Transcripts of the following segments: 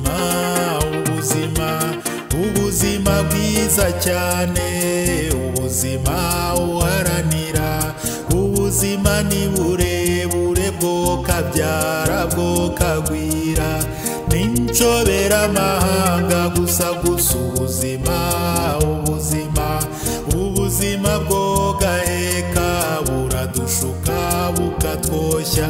ubuzima bwiza cyane, ubuzima uharanira, ubuzima ni burebure bwo kabyara bwo kagwira, n'inshobera amahanga gusa ubuzima bwo gaheka buradushuka bukatwoshya,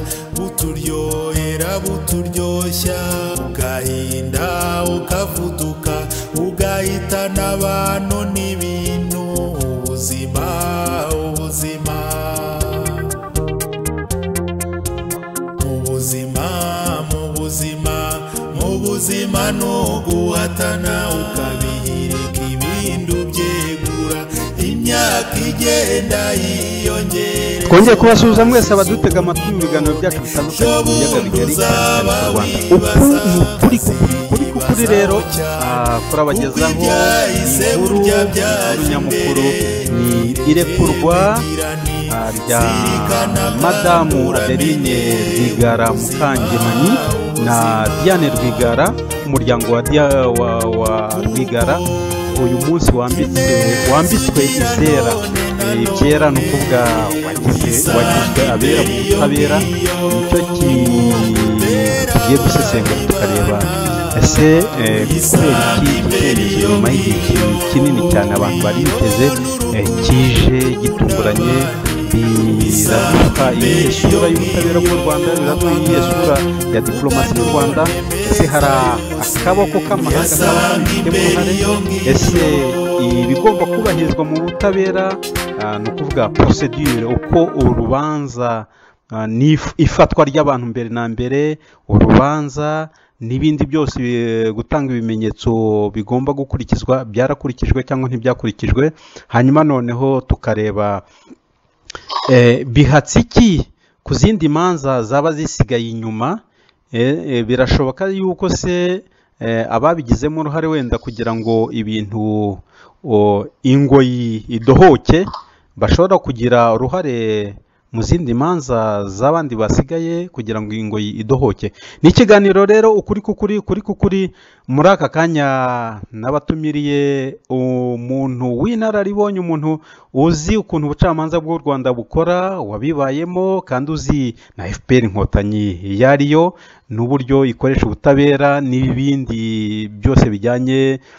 buturyoshya, ugahinda ukavuduka, ugahitana abantu n'ibintu. mu buzima no guhatana, ukabihirika ibindi ubyegura, imyaka igenda yiyongera. Twongeye kubasuhuza mwese abadutega amatwi mu biganiro byacu bitandukanye by'Ibiyaga Bigari mu Rwanda. Ukuri rero turabagezaho inkuru nyamukuru, ni irekurwa rya Madamu Adeline Rwigara Mukangemanyi na Diane Rwigara, umuryango wa Rwigara uyu munsi wambitswe izera. Kera ni ukuvuga wagizwe abera mu butabera. Nicyo tugiye gusesengura tukareba ese kubera iki gitekerezo nyuma y'igihe kinini cyane abantu bari biteze kije gitunguranye, biraduka iyi sura y'ubutabera bw'u Rwanda, biraduka iyi sura ya diplomasi y'u Rwanda. Ese hari akaboko k'amahanga kabifitemo uruhare? Ese ibigomba kubahirizwa mu butabera, ni ukuvuga procedure, uko urubanza ifatwa ry'abantu mbere na mbere, urubanza n'ibindi byose, gutanga ibimenyetso bigomba gukurikizwa byarakurikijwe cyangwa ntibyakurikijwe. Hanyuma noneho tukareba bihatse iki ku zindi manza zaba zisigaye inyuma. Birashoboka yuko se ababigizemo uruhare wenda kugira ngo ibintu ingoyi idohoke bashobora kugira uruhare mu zindi manza z'abandi basigaye kugira ngo ingoyi idohoke. Ni ikiganiro rero ukuri kukuri. Muri aka kanya n'abatumiriye umuntu w'inararibonye, umuntu uzi ukuntu ubucamanza bw'u Rwanda bukora, wabibayemo kandi uzi na FPR inkotanyi yariyo n'uburyo ikoresha ubutabera n'ibindi byose bijyanye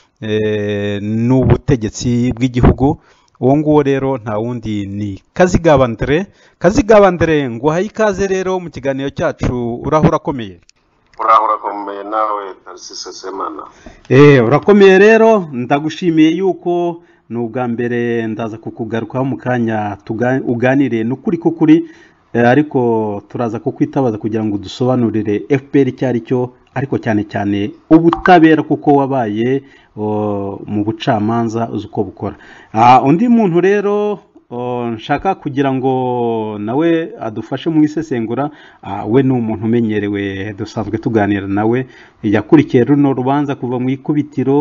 n'ubutegetsi bw'igihugu. Uwo nguwo rero nta wundi ni Kazigaba Andre. Nguhaye ikaze rero mu kiganiro cyacu. Urahura akomeye? Urakomeye nawe Tarsise Semana. Urakomeye rero, ndagushimiye yuko ni ubwa mbere ndaza kukugarukaho mu kanya uganire n'ukuri kukuri, ariko turaza kukwitabaza kugira ngo dusobanurire FPR icyo ari cyo, ariko cyane cyane ubutabera kuko wabaye mu bucamanza uzi uko bukora. Undi muntu rero nshaka kugira ngo nawe adufashe mu isesengura, we ni umuntu umenyerewe, dusanzwe tuganira nawe, yakurikiye runo rubanza kuva mu ikubitiro,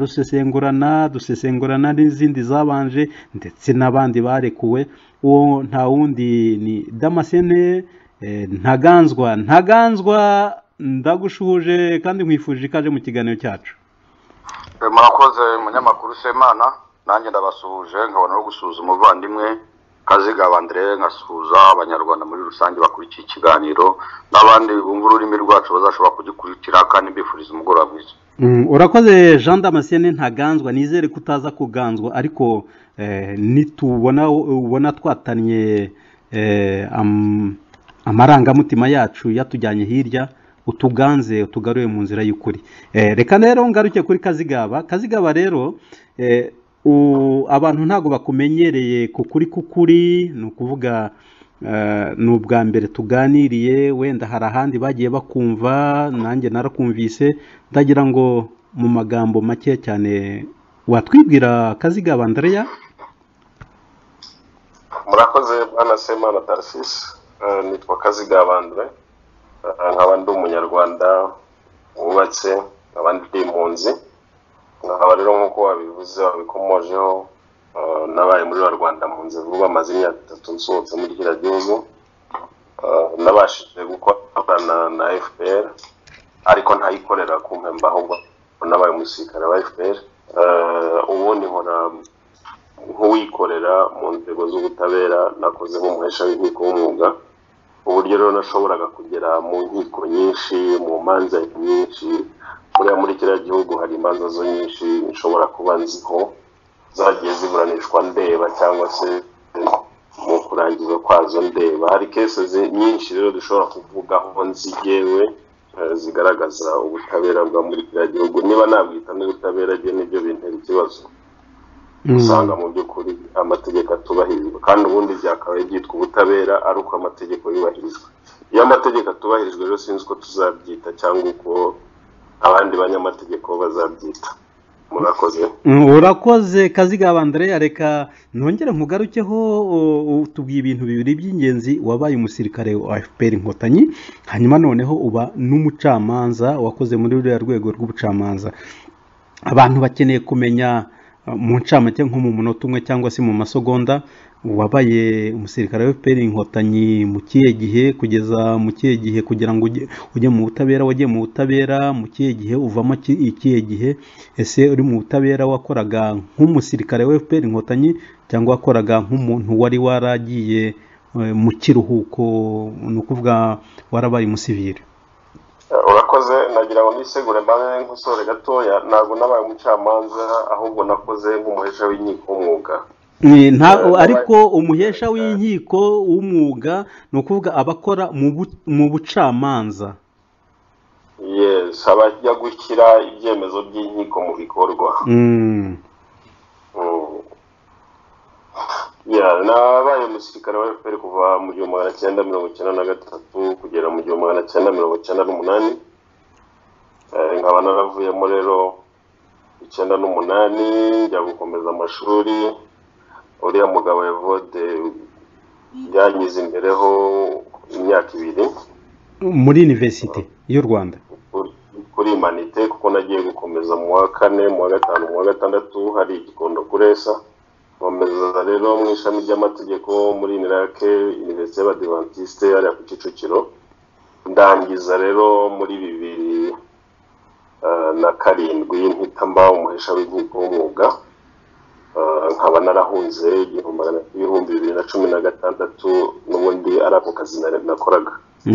dusesengurana n'izindi zabanje ndetse n'abandi barekuwe. Uwo nta wundi ni Damascene Ntaganzwa. Ndagushuhuje kandi nkwifurije ikaze mu kiganiro cyacu. Murakoze munyamakuru Semana, nanjye ndabasuhuje, nkabona no gusuhuza umuvandimwe Kazigaba Andre, nkasuhuza abanyarwanda muri rusange bakurikiye ikiganiro n'abandi bumva ururimi rwacu bazashobora kugikurikira, kandi mbifuriza umugoroba mwiza. Urakoze Jean Damascene Ntaganzwa. Nizere kutaza kuganzwa, ariko ubona twatanye amarangamutima yacu yatujyanye hirya, utuganze utugaruye mu nzira y'ukuri. Reka rero ngaruke kuri Kazigaba rero, abantu ntago bakumenyereye kukuri, ni ukuvuga ni ubwa mbere tuganiriye, wenda hari ahandi bagiye bakumva, nanjye narakumvise. Ndagira ngo mu magambo make cyane watwibwira Kazigaba Andrea. Murakoze bwana Semana Tarsise. Nitwa Kazigaba Andre, nkaba ndi umunyarwanda wubatse, nkaba ndi impunzi, nkaba rero nk'uko wabivuze wabikomojeho, nabaye muri Rwanda mu nze vuba, amaze imyaka 3 nsohotse muri kiriya gihugu. Nabashije gukorana na FPR ariko ntayikorera ku mpemba ahubwo nabaye umusirikare wa FPR. Ubundi nkora nk'uwikorera mu nzego z'ubutabera, nakoze nk'umuhesha w'inkiko w'umwuga, uburyo rero nashoboraga kugera mu nkiko nyinshi, mu manza nyinshi. Muri kiriya gihugu hari imanza zo nyinshi nshobora kuba nziho zagiye ziburanishwa ndeba cyangwa se mu kurangiza kwazo ndeba. Hari cases nyinshi rero dushobora kuvugaho nzigewe zigaragaza ubutabera bwa muri kiriya gihugu. Niba nabwita n'ubutabera bye nibyo bintera ikibazo, usanga mu by'ukuri amategeko atubahirizwa, kandi ubundi byakabaye byitwa ubutabera ari uko amategeko yubahirizwa. Iyo amategeko atubahirijwe rero sinzi ko tuzabyita cyangwa uko abandi banyamategeko bazabyita. Murakoze. Urakoze Kazigaba Andrea, reka ntongere nkugarukeho tubwiye ibintu bibiri by'ingenzi. Wabaye umusirikare wa FPR Inkotanyi, hanyuma noneho uba n'umucamanza, wakoze muri ruriya rwego rw'ubucamanza. Abantu bakeneye kumenya mu ncamake nko mu munota umwe cyangwa se mu masegonda, wabaye umusirikare wa FPR Inkotanyi mu kihe gihe, kugeza mu kihe gihe kugira ngo ujye mu butabera? Wagiye mu butabera mu kihe gihe, uvamo ikihe gihe? Ese uri mu butabera wakoraga nk'umusirikare wa FPR Inkotanyi cyangwa wakoraga nk'umuntu wari waragiye mu kiruhuko, ni ukuvuga warabaye umusivili? Urakoze. Nagira ngo nisegure mbabe nk'usore gatoya, ntabwo nabaye umucamanza, ahubwo nakoze nk'umuhesha w'inkiko w'umwuga. Ariko umuhesha w'inkiko w'umwuga ni ukuvuga abakora mu bucamanza. Yes, abajya gushyira ibyemezo by'inkiko mu bikorwa. Nabaye umusirikare wa FPR kuva mu 1993 kugera mu 1998. Nkaba naravuyemo rero 98 njya gukomeza amashuri. Uriya mugabo Evode yanyize imbereho imyaka 2 muri University y'u Rwanda kuri Humanité, kuko nagiye gukomeza mu wa 4, mu wa 5, mu wa 6 hari igikondo kuresa. Nkomeza rero mu ishami ry'amategeko muri NIRAC, Université y'Abadiventiste ari ku Kicukiro. Ndangiza rero muri 2007 mpita mba umuhesha w'inkiko w'umwuga. Nkaba narahunze 2016 n'ubundi ari ako kazi nakoraga.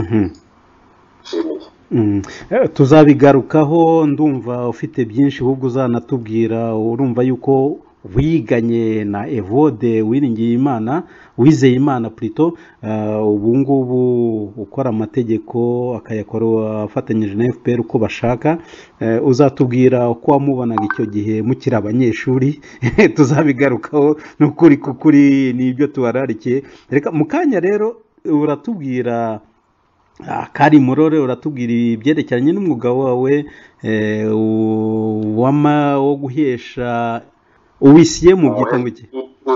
Tuzabigarukaho, ndumva ufite byinshi ahubwo uzanatubwira. Urumva yuko wiganye na Evode Uwizeyimana plutôt, ubu ngubu ukora amategeko akayakora afatanyije na FPR uko bashaka. Uzatubwira uko wamubonaga icyo gihe mukiri abanyeshuri. Tuzabigarukaho n'ukuri kukuri n'ibyo tubararikiye. Reka mukanya rero uratubwira Kari Murore, uratubwira ibyerekeranye n'umwuga wawe wo guhesha uwisiye mu byitango cye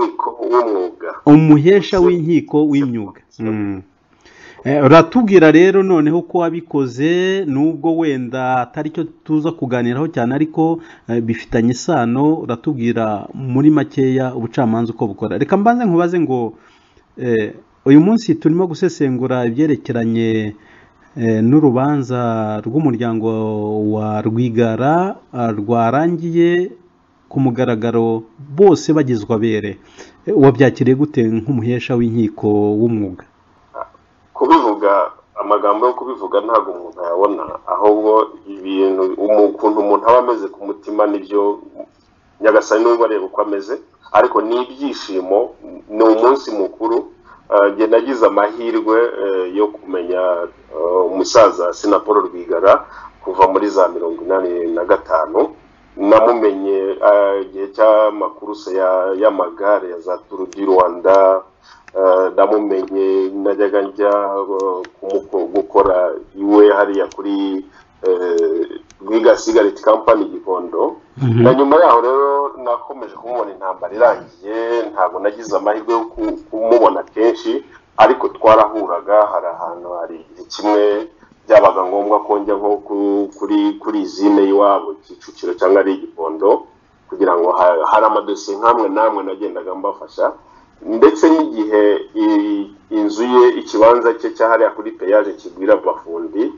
umuhesha w'inkiko w'imyuga. Uratubwira rero noneho ko wabikoze, nubwo wenda atari cyo tuza kuganiraho cyane ariko bifitanye isano. Uratubwira muri makeya ubucamanza uko bukora. Reka mbanze nkubaze ngo uyu munsi turimo gusesengura ibyerekeranye n'urubanza rw'umuryango wa Rwigara rwarangiye ku mugaragaro, bose bagizwe abere. Wabyakiriye gute nk'umuhesha w'inkiko w'umwuga? Kubivuga, amagambo yo kubivuga ntabwo umuntu yabona, ahubwo ibintu ukuntu umuntu aba ameze ku mutima nibyo Nyagasani n'ubwo areba uko ameze. Ariko ni ibyishimo, ni umunsi mukuru. Nge nagize amahirwe yo kumenya umusaza Sinapolo Rwigara kuva muri za 1985. Namumenye igihe cy'amakuruse y'amagare ya za Tour du Rwanda. Namumenye najyaga njya gukora iwe hariya kuri Rwiga Cigarette Company Gikondo. Na nyuma yaho rero nakomeje kumubona intambara irangiye. Ntabwo nagize amahirwe yo kumubona kenshi, ariko twarahuraga. Hari ahantu, hari igihe kimwe byabaga ngombwa ko njya nko kuri izine y'iwabo Kicukiro cyangwa ari Gikondo, kugira ngo hari amadosiye nk'amwe namwe nagendaga mbafasha. Ndetse n'igihe inzu ye, ikibanza cye cyahariya kuri peyaje kigwira abafundi,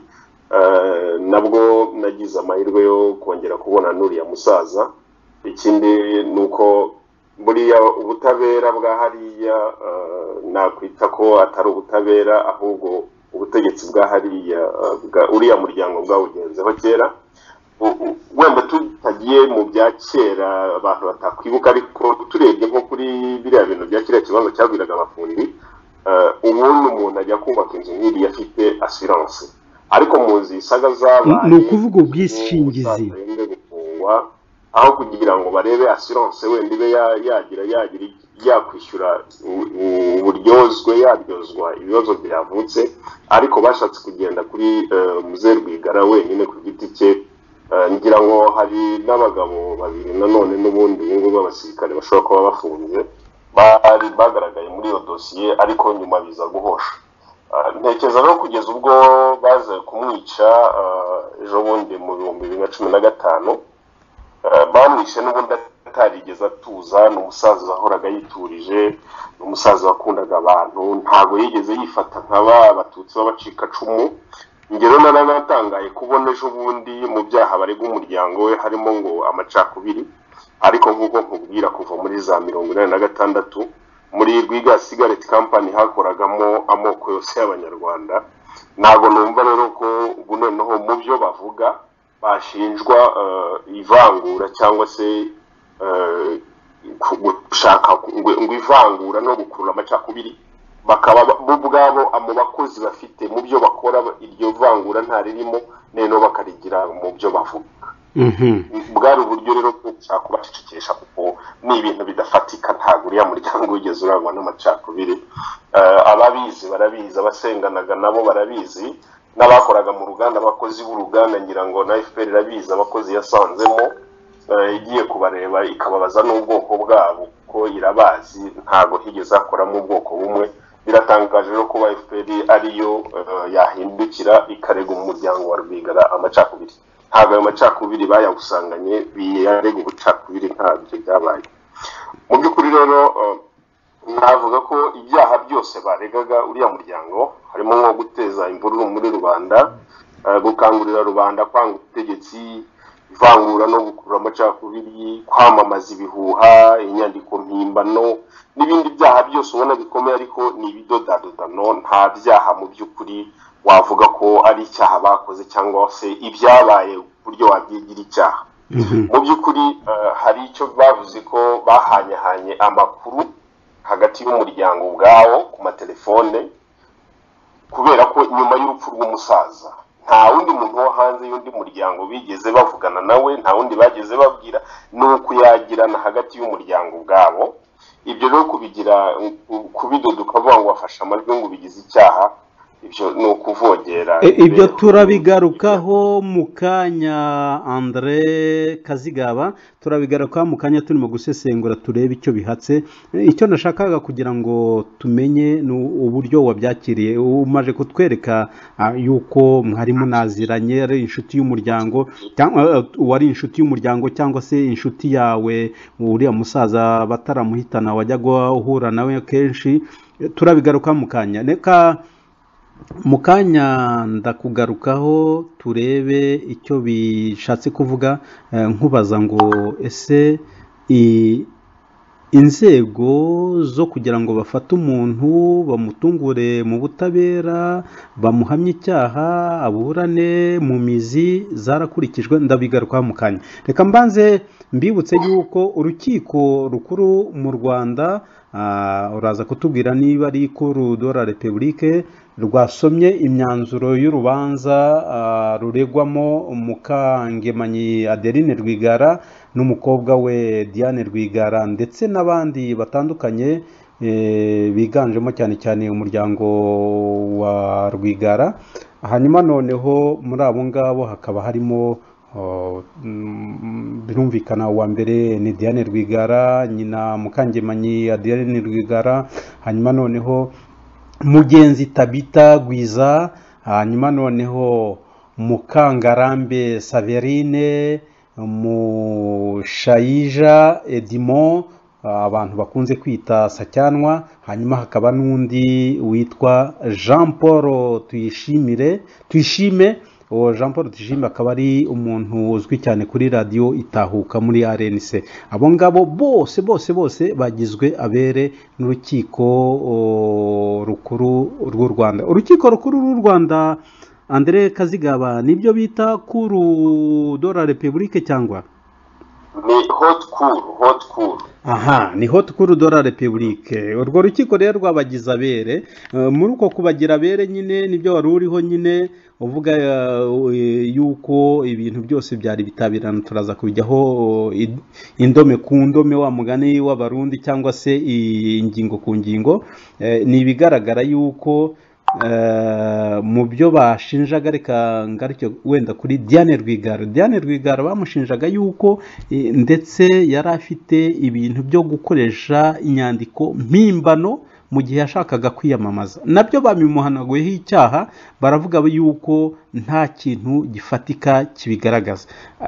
nabwo nagize amahirwe yo kongera kubona n'uriya musaza. Ikindi ni uko buriya ubutabera bwa hariya nakwita ko atari ubutabera, ahubwo ubutegetsi bwa hariya uriya muryango bwawugenzeho kera. Wenda tutagiye mu bya kera abantu batakwibuka, ariko turebye nko kuri biriya bintu bya kiriya kibazo cyabwiraga abafundi, ubundi umuntu ajya kubaka inzu nk'iriya afite assurance, ariko muzi isaga zabaye ni ukuvuga ubwishingizi, aho kugira ngo barebe assurance wenda ibe yakwishyura yaryozwa ibibazo byavutse, ariko bashatse kugenda kuri Muzehe Rwigara wenyine ku giti cye. Ngira ngo hari n'abagabo babiri nanone n'ubundi bungu b'abasirikare bashobora kuba bafunze bari bagaragaye muri iyo dosiye, ariko nyuma biza guhosha. Ntekereza no kugeza ubwo baze kumwica ejo bundi mu 2015, bamwishe n'ubundi atarigeze atuza. Ni umusaza wahoraga yiturije, ni umusaza wakundaga abantu, ntabwo yigeze yifata nk'aba batutsi b'abacikacumu. Ngero nanatangaye kubona ejo bundi mu byaha barega umuryango we harimo ngo amacakubiri, ariko nk'uko nkubwira kuva muri za 1986 muri Rwiga Cigarette Company hakoragamo amoko yose y'abanyarwanda. Ntabwo numva rero ko ubu noneho mu byo bavuga bashinjwa ivangura cyangwa se gushaka ngo ivangura no gukurura amacakubiri, bakaba bo ubwabo mu bakozi bafite mu byo bakora iryo vangura nta ririmo, neno bakarigira mu byo bavuga. Bwari uburyo rero bwo gushaka kubacecekesha, kuko ni ibintu bidafatika. Ntabwo uriya muryango wigeze urangwa n'amacakubiri. Ababizi barabizi, abasenganaga nabo barabizi, n'abakoraga mu ruganda, abakozi b'uruganda ngira ngo na FPR irabizi abakozi yasanzemo, igiye kubareba ikababaza n'ubwoko bwabo ko irabazi, ntabwo higeze akoramo ubwoko bumwe. Biratangaje rero ko FPR ariyo yahindukira ikarega umuryango wa Rwigara amacakubiri. Ntabwo ayo macakubiri bayawusanganye, biyarega ubucakubiri ntabyo byabaye. Mu by'ukuri rero navuga ko ibyaha byose baregaga uriya muryango harimo nko guteza imvururu muri rubanda, gukangurira rubanda kwanga ubutegetsi, ivangura no gukurura amacakubiri, kwamamaza ibihuha, inyandiko mpimbano n'ibindi byaha byose ubona bikomeye, ariko ni ibidodadodano. Nta byaha mu by'ukuri wavuga ko ari icyaha bakoze cyangwa se ibyabaye buryo wabyigira icyaha. Mu by'ukuri hari icyo bavuze ko bahanyahanye amakuru hagati y'umuryango ubwawo ku matelefone, kubera ko nyuma y'urupfu rw'umusaza nta wundi muntu wo hanze y'undi muryango bigeze bavugana nawe, nta wundi bageze babwira, nuko yagirana hagati y'umuryango ubwabo. Ibyo rero kubidoduka bavuga ngo bafashe amajwi ngo bigize icyaha, ibyo ni ukuvogera. Ibyo turabigarukaho mu kanya. Andre Kazigaba, turabigarukaho mu kanya turimo gusesengura turebe icyo bihatse. Icyo nashakaga kugira ngo tumenye ni uburyo wabyakiriye. Umaje kutwereka yuko mwari munaziranye, ari inshuti y'umuryango, wari inshuti y'umuryango cyangwa se inshuti yawe uriya musaza bataramuhitana wajyaga uhura nawe kenshi. Turabigarukaho mu kanya. Reka mu kanya ndakugarukaho turebe icyo bishatse kuvuga. Nkubaza ngo ese inzego zo kugira ngo bafate umuntu bamutungure mu butabera, bamuhamye icyaha, aburane mu mizi, zarakurikijwe? Ndabigarukaho mu kanya. Reka mbanze mbibutse yuko urukiko rukuru mu Rwanda, uraza kutubwira niba ari Cour de la République, rwasomye imyanzuro y'urubanza ruregwamo Mukangemanyi Adeline Rwigara n'umukobwa we Diane Rwigara ndetse n'abandi batandukanye, biganjemo cyane cyane umuryango wa Rwigara. Hanyuma noneho muri abo ngabo hakaba harimo birumvikana uwa mbere ni Diane Rwigara, nyina Mukangemanyi Adeline Rwigara, hanyuma noneho Mugenzi Tabita Gwiza, hanyuma noneho Mukangarambe Saverine, Mushayija Edimond, abantu bakunze kwita Sacyanwa, hanyuma hakaba n'undi witwa Jean Paul Tuyishime, uwo Jean Paul Tujimba akaba ari umuntu uzwi cyane kuri radiyo itahuka muri RNC. Abo ngabo bose bagizwe abere n'urukiko rukuru rw'u Rwanda. Urukiko rukuru rw'u Rwanda, Andre Kazigaba, nibyo bita Cour de la République cyangwa ni haute cour? Aha, ni haute cour de la République. Urwo rukiko rero rwabagize abere. Muri uko kubagira abere nyine nibyo wari uriho nyine uvuga yuko ibintu byose byari bitabirana, turaza kubijyaho indome ku ndome, wa mugani w'abarundi cyangwa se ingingo ku ngingo. Ni ibigaragara yuko mu byo bashinjaga, reka ngaricyo wenda kuri Diane Rwigara bamushinjaga yuko ndetse yari afite ibintu byo gukoresha inyandiko mpimbano mu gihe yashakaga kwiyamamaza. Nabyo babimuhanaguyeho icyaha, baravuga yuko nta kintu gifatika kibigaragaza.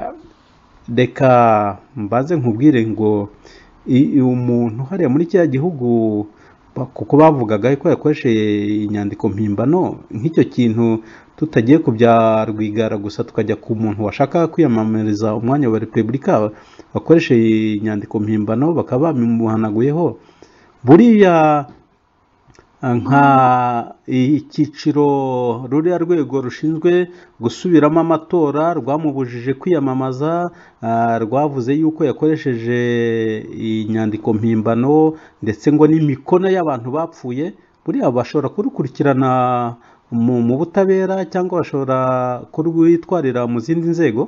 Reka mbaze nkubwire ngo umuntu hariya muri kiriya gihugu, kuko bavugaga ko yakoresheje inyandiko mpimbano, nk'icyo kintu tutagiye ku bya Rwigara gusa tukajya ku muntu washaka kwiyamamariza umwanya wa Repubulika bakoresheje inyandiko mpimbano bakaba babimuhanaguyeho. Buriya nka icyiciro ruriya rwego rushinzwe gusubiramo amatora rwamubujije kwiyamamaza, rwavuze yuko yakoresheje inyandiko mpimbano ndetse ngo n'imikono y'abantu bapfuye. Buriya bashobora kurukurikirana mu butabera cyangwa bashobora kurwitwarira mu zindi nzego.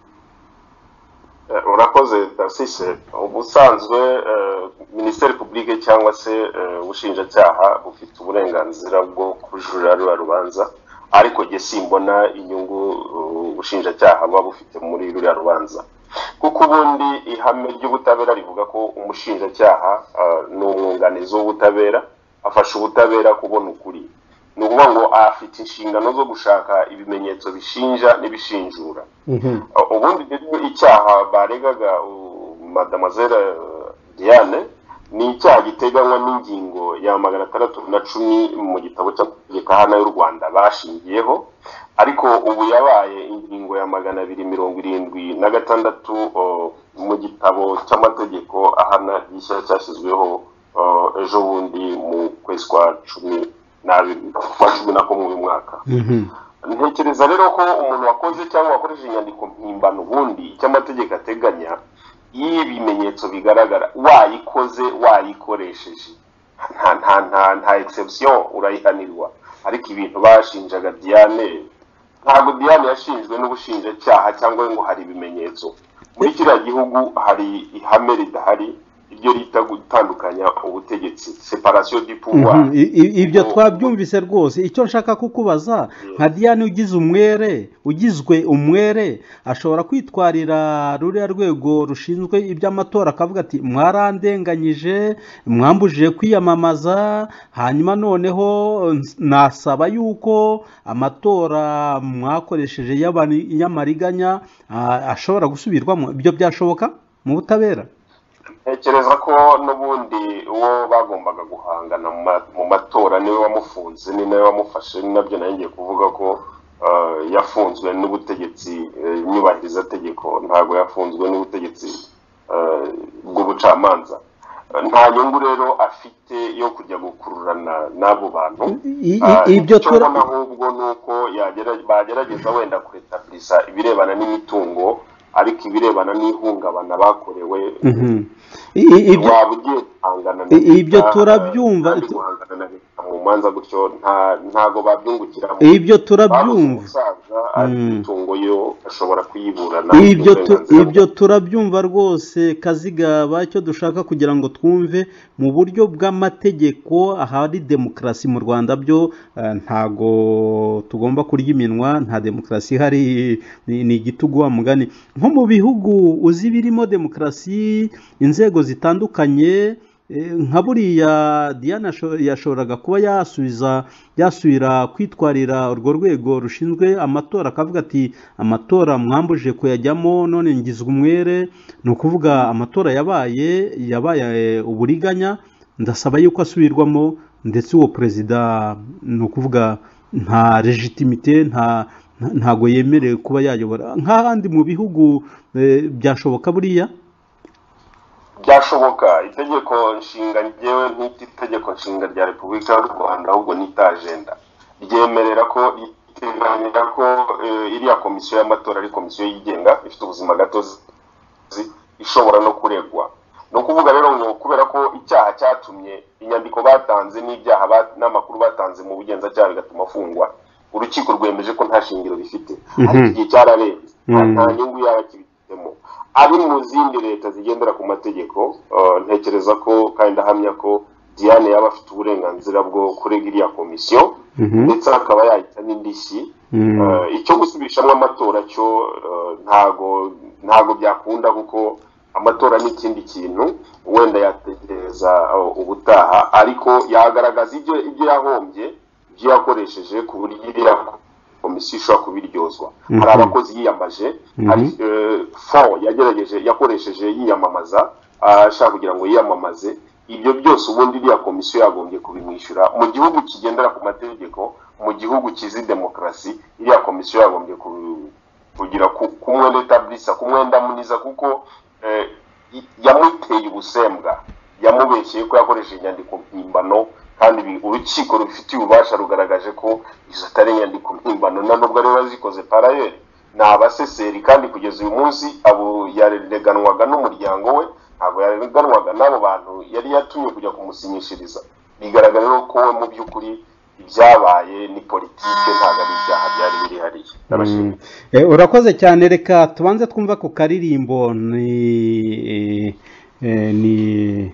Urakoze Tarsise. Ubusanzwe Minisiteri Publique cyangwa se ubushinjacyaha bufite uburenganzira bwo kujurira ruriya rubanza, ariko jye simbona inyungu ubushinjacyaha buba bufite muri ruriya rubanza, kuko ubundi ihame ry'ubutabera rivuga ko umushinjacyaha ni umwunganizi w'ubutabera, afasha ubutabera kubona ukuri. Ni ukuvuga ngo afite inshingano zo gushaka ibimenyetso bishinja n'ibishinjura. Ubundi rero icyaha baregaga Mademoiselle Diane ni icyaha giteganywa n'ingingo ya 610 mu gitabo cy'amategeko hano y'u Rwanda bashingiyeho, ariko ubu yabaye ingingo ya 276 mu gitabo cy'amategeko ahana gishya cyashyizweho ejo bundi mu kwezi kwa 11 mu mwaka. Ntekereza rero ko umuntu wakoze cyangwa wakoresheje inyandiko mpimbano, ubundi icyo amategeko ateganya, iyo ibimenyetso bigaragara wayikoze wayikoresheje nta exception urayihanirwa. Ariko ibintu bashinjaga Diane, ntabwo Diane yashinjwe n'ubushinjacyaha cyangwa ngo hari ibimenyetso. Muri kiriya gihugu hari ihame ridahari, ibyo rita gutandukanya ubutegetsi, separation du pouvoir. Ibyo twabyumvise rwose. Icyo nshaka kukubaza, nka Diane ugizwe umwere ashobora kwitwarira ruriya rwego rushinzwe iby'amatora akavuga ati mwarandenganyije, mwambujije kwiyamamaza, hanyuma noneho nasaba yuko amatora mwakoresheje y'amariganya ashobora gusubirwamo. Ibyo byashoboka mu butabera? Ntekereza ko n'ubundi uwo bagombaga guhangana mu matora niwe wamufunze, ni nawe wamufashe. Nabyo ngiye kuvuga ko yafunzwe n'ubutegetsi nyubahiriza tegeko, ntabwo yafunzwe n'ubutegetsi bw'ubucamanza. Nta nyungu rero afite yo kujya gukururana n'abo bantu. Ibyo turabona ahubwo nuko bagerageza wenda kuretabirisa ibirebana n'imitungo, ariko ibirebana n'ihungabana bakorewe waba ugiye guhangana na ibyo turabyumva mu manza gutyo, ntago babyungukiramo. Ibyo turabyumva, imitungo yo ashobora kuyiburana. Ibyo turabyumva rwose Kazigaba. Icyo dushaka kugira ngo twumve mu buryo bw'amategeko, ahari demokarasi mu Rwanda byo ntago tugomba kurya iminwa. Nta demokarasi ihari, ni igitugu wa mugani. Nko mu bihugu uzi birimo demokarasi, inzego zitandukanye, nka buriya Diane yashoboraga kuba yasubira kwitwarira urwo rwego rushinzwe amatora akavuga ati amatora mwambujije kuyajyamo, none ngizwe umwere. Ni ukuvuga amatora yabaye uburiganya, ndasaba yuko asubirwamo, ndetse uwo perezida ni ukuvuga nta legitimite, ntago yemerewe kuba yayobora nk'ahandi mu bihugu byashoboka buriya byashoboka itegeko nshinga ryewe n'itegeko nshinga rya Repubulika y'u Rwanda ahubwo n'ita agenda ryemerera ko riteganya ko iriya komisiyo y'amatora ari komisiyo yigenga ifite ubuzima gatozi ishobora no kuregwa no kuvuga rero ngo kubera ko icyaha cyatumye inyandiko batanze n'ibyaha n'amakuru batanze mu bugenzacyaha bigatuma afungwa urukiko rwemeje ko nta shingiro bifite ariko igihe cyararenze nta nyungu yaba kibifitemo ari mu zindi leta zigendera ku mategeko ntekereza ko kandi ndahamya ko Diane yaba afite uburenganzira bwo kurega iriya komisiyo ndetse akaba yahita n'indishyi icyo gusubirishamo amatora cyo ntago byakunda kuko amatora ni ikindi kintu wenda yategereza ubutaha ariko yagaragaza ibyo yahombye ibyo yakoresheje ku buryo iriya komisiyo ishobora kubiryozwa hari abakozi yiyambaje hari yagerageje yakoresheje yiyamamaza ashaka kugira ngo yiyamamaze ibyo byose ubundi iriya komisiyo yagombye kubimwishyura mu gihugu kigendera ku mategeko mu gihugu kizi demokarasi iriya komisiyo yagombye kugira kumwendetablisa kumwendamuniza kuko yamuteye ubusembwa yamubeshyeye ko yakoresheje inyandiko mpimbano kandi urukiko rubifitiye ububasha rugaragaje ko izo atari inyandiko mpimbano nubwo rero bazikoze parayeri ni abaseseri kandi kugeza uyu munsi abo yareganwaga n'umuryango we ntabwo yareganwaga n'abo bantu yari yatumye kujya kumusinyishiriza bigaragara rero ko we mu by'ukuri ibyabaye ni politike ntabwo ari ibyaha byari biri hariya urakoze cyane reka tubanze twumva ku karirimbo ni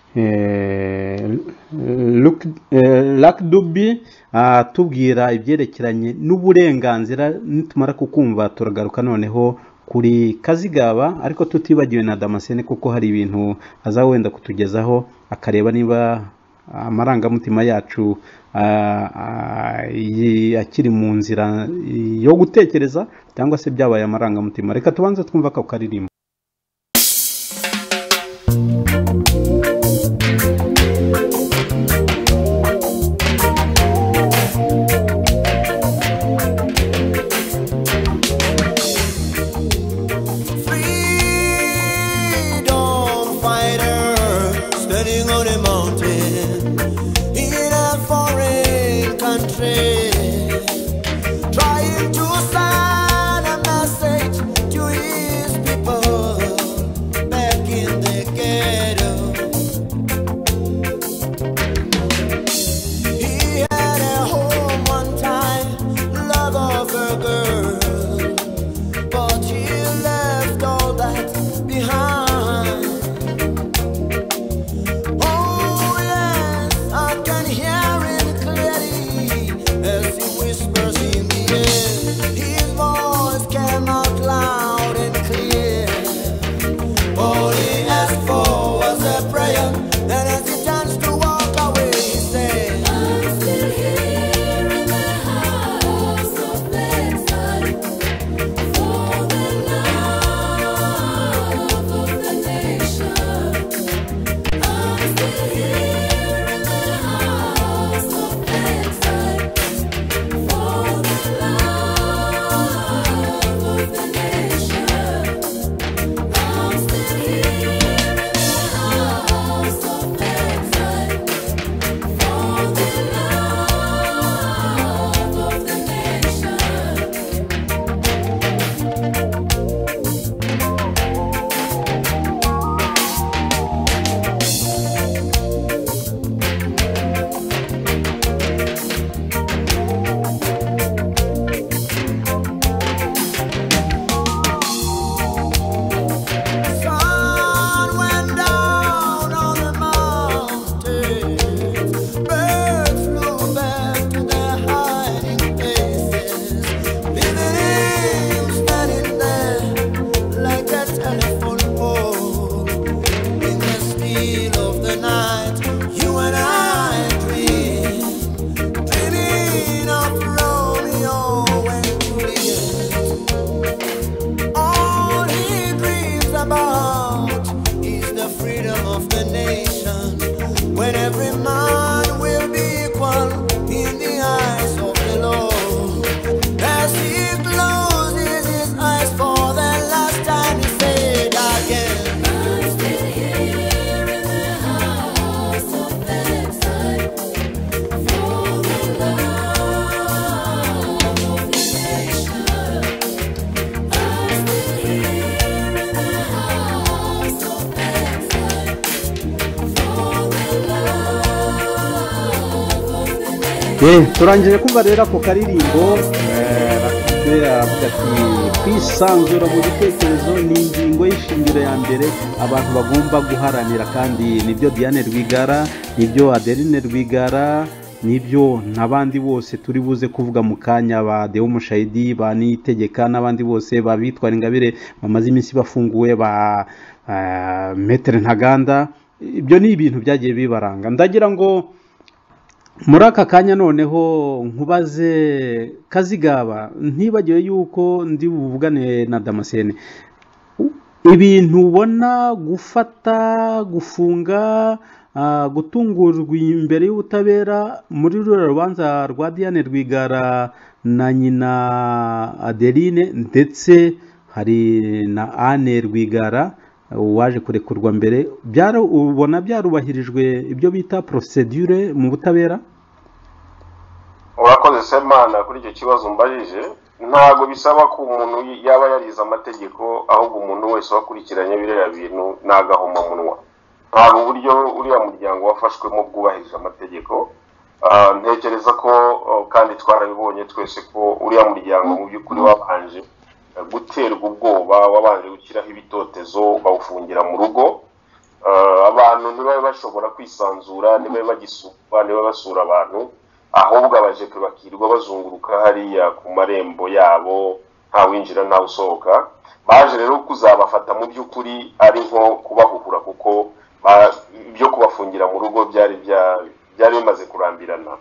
Luck Dube tubwira ibyerekeranye n'uburenganzira nitumara kukumva turagaruka noneho kuri Kazigaba ariko tutibagiwe na Damascene kuko hari ibintu aza wenda kutugezaho akareba niba amarangamutima yacu akiri mu nzira yo gutekereza cyangwa se byabaye amarangamutima reka tubanze twumva ko karirimbo Trying to send a message to his people. turangije kumva rero ako karirimbo avuga ati kwisanzura mu bitekerezo ni ingingo y'ishingiro ya mbere abantu bagomba guharanira, kandi nibyo Diane Rwigara, nibyo Adeline Rwigara, nibyo n'abandi bose turi buze kuvuga mu kanya, ba Deo Mushayidi, ba Niyitegeka n'abandi bose, ba Bitwara Ingabire bamaze iminsi bafunguwe, ba Maître Ntaganda. Ibyo ni ibintu byagiye bibaranga. Ndagira ngo muri aka kanya noneho nkubaze Kazigaba, ntibagiwe yuko ndi buvugane na Damascene, ibintu ubona gufata, gufunga, gutungurwa imbere y'ubutabera muri ruriya rubanza rwa Diane Rwigara na nyina Adeline, ndetse hari na Anne Rwigara waje kurekurwa mbere, ubona byarubahirijwe ibyo bita procedure mu butabera? Urakoze Semana kuri icyo kibazo mbajije. Ntabwo bisaba ko umuntu yaba yarize amategeko, ahubwo umuntu wese wakurikiranye biriya bintu nagahoma munwa. Ntabwo uburyo uriya muryango wafashwemo bwubahirije amategeko. Ntekereza ko kandi twarabibonye twese ko uriya muryango mu by'ukuri wabanje guterwa ubwoba, wabanje gushyiraho ibitotezo, bawufungira mu rugo. Abantu ntibabe bashobora kwisanzura, ntibabe bagisura, ntibabe basura abantu, ahubwo abajepe bakirwa bazunguruka hariya ku marembo yabo, nta winjira nta usohoka. Baje rero kuzabafata mu by'ukuri ari nko kubahuhura, kuko ibyo kubafungira mu rugo byari bimaze kurambirana.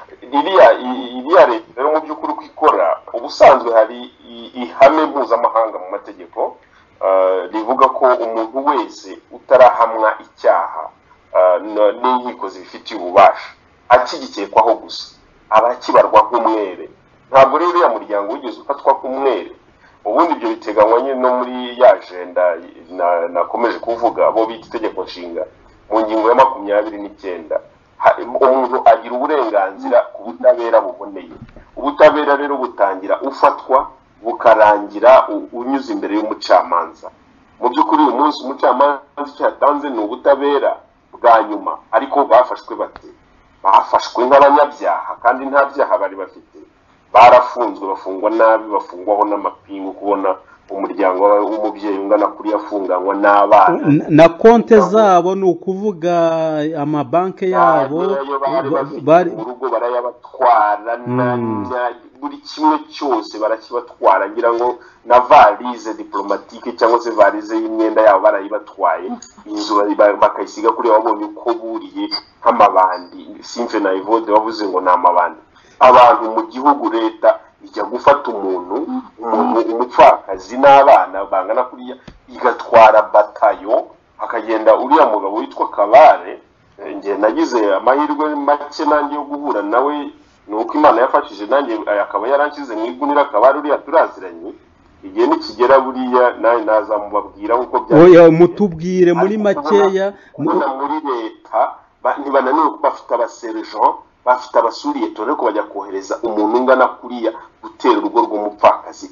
Iriya leta rero mu by'ukuri uko ikora, ubusanzwe hari ihame mpuzamahanga mu mategeko rivuga ko umuntu wese utarahamwa icyaha n'inkiko zibifitiye ububasha, akigikekwaho gusa aba akibarwa nk'umwere. Ntabwo rero uriya muryango wigeze ufatwa nk'umwere. Ubundi ibyo biteganywa nyine no muri ya agenda nakomeje kuvuga, bo bita itegeko nshinga mu ngingo ya 29. Umuntu agira uburenganzira ku butabera buboneye. Ubutabera rero butangira ufatwa bukarangira unyuze imbere y'umucamanza. Mu by'ukuri uyu munsi umucamanza icyo yatanze ni ubutabera bwa nyuma. Ariko bafashwe bate? Bafashwe nk'abanyabyaha kandi nta byaha bari bafite. Barafunzwe, bafungwa nabi, bafungwaho n'amapingu. Kubona umuryango w'umubyeyi ungana kuri yafunganywa n'abana na konte zabo, ni ukuvuga amabanke yabo, bari mu rugo barayabatwara, buri kimwe cyose barakibatwara. Ngira ngo na valise diplomatique cyangwa se valise y'imyenda yabo barayibatwaye, inzu bakayisiga kuri babonye uko buriye nk'amabandi. Simfe na Evode bavuze ngo ni amabandi. Abantu mu gihugu, leta ijya gufata umuntu umupfakazi n'abana bangana kuriya, igatwara batayo, akagenda uriya mugabo witwa Kabare. Nge nagize amahirwe make nanjye yo guhura nawe, nuko Imana yafashije nanjye akaba yaranshyize mu igunira. Kabare uriya turaziranye, igihe nikigera buriya nawe nazamubabwira uko byaje. Mutubwire muri makeya. Muri leta ntibananiwe ko bafite abasergent, bafite abasuriye tone ko bajya kohereza umuntu ungana kuriya gutera urugo rw'umupfakazi.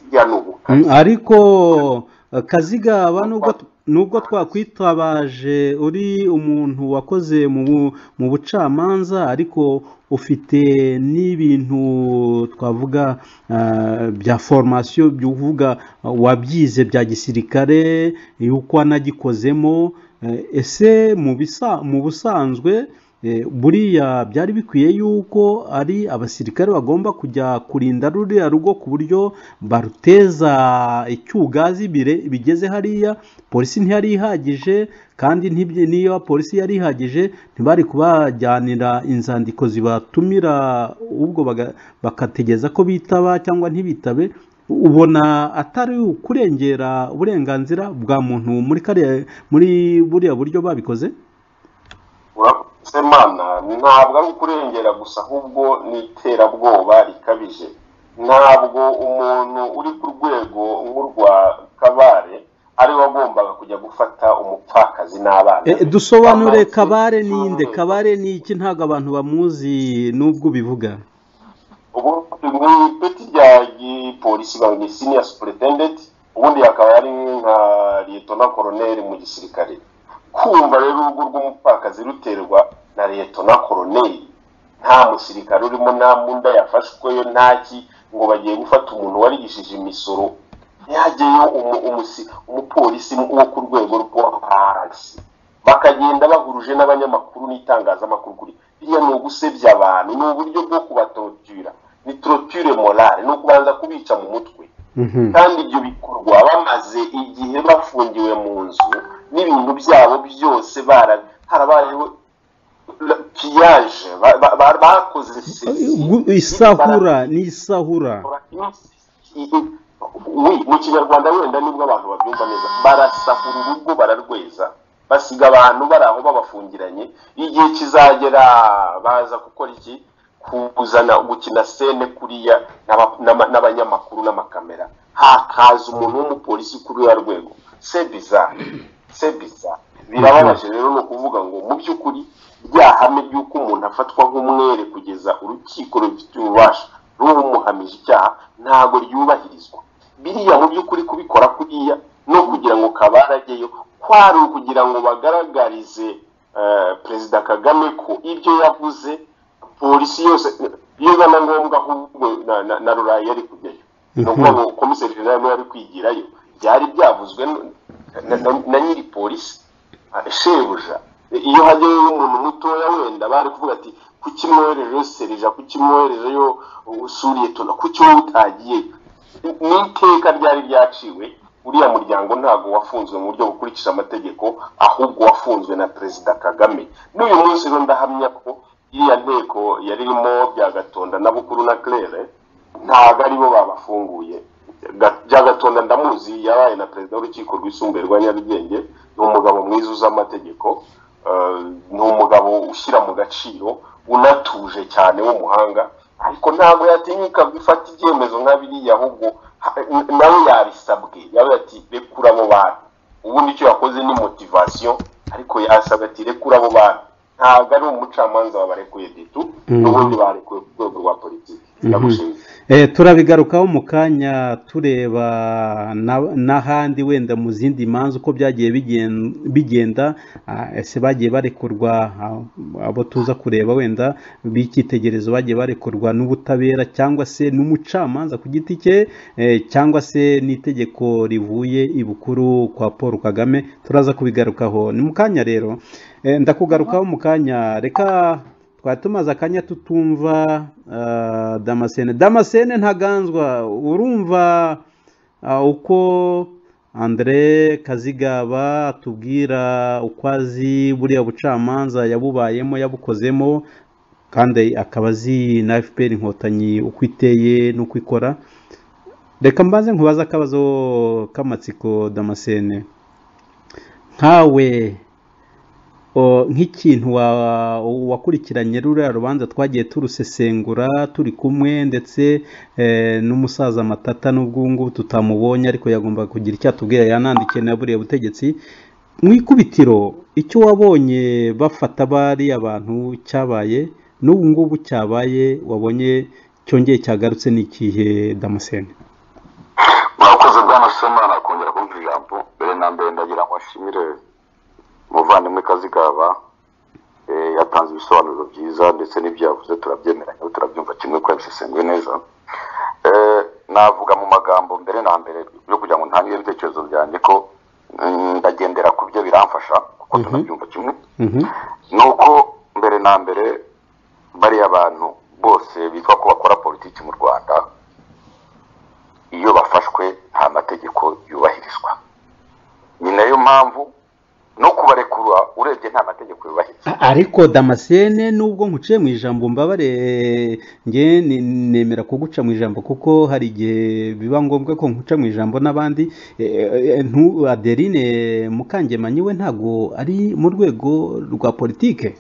Ariko Kazigaba, nubwo twakwitabaje uri umuntu wakoze mu bucamanza, ariko ufite n'ibintu twavuga bya formation, byuvuga wabyize bya gisirikare, yuko wanagikozemo. Ese mu busanzwe buriya byari bikwiye yuko ari abasirikare bagomba kujya kurinda ruriya rugo ku buryo baruteza icyugazi bigeze hariya? Polisi ntiyari ihagije, kandi niyo polisi yari ihagije ntibari kubajyanira inzandiko zibatumira, ubwo bakategeza ko bitaba cyangwa ntibitabe. Ubona atari kurengera uburenganzira bwa muntu muri buriya buryo babikoze? Semana, ntabwo ari ukurengera gusa, ahubwo ni iterabwoba rikabije. Ntabwo umuntu uri ku rwego nk'urwa Kabare ari wagombaga kujya gufata umupfakazi n'abana. Dusobanure Kabare ninde? Kabare ni iki? Ntabwo abantu bamuzi nubwo bivuga. Ubu ni peti rya polisi bangi senior superintendent, ubundi akaba ari nka lieutenant colonel mu gisirikare. Kumva rero urugo rw'umupfakazi ruterwa na lieutenant colonel, nta musirikare urimo, nta mbunda yafashweyo, ntaki ngo bagiye gufata umuntu warigishije imisoro, yageyo umupolisi wo ku rwego rwo hasi, bakagenda bahuruje n'abanyamakuru n'itangazamakuru kuri biriya ni ugusebya abantu, ni uburyo bwo kubatortura, ni torture morale, ni ukubanza kubica mu mutwe. kandi ibyo bikorwa bamaze igihe bafungiwe mu nzu n'ibintu byabo byose harabayeho piyaje, bakoze isahura n'isahura. mu kinyarwanda wenda nibwo abantu babyumva neza, barasahura urugo bararweza, basiga abantu bari aho babafungiranye. Igihe kizagera baza gukora iki, kuzana gukina sene kuriya n'abanyamakuru n'amakamera, hakaza umuntu w'umupolisi kuri ya rwego. C'est bizarre. Birababaje rero no kuvuga ngo mu by'ukuri ryahame ry'uko umuntu afatwa nk'umwere kugeza urukiko rufite ububasha rumuhamije icyaha ntago ryubahirizwa. Biriya mu by'ukuri kubikora kuriya no kugira ngo kabarageyo kwari ukugira ngo bagaragarize Perezida Kagame ko ibyo yavuze polisi yose iyo bana ngombwa ahubwo na Rurayi yari kujyayo, n'ubwo komiseri general yari kwigirayo, byari byavuzwe na nyiri polisi shebuja. Iyo hajyayo umuntu mutoya wenda bari kuvuga ati kuki mwoherejeyo Serija, kuki mwoherejeyo usuriye tona, kuki wowe utagiye. N'iteka ryari ryaciwe, uriya muryango ntago wafunzwe mu buryo bukurikije amategeko, ahubwo wafunzwe na Perezida Kagame. N'uyu munsi rero ndahamya ko iriya nteko yari irimo Byagatonda na Bukuru na Claire ntago aribo babafunguye. Byagatonda ndamuzi, yabaye na perezida w'urukiko rwisumbuye rwa Nyarugenge, ni umugabo mwiza uzi amategeko, ni umugabo ushyira mu gaciro, unatuje cyane w'umuhanga, ariko ntabwo yatinyuka gufata ibyemezo nka biriya, ahubwo nawe yabisabwe, yawe ati rekura abo bantu. Ubundi icyo yakoze ni motivation, ariko yasabwe ati rekura abo bantu. Ntabwo ari umucamanza wabarekuye ditu, n'ubundi barekuye ku rwego rwa politiki. Turabigarukaho mu kanya tureba n'ahandi wenda mu zindi manza uko byagiye bigenda, ese bagiye barekurwa abo tuza kureba wenda b'icyitegererezo bagiye barekurwa n'ubutabera cyangwa se n'umucamanza ku giti cye, cyangwa se n'itegeko rivuye ibukuru kwa Paul Kagame. Turaza kubigarukaho ni mu kanya rero. Ndakugarukaho mu kanya, reka twari tumaze akanya tutumva Damascene Ntaganzwa. Urumva uko Andre Kazigaba atubwira uko azi buriya bucamanza yabubayemo yabukozemo, kandi akaba azi na FPR Inkotanyi uko iteye n'uko ikora. Reka mbanze nkubaza akabazo k'amatsiko Damascene, nkawe nk'ikintu wakurikiranye ruriya rubanza twagiye turusesengura turi kumwe, ndetse n'umusaza Matata n'ubwo ngubu tutamubonye ariko yagomba kugira icyo atubwira, yanandikiye na buriya butegetsi. Mu ikubitiro icyo wabonye bafata bari abantu cyabaye n'ubu ngubu cyabaye wabonye cyongeye cyagarutse ni ikihe Damascene? Murakoze Damascene, nakongera kumva ijambo. Mbere na mbere ndagira ngo nshimire umuvandimwe Kazigaba, yatanze ibisobanuro byiza ndetse n'ibyo yavuze turabyemeranya, turabyumva kimwe ko yabisesenguye neza. Navuga mu magambo mbere na mbere yo kugira ngo ntangire ibitekerezo byanjye ko ndagendera ku byo biramfasha kuko tunabyumva kimwe. Nuko mbere na mbere bari abantu bose bitwa ko bakora politiki mu Rwanda, iyo bafashwe nta mategeko yubahirizwa. Ni nayo mpamvu no kubarekura urebye nta mategeko yubahirizwa. Ariko Damascene, nubwo nkuciye mu ijambo mbabare, nge nemera kuguca mu ijambo kuko hari igihe biba ngombwa ko nkuca mu ijambo n'abandi. Adeline Mukangemanyi we ntago ari mu rwego rwa politike.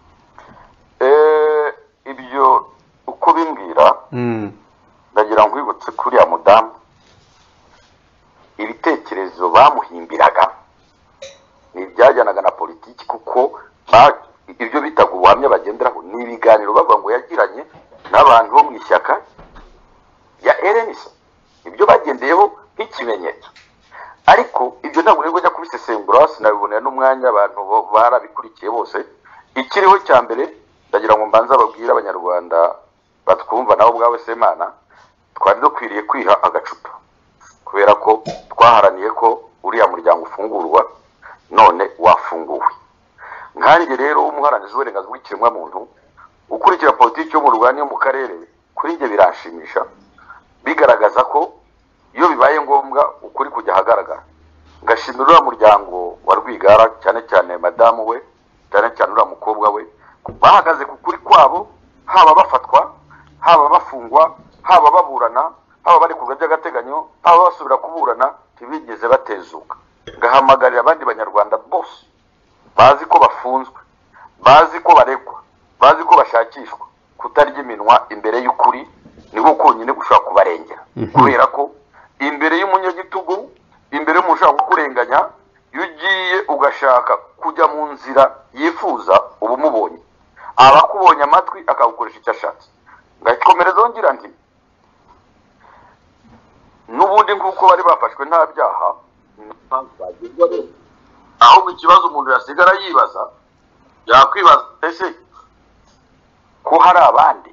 Ibyo uko bimbwira, ndagira ngo wibutse kuri ya mudamu ibitekerezo bamuhimbiraga ni byajyanaga na politiki, kuko ibyo bitaga ubuhamya bagenderaho ni ibiganiro bavuga ngo yagiranye n'abantu bo mu ishyaka ya RNC, ibyo bagendeyeho nk'ikimenyetso. Ariko ibyo ntabwo rero njya kubisesengura, sinabibonera n'umwanya, abantu barabikurikiye bose. Ikiriho cya mbere ndagira ngo mbanze ababwire abanyarwanda batwumva nabo ubwawe Semana, twari dukwiriye kwiha agacupa kubera ko twaharaniye ko uriya muryango ufungurwa, none wafunguwe. Nkanjye rero umuharanizi w'uburenganzira bw'ikiremwamuntu ukurikira politiki yo mu Rwanda yo mu karere, kuri njye birashimisha, bigaragaza ko iyo bibaye ngombwa ukuri kujya ahagaragara. Ngashimira uriya muryango wa Rwigara, cyane cyane madamu we, cyane cyane uriya mukobwa we, bahagaze ku kuri kwabo, haba bafatwa, haba bafungwa, haba baburana, haba bari ku by'agateganyo, haba basubira kuburana, ntibigeze batezuka. Ngahamagarira abandi banyarwanda bose bazi ko bafunzwe, bazi ko baregwa, bazi ko bashakishwa, kutarya iminwa imbere y'ukuri niko konyine gushaka kubarengera. Kubera ko imbere y'umunyagitugu, imbere y'umuntu ushaka kukurenganya, iyo ugiye ugashaka kujya mu nzira yifuza uba umubonye, abakubonye amatwi akagukoresha icyo ashatse. Ngahikomerezaho ngira nti n'ubundi nk'uko bari bafashwe nta byaha, ahubwo ikibazo umuntu yasigara yibaza, yakwibaza ese ko hari abandi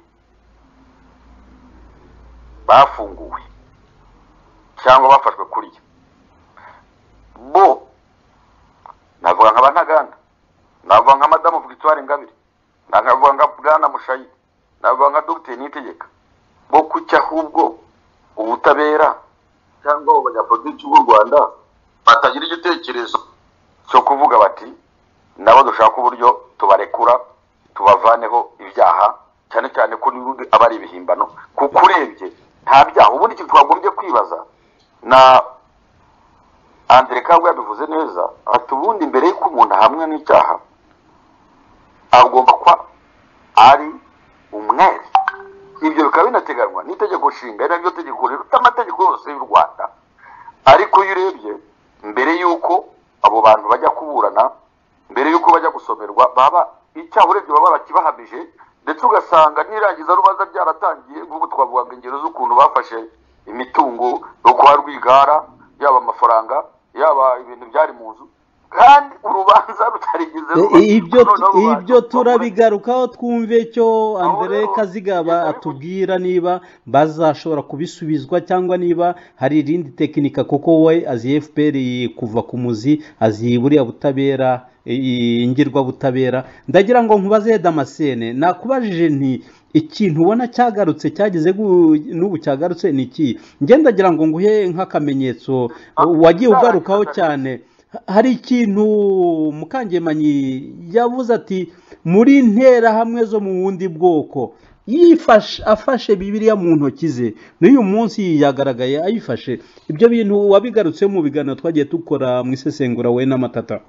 bafunguwe cyangwa bafashwe kuriya bo, navuga nka Bantaganda, navuga nka Madamu Victoire Ingabire, navuga nka Bwana Mushayi, navuga nka Dr Niyitegeka, bo kuki ahubwo ubutabera cyangwa abanyapolitiki b'u Rwanda batagira igitekerezo cyo kuvuga bati nabo dushaka uburyo tubarekura, tubavaneho ibyaha, cyane cyane ko n'ubundi abari ibihimbano, kuko urebye nta byaha. Ubundi ikintu twagombye kwibaza, na Andre Kabwe yabivuze neza, ati ubundi mbere y'uko umuntu ahamwe n'icyaha agomba kuba ari umwere. Ibyo bikaba binateganywa n'itegeko nshinga, ari naryo tegeko riruta amategeko yose y'u Rwanda. Ariko iyo urebye mbere y'uko abo bantu bajya kuburana, mbere y'uko bajya gusomerwa, baba icyaha urebye baba bakibahamije, ndetse ugasanga n'irangiza rubanza ryaratangiye. Nk'ubu twavuga ingero z'ukuntu bafashe imitungo yo kwa Rwigara, yaba amafaranga, yaba ibintu byari mu nzu, kandi urubanza rutarigeze ibyo turabigarukaho, twumve cyo Andre Kazigaba atubwira niba bazashobora kubisubizwa cyangwa niba hari irindi tekinika, kuko we azi FPR kuva ku muzi, azi buriya butabera, ingirwa butabera. Ndagira ngo nkubaze Damascene, nakubajije nti ikintu ubona cyagarutse cyageze n'ubu cyagarutse ni iki? Ndagira ngo nguhe nk'akamenyetso wagiye ugarukaho cyane. Hari ikintu Mukangemanyi yavuze ati muri ntera hamwe zo mu wundi bwoko, afashe Bibiliya mu ntoki ze, n'uyu munsi yagaragaye ayifashe. Ibyo bintu wabigarutse mu biganiro twagiye dukora mu isesengura we n'Amatata.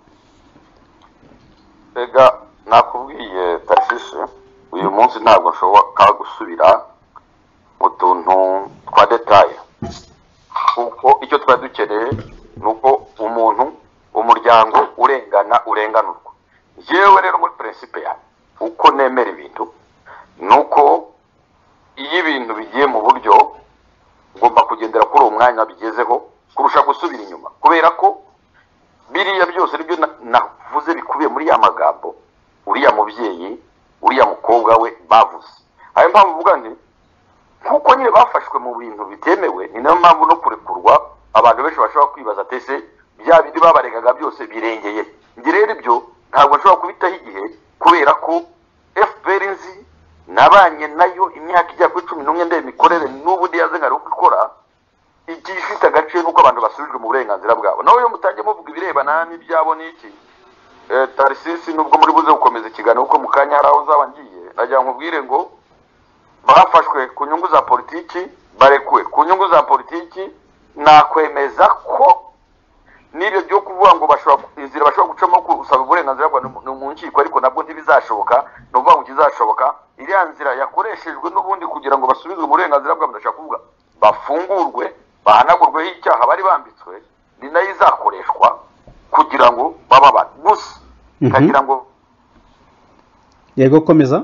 Ega nakubwiye Tarsisi, uyu munsi ntabwo nshobora gusubira mu tuntu twa detaye, kuko icyo twari dukeneye ni uko umuntu, umuryango urenganurwa. Yewe rero muri principe ya uko nemera ibintu, nuko iyo ibintu bigiye mu buryo ngomba kugendera kuri uwo mwanya bigezeho kurusha gusubira inyuma, kubera ko biriya byose nibyo navuze bikubiye muri ya magambo uriya mubyeyi, uriya mukobwa we bavuze. Ayo mpamvu uvuga nti kuko nyine bafashwe mu bintu bitemewe, ni nayo mpamvu no kurekurwa abantu benshi bashobora kwibaza tese bya bindi babaregaga byose birengeye. Ngi rero ibyo ntabwo nshobora kubitaho igihe, kubera ko FPR nzi nabanye nayo imyaka ijya kuri 11 ndeye mikorere, n'ubu ndiyaze ngari gukora igifite agaciro nuko abantu basubijwe mu burenganzira bwabo. Nawe yo mutajye muvuga ibirebana n'ibyabo n'iki Tarsisi, nubwo muri buze gukomeza ikiganiro uko mukanya hari aho uzaba ngiye, nagira nkubwire ngo bafashwe ku nyungu za politiki, barekuwe ku nyungu za politiki. Nakwemeza ko n'ibyo byo kuvuga ngo inzira bashobora gucamo gusaba uburenganzira bwa mu nkiko, ariko nabwo ntibizashoboka. No kuvuga ngo kizashoboka iriya nzira yakoreshejwe n'ubundi kugira ngo basubizwe uburenganzira bwabo, ndashaka kuvuga bafungurwe, bahanagurweho icyaha bari bambitswe, ni nayo izakoreshwa kugira ngo baba gusa kagira ngo yego komeza.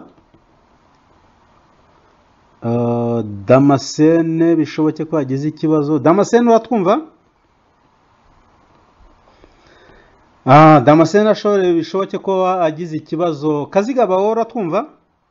Damascene bishoboke ko yagize ikibazo. Damascene uratwumva? Damascene bishoboke ko agize ikibazo. Kazigaba wowe uratwumva?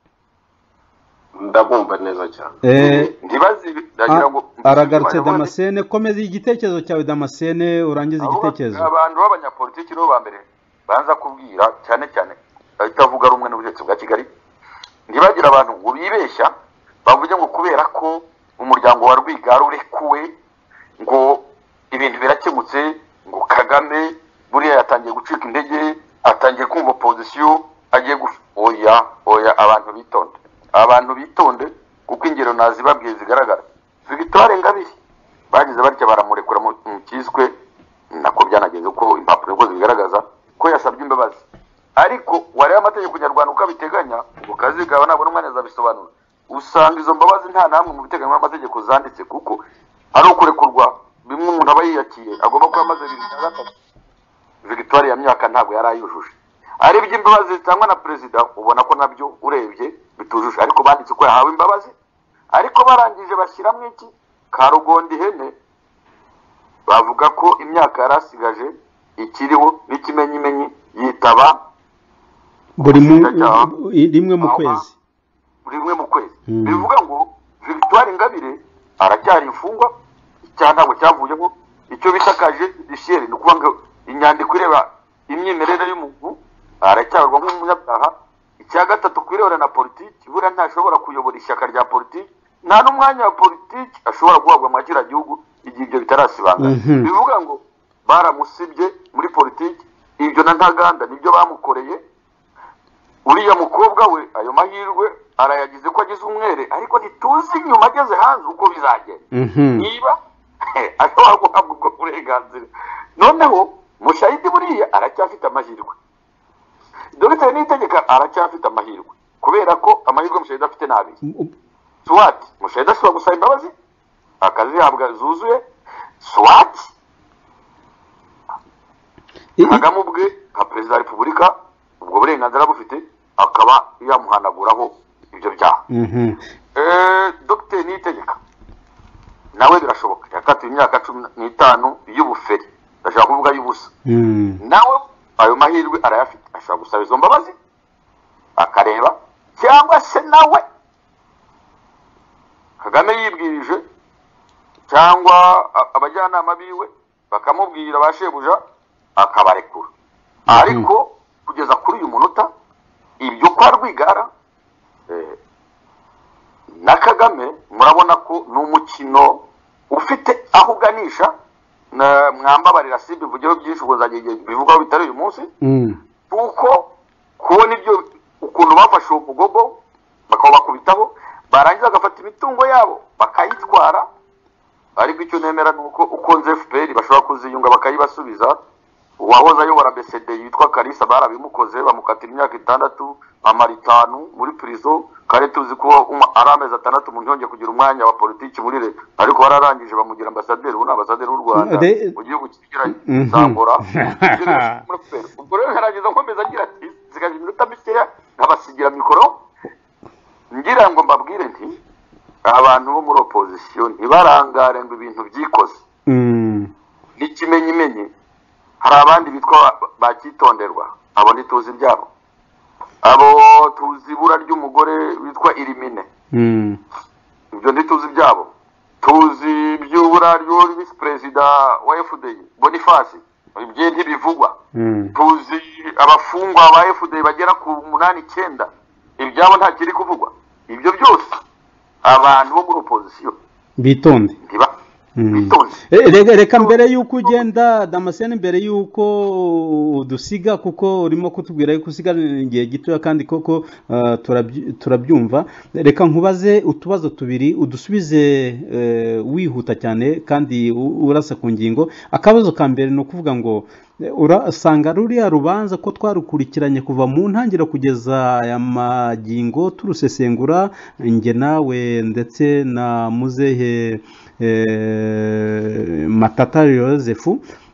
neza cyane. ntibazi ndagira ngo aragarutse Damascene, komeza igitekerezo cyawe Damascene, urangize igitekerezo. Abantu b'abanyapolitiki nibo ba mbere banza kubwira cyane cyane itavuga rumwe n'ubutegetsi bwa Kigali, ntibagira abantu ngo bibeshya bavuge ngo kubera ko umuryango wa Rwigara urekuwe ngo ibintu birakemutse, ngo Kagame buriya yatangiye gucika intege, atangiye kumva opposition, agiye oya abantu bitonde kuko ingero nazibabwiye zigaragara. Victoire Ingabire bagize batya baramurekura mu kiswe, nako byanagenze ko impapuro ngo zigaragaza ko yasabye imbabazi, ariko wareba amategeko nyarwanda uko abiteganya, ngo Kazigaba nabona umwanya azabisobanura, usanga izo mbabazi nta namwe mu biteganywa n'amategeko zanditse, kuko ari ukurekurwa bimwe umuntu aba yiyakiye agomba kuba amaze 2023. Victoire ya myaka ntabwo yari ayujuje, ari by'imbabazi zitangwa na perezida ubona ko nabyo urebye bitujuje, ariko banditse ko yahawe imbabazi, ariko barangije bashyiramo iki Karugondi ihene, bavuga ko imyaka yarasigaje ikiriho n'ikimenyimenyi yitaba rimwe mu kwezi. Bivuga ngo Victoire Ingabire aracyari imfungwa, icyaha ntabwo cyavuyeho, icyo bitakaje judiciaire, ni ukuvuga ngo inyandiko ireba imyemerere y'umuntu aracyarwa nk'umunyabyaha. Icya gatatu kwirebera na politiki, buriya ntashobora kuyobora ishyaka rya politiki, nta n'umwanya wa politiki ashobora guhabwa mu kiriya gihugu igihe ibyo bitarasibanga. Bivuga ngo baramusibye muri politiki, ibyo na Ntaganda nibyo bamukoreye. Uriya mukobwa we ayo mahirwe arayagize ko agize umwere, ariko ntituzi nyuma ageze hanze uko bizagenda, niba ashobora guhabwa ubwo burenganzira. Noneho Mushayidi buriya aracyafite amahirwe, Dr Niyitegeka aracyafite amahirwe, kubera ko amahirwe Mushayidi afite nabi. Swat Mushayidi ashobora gusaba imbabazi akazihabwa zuzuye, Swat Kagame ubwe nka perezida wa repubulika ubwo burenganzira bufite, akaba yamuhanaguraho ibyo byaha. Dr Niyitegeka nawe birashoboka, yakatiwe imyaka 15 y'ubuferi, ndashaka kuvuga y'ubusa, nawe ayo mahirwe arayafite, ashobora gusaba izo mbabazi akareba, cyangwa se nawe Kagame yibwirije cyangwa abajyanama biwe bakamubwira bashebuja akabarekura. Ariko kugeza kuri uyu munota ibyo kwa Rwigara na Kagame murabona ko ni umukino ufite aho uganisha. Mwambabarira simbivugeho byinshi ubwo nzagiye bivugaho bitari uyu munsi, kuko kubona ibyo ukuntu bafashe umugogo bakabakubitaho, barangiza bagafata imitungo yabo bakayitwara. Ariko icyo nemera ni uko ukonze FPR bashobora kuziyunga bakayibasubiza. Uwahoze ayobora BCD yitwa Kalisa barabimukoze, bamukatira imyaka 6 amara 5 muri prison, kare tuzi ko ari amezi 6 umuntu yongeye kugira umwanya wa politiki muri leta, ariko bararangije bamugira ambasaderi, ubu ambasaderi w'u Rwanda mu gihugu kigiranye Zangora. Ubwo rero haragize nkomeza agira ati zikaje iminota mikeya nkabasigira mikoro, ngira ngo mbabwire nti abantu bo muri opposition ntibarangare ngo ibintu byikoze n'ikimenyimenyi. Hari abandi bitwa bakitonderwa, abo ntituzi ibyabo, abo tuzi ibura ry'umugore witwa Irimine, ibyo ntituzi ibyabo. Tuzi iby'ubura ry'uwo visi perezida wa FDI Boniface, ibyo ntibivugwa. Tuzi abafungwa ba FDI bagera ku 8-9, ibyabo nta kiri kuvugwa. Ibyo byose abantu bo muri opposition bitonde. Reka mbere yuko ugenda Damascene, mbere yuko dusiga, kuko urimo kutubwira yuko usigara igihe gitoya kandi koko turabyumva, reka nkubaze utubazo tubiri udusubize wihuta cyane kandi urasa ku ngingo. Akabazo ka mbere no kuvuga ngo urasanga ruriya rubanza ko twarukurikiranye kuva mu ntangiriro kugeza aya magingo turusesengura, nge nawe ndetse na muzehe Matata Joseph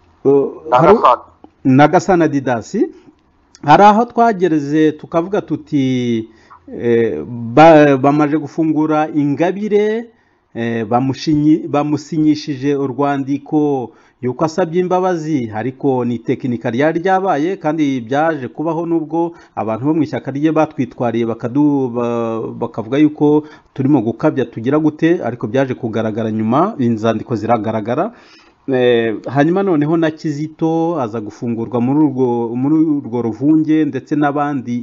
na Gasana Didasi, hari aho twagereze tukavuga tuti bamaje gufungura Ingabire, bamusinyishije urwandiko yuko asabye imbabazi, ariko ni tekinika ryari ryabaye kandi byaje kubaho nubwo abantu bo mu ishyaka rye batwitwariye bakavuga yuko turimo gukabya tugira gute, ariko byaje kugaragara nyuma, inzandiko ziragaragara. Hanyuma noneho na Kizito aza gufungurwa muri urwo ruvunge, ndetse n'abandi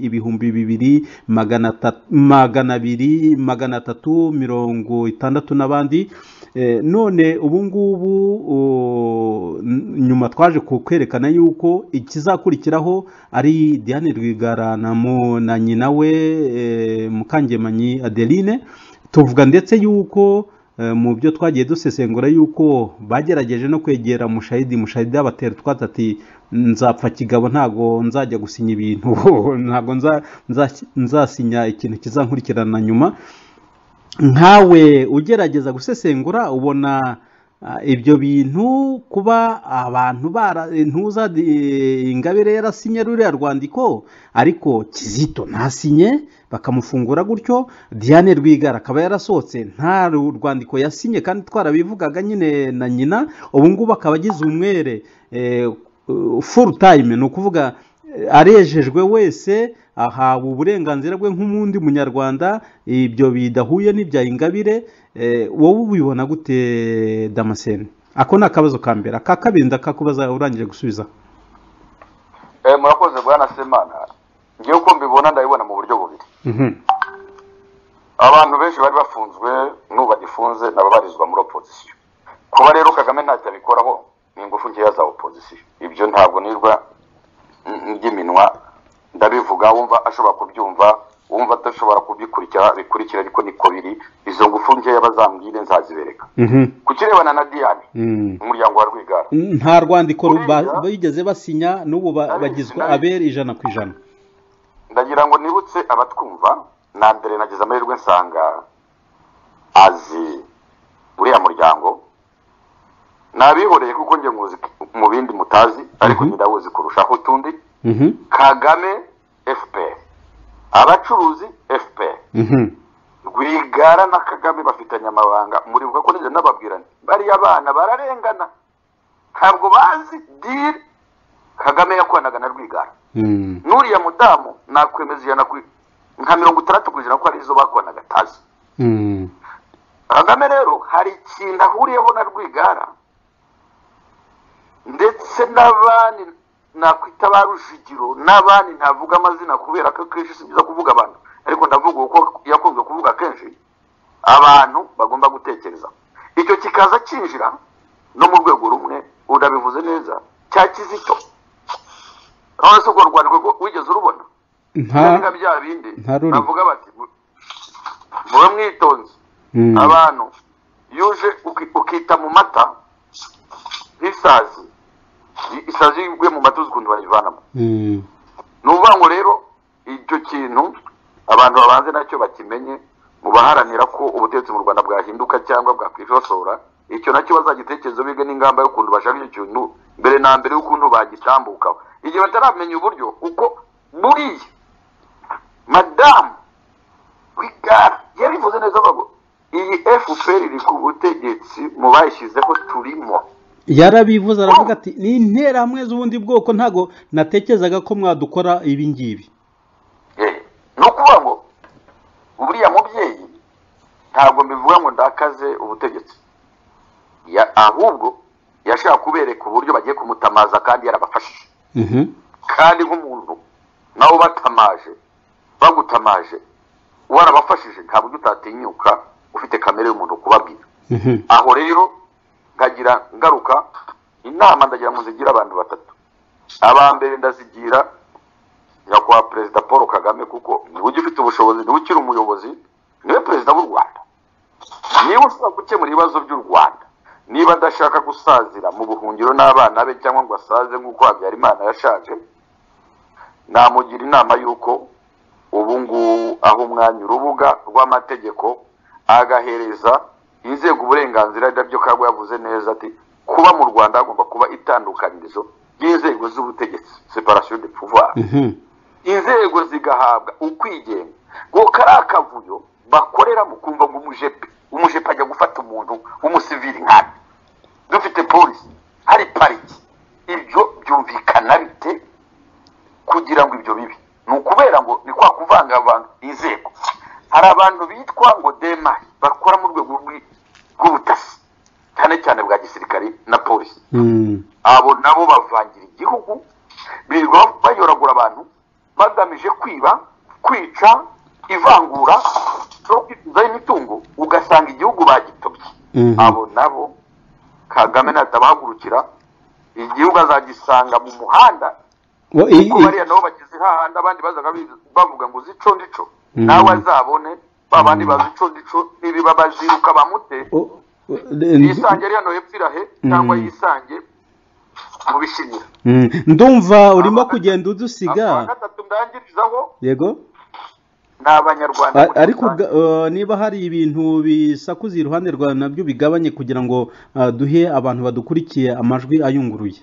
2,200 n'abandi. None ubu ngubu nyuma twaje kwerekana yuko ikizakurikiraho ari Diane Rwigara na nyina we Mukangemanyi Adeline. Tuvuga ndetse yuko mu byo twagiye dusesengura yuko bagerageje no kwegera Mushayidi abatera twatati nzapfa kigabo, ntago nzajya gusinya ibintu ntago nzasinya ikintu kizankurikirana nyuma. Nkawe ugerageza gusesengura, ubona ibyo bintu kuba abantu ntuza Ingabire yarasinye ruriya rwandiko ariko Kizito ntasinye bakamufungura gutyo, Diane Rwigara akaba yarasohotse nta rwandiko yasinye kandi twarabivugaga nyine na nyina, ubu ngubu akaba agize umwere full time, ni ukuvuga arejejwe wese, ahawe uburenganzira bwe nk'umundi munyarwanda. Ibyo bidahuye n'ibya Ingabire, wowe ubibona gute Damascene? Ako ni akabazo ka mbere. Aka kabiri ndakakubaza urangije gusubiza. Murakoze Bwana Semana. Ngiye uko mbibona ndabibona mu buryo bubiri. Abantu benshi bari bafunzwe n'ubu bagifunze n'ababarizwa muri opposition. Kuba rero Kagame ntacyo abikoraho ni ingufu nkeya za opposition. Ibyo ntabwo nirwa ngiminwa ndabivuga, wumva ashobora kubyumva, wumva atashobora kubikurikira ariko niko biri. Izo ngufu nkeya bazambwire nzazibereka. Kukirebana na Diane umuryango wa Rwigara, nta rwandiko bigeze basinya, n'ubu bagizwe abere 100%. Ndagira ngo nibutse abatwumva, na mbere nagize amahirwe nsanga azi uriya muryango, nabihoreye kuko nge nguzi mu bindi mutazi, ariko ndawuzi kurushaho tundi. Kagame FPR, abacuruzi FPR, Rwigara na Kagame bafitanye amabanga. Muribuka ko nje nababwirana bari abana bararengana, ntabwo bazi deal Kagame yakwanaga na Rwigara. Nuriya mudamu nakwemeza nka 60% ko ari zo bakwanaga tazi. Kagame rero hari ikintu ahuriyeho na Rwigara, ndetse n'abandi nakwita barujigiro, n'abandi ntavuga amazina kubera ko kenshi sibiza kuvuga abantu, ariko ndavuga uko yakunze kuvuga kenshi, abantu bagomba gutekereza. Icyo kikaza kinjira no mu rwego rumwe, urabivuze neza, cya Kizito. Aho se ko rwandiko wigeze urubona? Nta bya bindi navuga bati muwe mwitonze, abantu yuje ukita mu mata isazi igwe mu matuzi kuntu bayivanamo. Nuvuga ngo rero icyo kintu abantu babanze nacyo bakimenye, mu baharanira ko ubutegetsi mu Rwanda bwahinduka cyangwa bwakwishosora. Icyo nacyo bazagitekerezo bige n'ingamba yo kuntu bashaka icyo kintu mbere na mbere y'ukuntu bagitambuka. Igihe bataramenya uburyo uko buriya Madame Rwigara yarivuze neza bago iyi FPR iri ku butegetsi mu bayishyizeho turimo. Yarabivuze aravuga ati ni interamwe z'ubundi bwoko, ntago natekerezaga ko mwadukora ibi ngibi. No kuvuga ngo buriya mubyeyi ntabwo mbivuga ngo ndakaze ubutegetsi, ahubwo yashaka kubereka uburyo bagiye kumutamaza kandi yarabafashije. Kandi nk'umuntu nawe batamaje bagutamaje warabafashije, ntabwo utatinyuka ufite kamere y'umuntu kubabwira. Aho rero ngagira ngaruka inama, ndagira ngo zigira abantu batatu. Abambere ndazigira nyakwa Perezida Paul Kagame, kuko niwe ugifite ubushobozi, niwe ukiri umuyobozi, niwe perezida w'u Rwanda. Niba ushaka gukemura ibibazo by'u Rwanda, niba adashaka gusazira mu buhungiro n'abana be cyangwa ngo asaze nk'uko Habyarimana yashaje, namugira inama y'uko ubu ngubu aho umwanya urubuga rw'amategeko agahereza inzego uburenganzira. Nabyo Kagwe yavuze neza ati kuba mu Rwanda hagomba kuba itandukanirizo ry'inzego z'ubutegetsi, separation de pouvoir. Inzego zigahabwa ukwigenga, ngo karakavuyo bakorera mu kumva ngo umujepe ajya gufata umuntu w'umusivili nkane. Dufite polisi, hari pariki ibyo byumvikana bite kugira ngo ibyo bibi ni ukubera ngo ni kwa kuvanga abantu inzego hari abantu bitwa ngo dema bakora mu rwego rw'ubutasi cyane cyane bwa gisirikare na polisi abo nabo bavangira igihugu birirwa bayoragura abantu bagamije kwiba kwica ivangura no kwifuzaho imitungo ugasanga igihugu bagitobye abo nabo Kagame natabahagurukira igihugu azagisanga mu muhanda kuko bariya nabo bageze hahandi abandi bazaga bavuga ngo zico ndico nawe azabone babandi bazico ndico nibiba baziruka bamute yisange ari hano hepfirahe cyangwa yisange mu bishirira ndumva urimo kugenda udusiga gatatu ndangirizaho yego n'abanyarwanda ariko niba hari ibintu bisakuza iruhande rwa nabyo bigabanye kugira ngo duhe abantu badukurikiye amajwi ayunguruye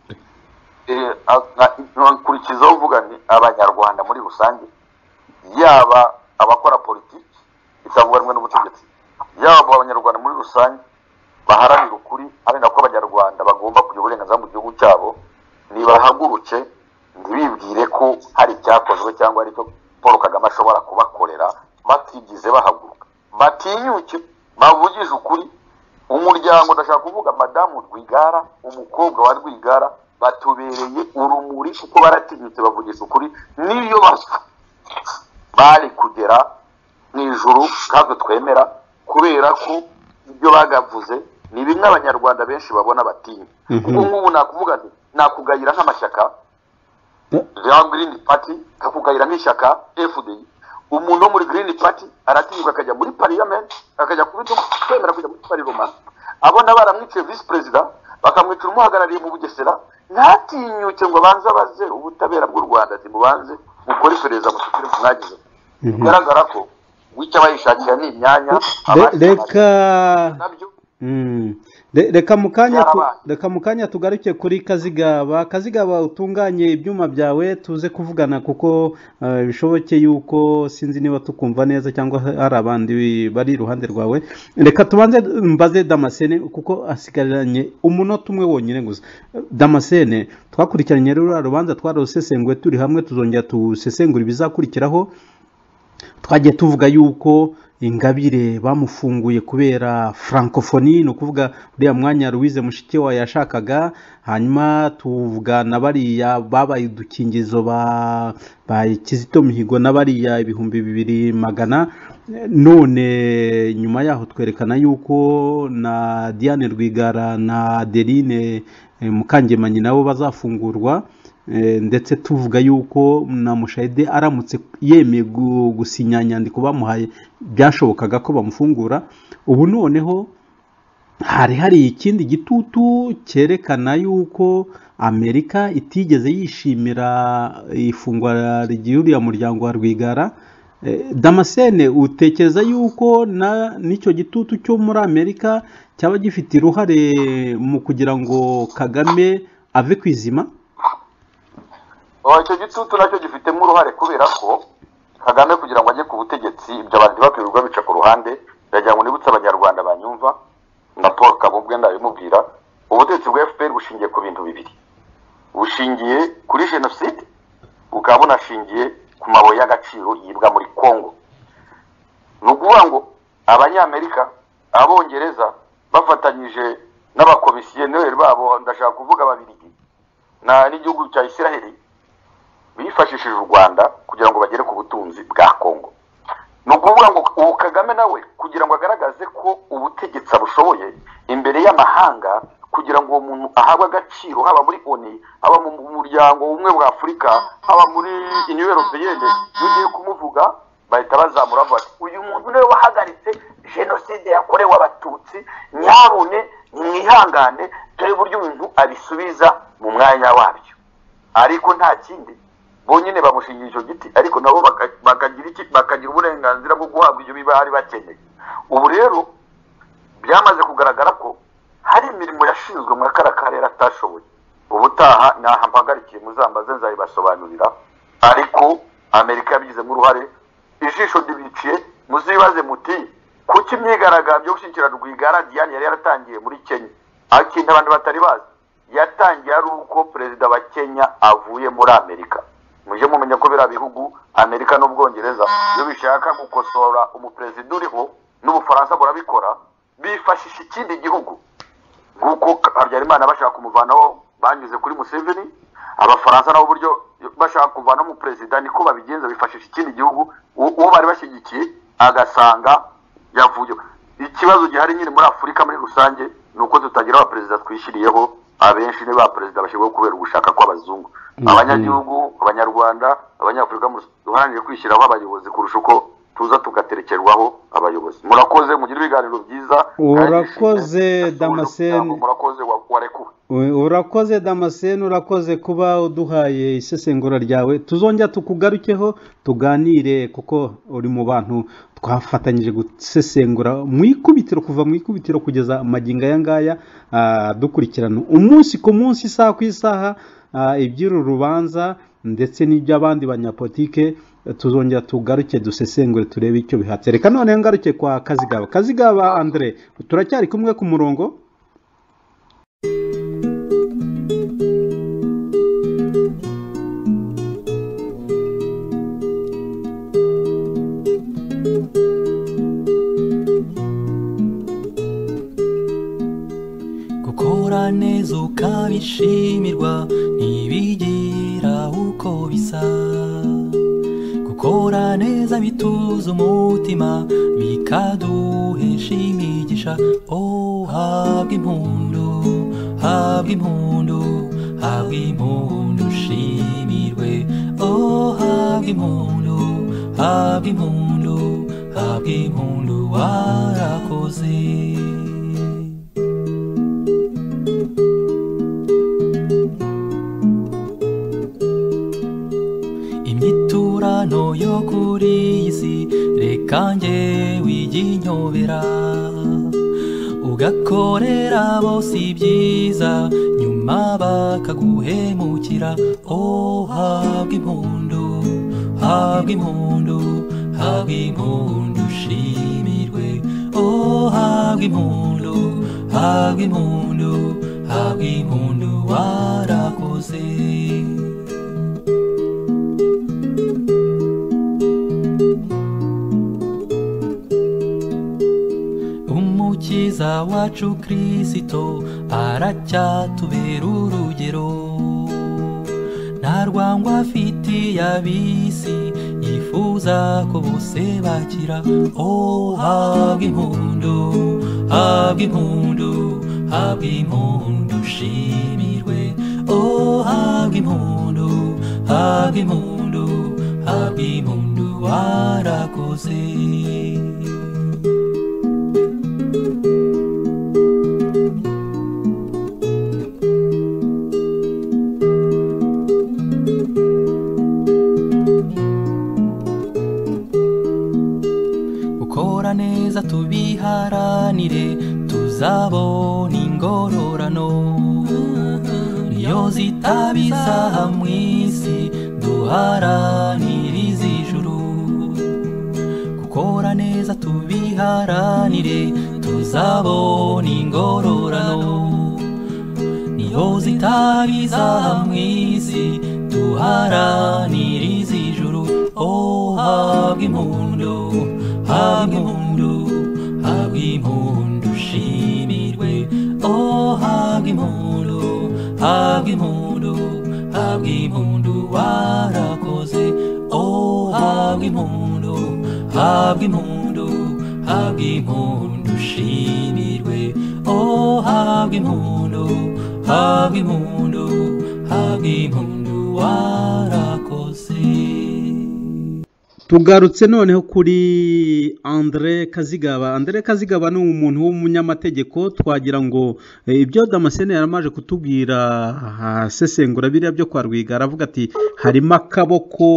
nkurikizaho uvuga ni abanyarwanda muri rusange yaba abakora politiki itavuga rumwe n'ubutegetsi yaba abanyarwanda muri rusange baharanira ukuri ari nako abanyarwanda bagomba kugira uburenganzira mu gihugu cyabo nibahaguruke ntibibwire ko hari icyakozwe cyangwa ari cyo Paul Kagame ashobora kubakorera batigize bahaguruka batinyuke bavugije ukuri umuryango ndashaka kuvuga madamu Rwigara umukobwa wa Rwigara batubereye urumuri kuko baratinyutse bavugisha ukuri niyo baswa bari kugera mu ijuru kandi twemera kubera ko ibyo bagavuze ni bimwe abanyarwanda benshi babona batinya kuko nk'ubu nakuvuga nti nakugayira nk'amashyaka ya Green Party kakugayira nk'ishyaka FDI umuntu wo muri Green Party aratinyuka akajya muri parliament akajya kwemera kujya muri parliament abona baramwice vice president bakamwicira umuhagarariye mu Bugesera ntatinyuke ngo banze baze ubutabera bw'u Rwanda zimubanze mukora iperereza mu tukiri mwagize bigaragara ko wicya bayishakira ni imyanya reka mukanya tugaruke kuri Kazigaba utunganye ibyuma byawe tuze kuvugana kuko bishoboke yuko sinzi niba tukumva neza cyangwa hari abandi bari iruhande rwawe reka tubanze mbaze Damascene kuko asigaranye umunota umwe wonyine gusa Damascene twakurikiranye rero rubanza twarusesenguye turi hamwe tuzongera tusesengura ibizakurikiraho twagiye tuvuga yuko Ingabire bamufunguye kubera francophonie no kuvuga uriya mwanya Louise Mushikiwabo yashakaga hanyuma tuvugana bariya babaye udukingizo ba Kizito Mihigo n'abariya 2200 none nyuma yaho twerekana yuko na Diane Rwigara na Adeline Mukangemanyi nabo bazafungurwa ndetse tuvuga yuko na Mushayide aramutse yemeye gusinya nyandiko bamuhaye byashobokaga ko bamufungura ubu noneho hari ikindi gitutu cyerekana yuko Amerika itigeze yishimira ifungwa ry'uriya muryango wa Rwigara Damascene utekereza yuko n'icyo gitutu cyo muri Amerika cyaba gifite uruhare mu kugira ngo Kagame ave kwizima icyo gitutu nacyo gifitemo uruhare kubera ko Kagame kugira ngo ajye ku butegetsi ibyo abantu bakwirirwa bica ku ruhande yagira ngo nibutse abanyarwanda banyumva na Paul Kagame ndabimubwira ubutegetsi bwa FPR bushingiye ku bintu bibiri bushingiye kuri genocide bukaba bunashingiye ku mabuye y'agaciro yibwa muri Congo ni ukuvuga ngo abanyamerika abongereza bafatanyije n'abakomisiyoneri babo ndashaka kuvuga Ababiligi n'igihugu cya Isiraheli bifashishije u Rwanda kugira ngo bagere ku butunzi bwa Congo no kuvuga ngo ubu Kagame nawe kugira ngo agaragaze ko ubutegetsi abushoboye imbere y'amahanga kugira ngo uwo muntu ahabwe agaciro haba muri ONU haba mu muryango umwe wa Afurika haba muri Union Européenne ugiye kumuvuga bahita bazamura bati uyu muntu niwe wahagaritse genocide yakorewe abatutsi nyabune mwihangane dore buryo umuntu abisubiza mu mwanya wabyo ariko nta kindi bonyine bamushingira icyo giti ariko nabo bakagira uburenganzira bwo guhabwa ibyo bari bakeneye ubu rero byamaze kugaragara ko hari imirimo yashinzwe mu karere atashoboye ubutaha nahampagarikiye muzambaze nzayibasobanurira ariko Amerika yabigizemo uruhare ijisho ndibiciye muzibaze muti kuki imyigaragambyo yo gushyigikira Rwigara Diane yari yaratangiye muri Kenya akinda abantu batari bazi yatangiye ari uko perezida wa Kenya avuye muri Amerika. Muje mumenya ko bira bihugu Amerika n'Ubwongereza iyo bishaka gukosora umuperezida uriho n'Ubufaransa burabikora bifashisha ikindi gihugu. Nguko Habyarimana bashaka kumuvanaho banyuze kuri Museveni, Abafaransa nabo buryo bashaka kuvana mu perezida niko babigenza bifashisha ikindi gihugu uwo bari bashyigikiye agasanga yavuye. Ikibazo gihari nyine muri Afurika muri rusange nuko tutagira abaperezida twishiriyeho, abenshi ne ba perezida bashyirwaho kubera ugushaka kw'abazungu. Abanyagihugu, Abanyarwanda, Abanyafurika duharanire kwishyiraho abayobozi kurusha uko tuza tugaterekerwaho abayobozi. Murakoze mugira ibiganiro byiza. Urakoze Damascene. Murakoze warekuwe. Urakoze Damascene, urakoze kuba uduhaye isesengura ryawe. Tuzongera tukugarukeho tuganire kuko uri mu bantu twafatanyije gusesengura mu ikubitiro kuva mu ikubitiro kugeza maginga yangaya dukurikirana umunsi ku munsi isaha ku isaha iby'uru rubanza ndetse n'iby'abandi banyapolitike. Tuzongera tugaruke dusesengure turebe icyo bihatse. Reka none ngaruke kwa Kazigaba Andre, turacyari kumwe ku murongo. Gukora neza ukabishimirwa ntibigira uko bisa, gukora neza bituza umutima bikaduhesha imigisha. Oh, habwa impundu, habwa impundu, habwa impundu ushimirwe. Oh, habwa impundu, habwa impundu, habwa impundu warakoze. Imyiturano yo kuri iyi si reka njye wiginyobera, ugakorera bose ibyiza nyuma bakaguhemukira. Oh, habwa impundu, habwa impundu, habwa impundu ushimirwe. Oh, habwa impundu, habwa impundu, habwa impundu warakoze. Umukiza wacu Kristo aracyatubera urugero, nta rwangwa afitiye ab'isi yifuza ko bose bakira. Oh, habwa impundu, habwa impundu, habwa impundu ushimirwe. Oh, habwa impundu, habwa impundu, habwa impundu warakoze. Gukora neza tubiharanire tuzabona ingororano, niyo zitabiza mu isi duharanire iz'ijuru. Gukora neza tubiharanire tuzabona ingororano, niyo zitabiza mu isi duharanire iz'ijuru. Oh, habwa impundu, habwa impundu, habwa impundu ushimirwe. Oh, habwa impundu, habwa impundu, habwa impundu warakoze. Oh, habwa impundu, habwa impundu, habwa impundu ushimirwe. Oh, habwa impundu, habwa impundu, habwa impundu warakoze. Tugarutse noneho kuri Andre Kazigaba. Andre Kazigaba ni umuntu w'umunyamategeko. Twagira ngo ibyo Damascene yaramaje kutubwira sesengura biriya byo kwa Rwigara, avuga ati harimo akaboko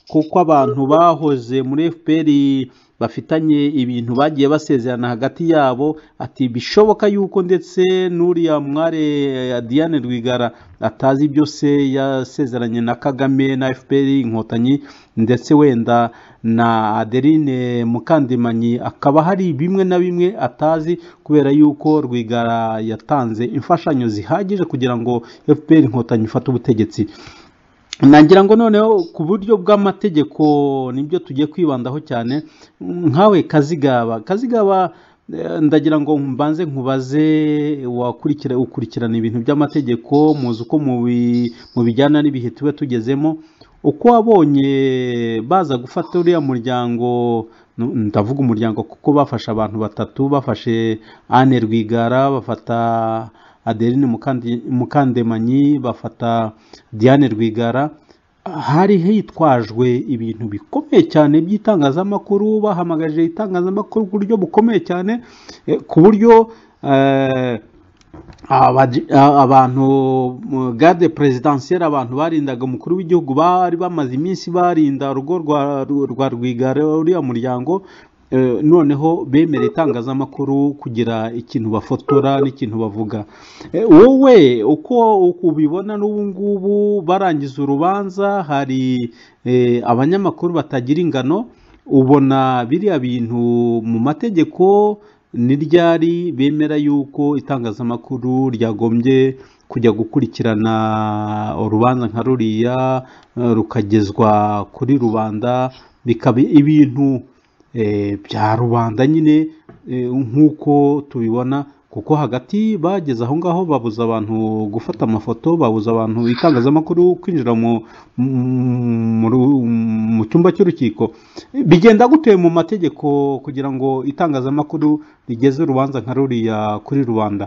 kuko abantu bahoze muri FPR bafitanye ibintu bagiye basezerana hagati yabo, ati bishoboka yuko ndetse n'uriya mware Diane Rwigara atazi ibyo se yasezeranye na Kagame na FPR inkotanyi, ndetse wenda na Adeline Mukandemanyi akaba hari bimwe na bimwe atazi, kubera yuko Rwigara yatanze imfashanyo zihagije kugira ngo FPR inkotanyi ifate ubutegetsi. Nagira ngo noneho ku buryo bw'amategeko nibyo tugiye kwibandaho cyane. Nkawe Kazigaba, ndagira ngo mbanze nkubaze, ukurikirana ibintu by'amategeko, muzi uko mu bijyana n'ibihe tuba tugezemo, uko wabonye baza gufata uriya muryango, ndavuga umuryango kuko bafashe abantu batatu, bafashe Anne Rwigara, bafata Adeline Mukandemanyi, bafata Diane Rwigara, hari hitwajwe ibintu bikomeye cyane by'itangazamakuru, bahamagaje itangazamakuru ku buryo bukomeye cyane, ku buryo abantu garde presidentielle, abantu barindaga umukuru w'igihugu bari bamaze iminsi barinda urugo rwa Rwigara, uriya muryango, noneho bemera itangazamakuru kugira ikintu bafotora n'ikintu bavuga. Wowe uko ubibona n'ubu ngubu barangiza urubanza, hari abanyamakuru batagira ingano, ubona biriya bintu mu mategeko ni ryari bemera yuko itangazamakuru ryagombye kujya gukurikirana urubanza nka ruriya rukagezwa kuri rubanda, bikaba ibintu bya rubanda nyine nk'uko tubibona, kuko hagati bageze aho ngaho babuza abantu gufata amafoto, babuza abantu itangazamakuru kwinjira mu cyumba cy'urukiko. Bigenda gute mu mategeko kugira ngo itangazamakuru rigeze urubanza nka ruriya kuri rubanda?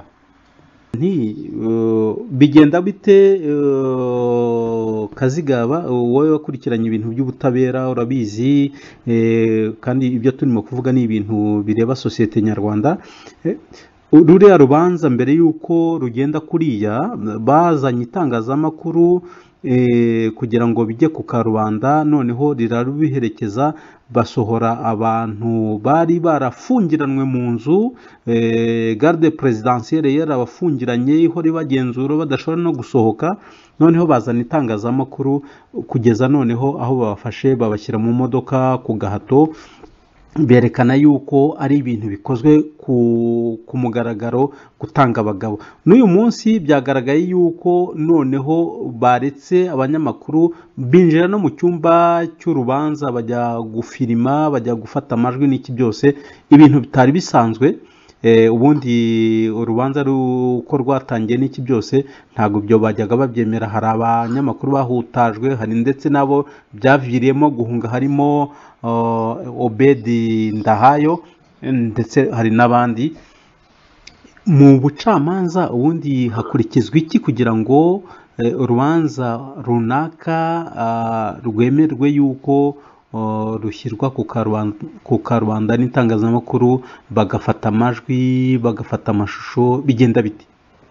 Bigenda bite Kazigaba, wowe wakurikiranye ibintu by'ubutabera urabizi, kandi ibyo turimo kuvuga ni ibintu bireba sosiyete nyarwanda. Ruriya rubanza mbere y'uko rugenda kuriya, bazanye itangazamakuru kugira ngo bijye ku karubanda, noneho rirarubiherekeza, basohora abantu bari barafungiranwe mu nzu, garde presidentielle yarabafungiranye ihora ibagenzura badashobora no gusohoka, noneho bazana itangazamakuru kugeza noneho aho babafashe babashyira mu modoka ku gahato, berekana yuko ari ibintu bikozwe ku mugaragaro gutanga abagabo. N'uyu munsi byagaragaye yuko noneho baretse abanyamakuru binjira no mu cyumba cy'urubanza, bajya gufirima, bajya gufata amajwi n'iki byose, ibintu bitari bisanzwe. Ubundi urubanza uko rwatangiye n'iki byose ntabwo byo bajyaga babyemera. Hari abanyamakuru bahutajwe, hari ndetse nabo byaviriyemo guhunga, harimo Obedi Ndahayo, ndetse hari n'abandi. Mu bucamanza ubundi hakurikizwa iki kugira ngo urubanza runaka rwemerwe yuko rushyirwa ku karubanda n'itangazamakuru, bagafata amajwi, bagafata amashusho, bigenda biti?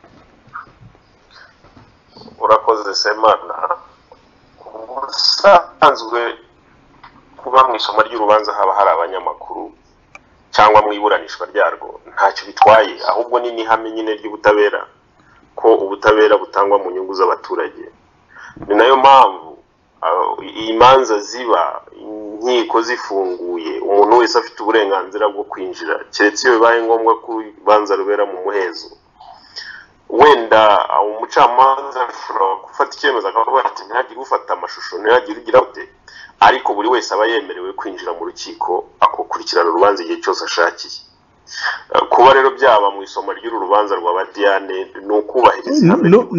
Urakoze Semana. Ubusanzwe kuba mu isomo ry'urubanza haba hari abanyamakuru cyangwa mu iburanishwa ryarwo ntacyo bitwaye, ahubwo ni n'ihame nyine ry'ubutabera ko ubutabera butangwa mu nyungu z'abaturage. Ni nayo mpamvu imanza ziba, inkiko zifunguye, umuntu wese afite uburenganzira bwo kwinjira, keretse iyo bibaye ngombwa ko urubanza rubera mu muhezo. Wenda umucamanza ashobora gufata icyemezo akavuga ati ntihagire ufata amashusho, ntihagire ugira ute, ariko buri wese aba yemerewe kwinjira mu rukiko akakurikirana urubanza igihe cyose ashakiye. Kuba rero byaba mu isoma ry'uru rubanza rwa Diane ni ukubahiriza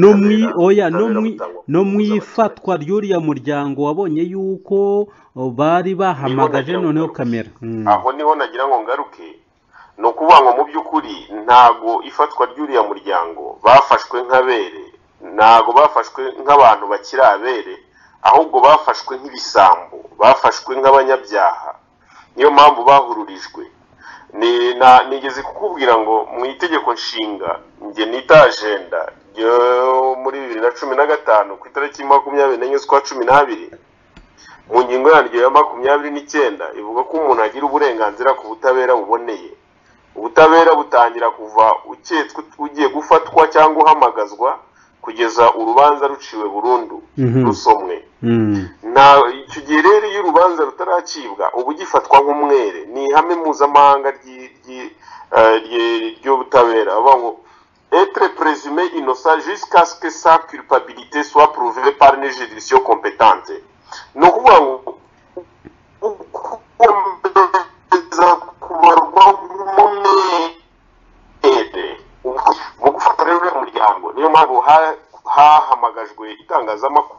no mu ifatwa ry'uriya muryango, wabonye yuko bari bahamagaje noneho kamera. Aho niho nagira ngo ngaruke, ni ukuvuga ngo mu by'ukuri ntago ifatwa ry'uriya muryango bafashwe nk'abere, ntago bafashwe nk'abantu bakiri abere, ahubwo bafashwe nk'ibisambo, bafashwe nk'abanyabyaha. Niyo mpamvu bahururijwe. Nigeze kukubwira ngo mu itegeko nshinga nge nita agenda yo muri 2015 ku itariki 24 z'ukwa 12 mu ngingo yaryo ya 29 ivuga ko umuntu agira uburenganzira ku butabera buboneye. Ubutabera butangira kuva uketswe ugiye gufatwa cyangwa uhamagazwa kugeza urubanza ruciwe burundu rusomwe. Na icyo gihe rero iyo urubanza rutaracibwa ubu gifatwa nk'umwere, ni ihame mpuzamahanga ry'ubutabera avuga ngo être présumé innocent jusqu'à ce que sa culpabilité soit prouvée par une juridiction compétente. No kuvuga ngo kubarwa mu gufata rero umuryango, niyo mpamvu hahamagajwe itangazamakuru.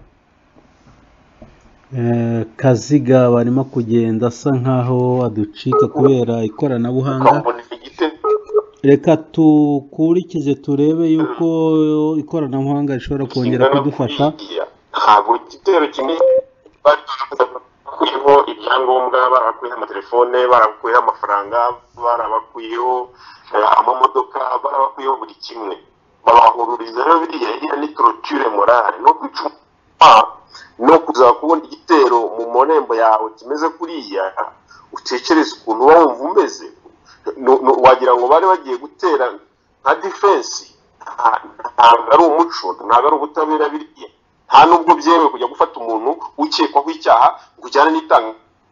Kaziga barimo kugenda asa nkaho aducika kubera ikoranabuhanga. Reka tukurikize turebe yuko ikoranabuhanga rishobora kongera kudufasha. Ntabwo igitero kimwe barakuyeho ibyangombwa, barakuyeho amatelefone, barakuyeho amafaranga, barabakuyeho amamodoka, barabakuyeho buri kimwe. Babahururiza rero biriya ni torture morale no kwicuma no kuza kubona igitero mu monembo yawe kimeze kuriya utekereza ukuntu uba wumva umeze. Wagira ngo bari bagiye gutera nka defense. Ntabwo ari umuco, ntabwo ari ubutabera biriya. Nta nubwo byemewe kujya gufata umuntu ukekwaho icyaha ngo ujyane n'itanga.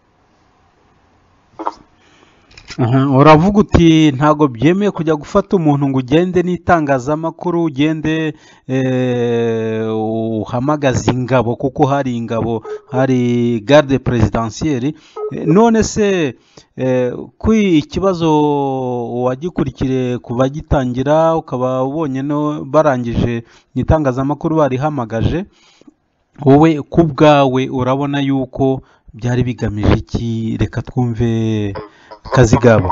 Uravuga uti ntago byemeye kujya gufata umuntu ngo ugende n'itangazamakuru, ugende uhamagaza ingabo, kuko hari ingabo, hari garde presidentielle. None se kuri ikibazo wagikurikire kuva gitangira ukaba ubonye no barangije n'itangazamakuru barihamagaje, wowe kubwawe urabona yuko byari bigamije iki? Reka twumve Kazigaba.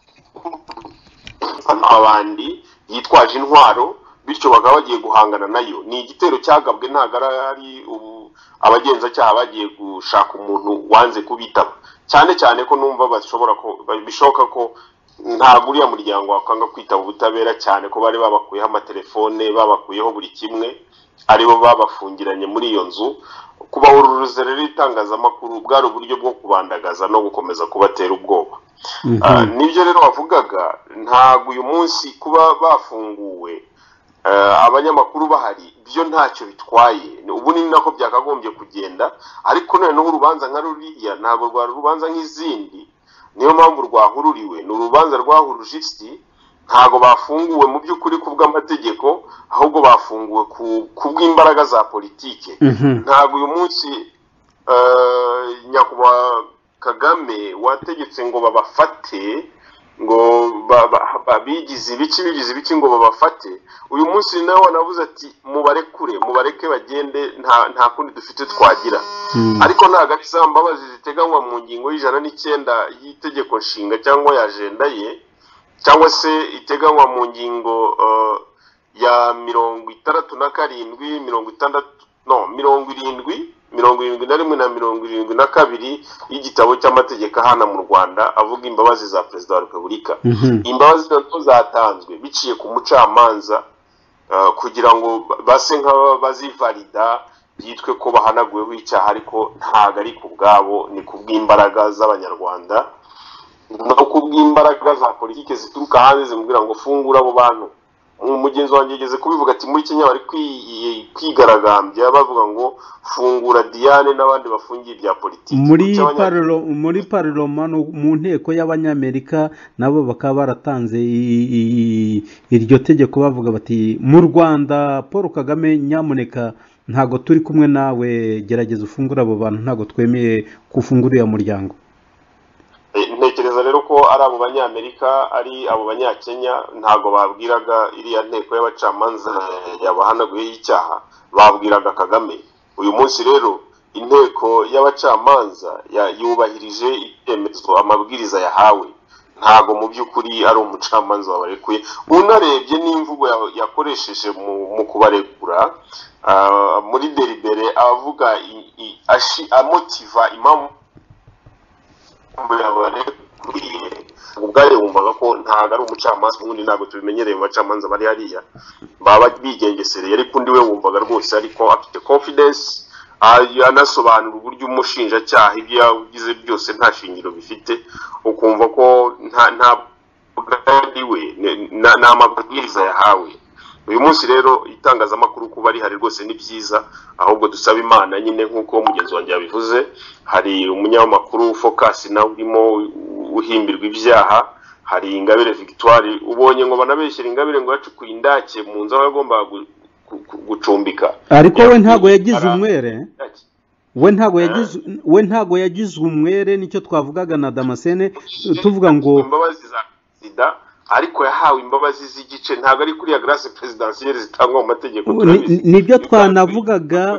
Abandi yitwaje intwaro bityo bakaba bagiye guhangana nayo. Ni igitero cyagabwe, ntago ari abagenzacyaha bagiye gushaka umuntu wanze kubitaba. Cyane cyane ko numva bishoboka ko ntago uriya muryango wakanga kwitaba ubutabera, cyane ko bari babakuyeho amatelefone, babakuyeho buri kimwe, aribo babafungiranye muri iyo nzu. Kubahururiza rero itangazamakuru bwari uburyo bwo kubandagaza no gukomeza kubatera ubwoba. Nibyo rero bavugaga, ntago uyu munsi kuba bafunguwe abanyamakuru bahari byo ntacyo bitwaye. Ubu ni nako byakagombye kugenda, ariko noneho urubanza nka ruriya ntago rwari urubanza nk'izindi. Niyo mpamvu rwahururiwe, ni urubanza rwahuruje isi. Ntago bafunguwe mu by'ukuri kubw'amategeko, ahubwo bafunguwe kubw'imbaraga za politike. Ntago uyu munsi nyakubahwa Kagame wategetse ngo babafate, ngo bigize ibiki ngo babafate. Uyu munsi nawe wanavuze ati mubareke bagende, nta kundi dufite twagira. Ariko ntago ari za mbabazi ziteganywa mu ngingo y'109 y'itegeko nshinga cyangwa ya agenda ye, cyangwa se iteganywa mu ngingo ya 67 na 72 y'igitabo cy'amategeko hana mu Rwanda avuga imbabazi za Perezida wa Repubulika. Imbabazi nazo zatanzwe biciye ku mucamanza kugira ngo base nk'abazivalida yitwe ko bahanaguweho icyaha, ariko ntago ari ku bwabo, ni kubw'imbaraga z'abanyarwanda no kubw'imbaraga za politike zituruka hanze zimubwira ngo fungura abo bantu. Umugenzi wanjye yigeze kubivuga ati muri Kenya bari kwigaragambya bavuga ngo fungura Diane n'abandi bafungiye bya politiki. Muri parlement mu nteko y'abanyamerika nabo bakaba baratanze iryo tegeko bavuga bati mu Rwanda Paul Kagame nyamuneka ntago turi kumwe nawe, gerageza ufungura abo bantu, ntago twemeye gufungura uyu muryango. Ntekereza rero ko ari abo banyamerika, ari abo banyakenya, ntago babwiraga iriya nteko y'abacamanza yabahanaguye y'icyaha, babwiraga Kagame. Uyu munsi rero inteko y'abacamanza yubahirije icyemezo, amabwiriza yahawe. Ntago mu by'ukuri ari umucamanza wabarekuye. Unarebye n'imvugo yakoresheje mu kubarekura muri delibere, avuga amotiva impamvu ubwayo wumvaga ko ntago ari umucamanza. Ubundi ntago tubimenyereye mu bacamanza bari hariya, baba bigengesereye, ariko undi we wumvaga rwose ariko afite confidence, anasobanura uburyo umushinjacyaha ibyo yagize byose nta shingiro bifite, ukumva ko nta bwariwe n'amabwiriza yahawe. Uyu munsi rero itangazamakuru kuba rihari rwose ni byiza, ahubwo dusaba Imana nyine nk'uko mugenzi wanjye yabivuze. Hari umunyamakuru Focus nawe urimo uhimbirwa ibyaha, hari Ingabire Victoire ubonye ngo banabeshyira Ingabire ngo yacukuye indake mu nzu aho yagomba gucumbika, ariko we ntago yagize umwere, we ntago yagize umwere. Nicyo twavugaga na Damascene tuvuga ngo imbabazi za Perezida, ariko yahawe imbabazi z'igice, ntago ari kuri ya grâce présidentielle zitangwa mu mategeko. Nibyo twanavugaga,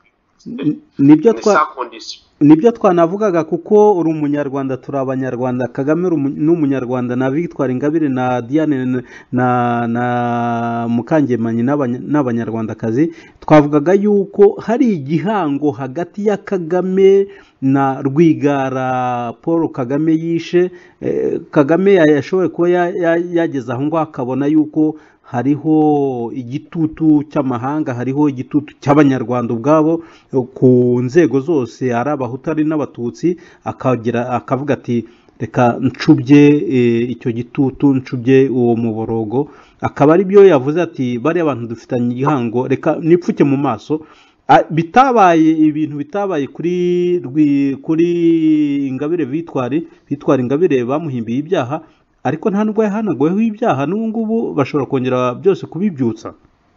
nibyo twanavugaga kuko uri umunyarwanda, turi abanyarwanda. Kagame n'umunyarwanda, na Victoire Ingabire na Diane na Mukangemanyi n'abanyarwandakazi. Twavugaga yuko hari igihango hagati ya Kagame na Rwigara Paul Kagame yishe. Kagame yashoboye kuba yageza aho ngaho akabona yuko hariho igitutu cy'amahanga, hariho igitutu cy'abanyarwanda ubwabo ku nzego zose, ari abahutu ari n'abatutsi, akavuga ati reka ncubye icyo gitutu, ncubye uwo muborogo. Akaba ari byo yavuze ati bariya abantu dufitanye igihango, reka nipfuke mu maso. Bitabaye ibintu bitabaye kuri Ingabire Victoire Ingabire bamuhimbiye ibyaha, ariko nta nubwo yahanaguweho ibyaha, n'ubu ngubu bashobora kongera byose kubibyutsa.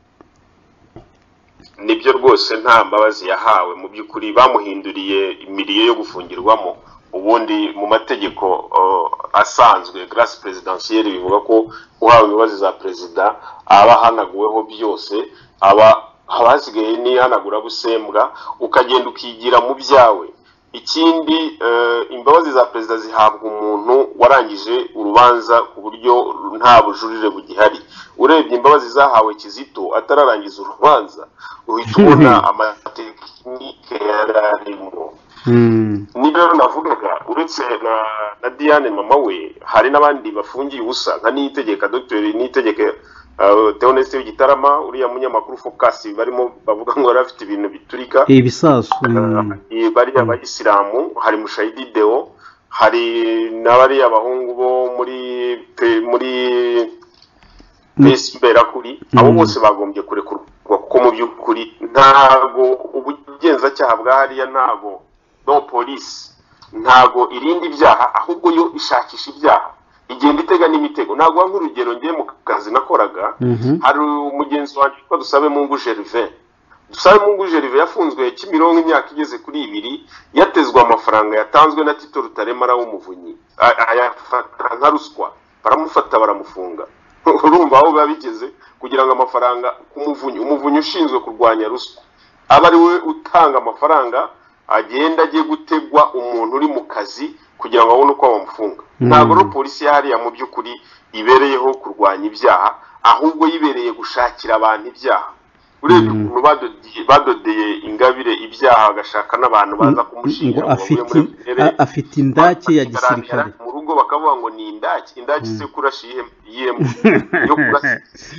Nibyo rwose nta mbabazi yahawe, mu by'ukuri bamuhinduriye imiriyo yo gufungirwamo. Ubundi mu mategeko asanzwe grâce présidentielle bivuga ko uhawe imbabazi za perezida aba hanaguweho byose, abasigaye ni hanagura busembwa, ukagenda ukigira mu byawe. Ikindi imbabazi za perezida zihabwa umuntu warangije urubanza ku buryo nta bujurire bugihari. Urebye imbabazi zahawe Kizito atararangiza urubanza, uhita ubona amatekinike yararimo. Niba navugaga uretse na Diane mama we, hari n'abandi bafungiye ubusa nka Niyitegeka, Dr. Niyitegeka Theoneste w'Igitarama, uriya munyamakuru Focus barimo bavuga ngo yarafite ibintu biturika ibisasu. Bari abayisilamu, hari Mushayidi Deo, hari n'abari abahungu bo muri Mbera kuri, abo bose bagombye kurekurwa kuko mu by'ukuri ntago ubugenzacyaha bwa hariya ntago no police ntago irindi ibyaha, ahubwo yo ishakisha ibyaha, igenda itega n'imitego. Ntago nk'urugero ngiye mu kazi nakoraga, hari umugenzi wanjye witwa Dusabemungu Gervais yafunzwe Kimironko imyaka igeze kuri 2, yatezwe amafaranga yatanzwe na Tito Rutaremara w'Umuvunyi, ayafata nka ruswa, baramufata baramufunga. Urumva aho babigeze kugira ngo amafaranga umuvunyi ushinzwe kurwanya ruswa aba ari we utanga amafaranga, agenda agiye gutegwa umuntu uri mu kazi kugira ngo abone uko bamufunga. Ntabwo ro polisi yahariya mu by'ukuri ibereyeho kurwanya ibyaha, ahubwo yibereye gushakira abantu ibyaha. Urebye ukuntu badodeye Ingabire ibyaha, agashaka n'abantu baza kumushinja afite indake ya gisirikare mu rugo, bakavuga ngo ni indake se kurasha yihemu yo kurasa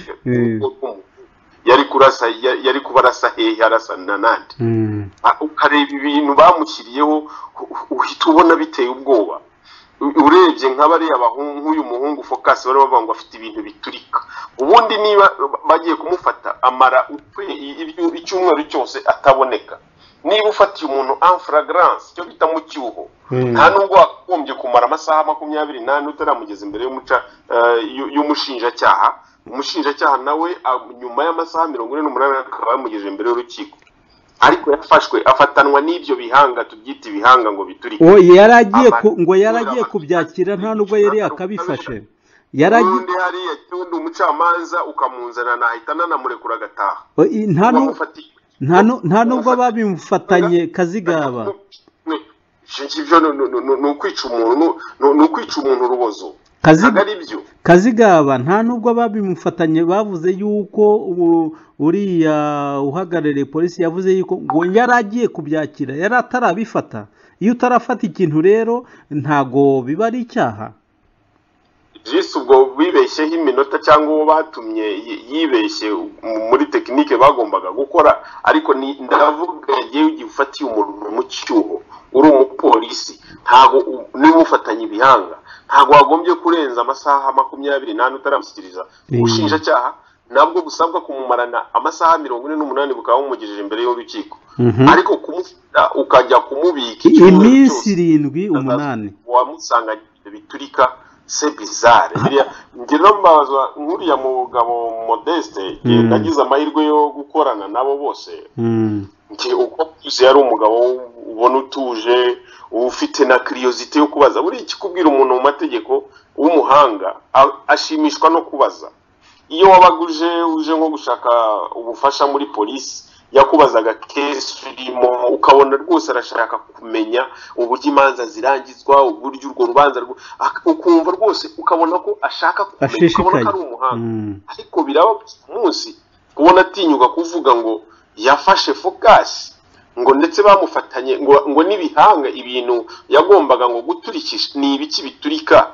yari kubarasa hehe, arasa nanandi. Ukareba ibintu bamushyiriyeho uhita ubona biteye ubwoba. Urebye nk'abari abahungu, uyu muhungu Focus bari bavuga ngo afite ibintu biturika. Ubundi niba bagiye kumufata amara icyumweru cyose ataboneka, niba ufatiye umuntu en flagrance cyo bita mu cyuho, nta nubwo wagombye kumara amasaha 28 utaramugeza imbere y'umushinjacyaha. Umushinjacyaha nawe nyuma y'amasaha 48 akaba yamugejeje imbere y'urukiko, ariko yafashwe afatanwa n'ibyo bihanga, tubyita ibihanga ngo biturike. Yaragiye kubyakira, nta nubwo yari akabifashe. Yaragiye hariya cyundi umucamanza ukamunzana, nahita nanamurekura agataha. Nta nubwo babimufatanye Kazigaba. ni ukwica umuntu urubozo. Kazigaba nta nubwo babimufatanye, bavuze yuko uriya uhagarariye polisi yavuze yuko ngo yaragiye kubyakira, yari atarabifata. Iyo utarafata ikintu rero ntago biba ari icyaha. jisi ubwo bibeshyeho iminota cyangwa uwo batumye yibeshye muri tekinike bagombaga gukora, ariko ndavuga yewe igihe ufatiye umuntu mu cyuho uri umupolisi ntabwo niba ufatanye ibihanga ntabwo wagombye kurenza amasaha 24 utaramushyikiriza ubushinjacyaha, nabwo busabwa kumumarana amasaha 48 bukaba bumugejeje imbere y'urukiko, ariko kumufata ukajya kumubika iminsi 7-8 wamusanga biturika c'est bizarre. Ngero mbazwa nkuriya mugabo Modeste nagize amahirwe yo gukorana nabo bose, nti uko yari umugabo ubona utuje ufite na curiosité yo kubaza. Buri ikikubwira umuntu mu mategeko w'umuhanga ashimishwa no kubaza. Iyo wabaguje uje nko gushaka ubufasha muri polisi yakubazaga case irimo ukabona rwose arashaka kumenya uburyo imanza zirangizwa, uburyo urwo rubanza ukumva rwose ukabona ko ashaka kumenya, ukabona ko ari umuhanga. Ariko biraba umunsi kubona atinyuka kuvuga ngo yafashe focus ngo ndetse bamufatanye ngo nibihanga ibintu yagombaga ngo guturikisha ni ibiki biturika.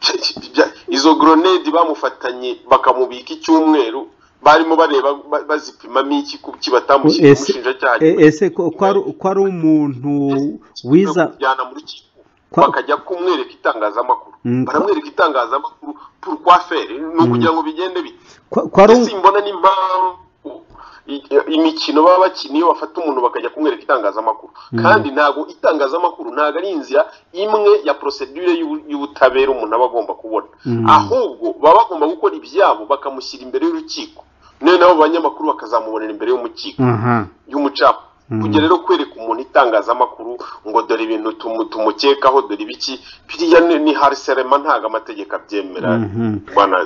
Izo grenade bamufatanye bakamubika icyumweru barimo bareba bazipima miki kubatamushyira umushinjacyaha. Ese ko ari umuntu wiza kujyana muri kiko bakajya kumwereka itangazamakuru, baramwereka itangazamakuru pourquoi faire, no kugira ngo bigende bite. Simbona n'impamvu imikino baba bakiniye bafata umuntu bakajya kumwereka itangazamakuru, kandi ntago itangazamakuru ntago ari inzira imwe ya procedure y'ubutabera umuntu aba agomba kubona, ahubwo baba bagomba gukora ibyabo bakamushyira imbere y'urukiko, nabo abanyamakuru bakazamubonera imbere y'umukiko y'umucapo. Kujya rero kwereka umuntu itangazamakuru ngo dore ibintu tumukekaho dore ibiki, biriya ni harcèlement ntago amategeko abyemera bwana.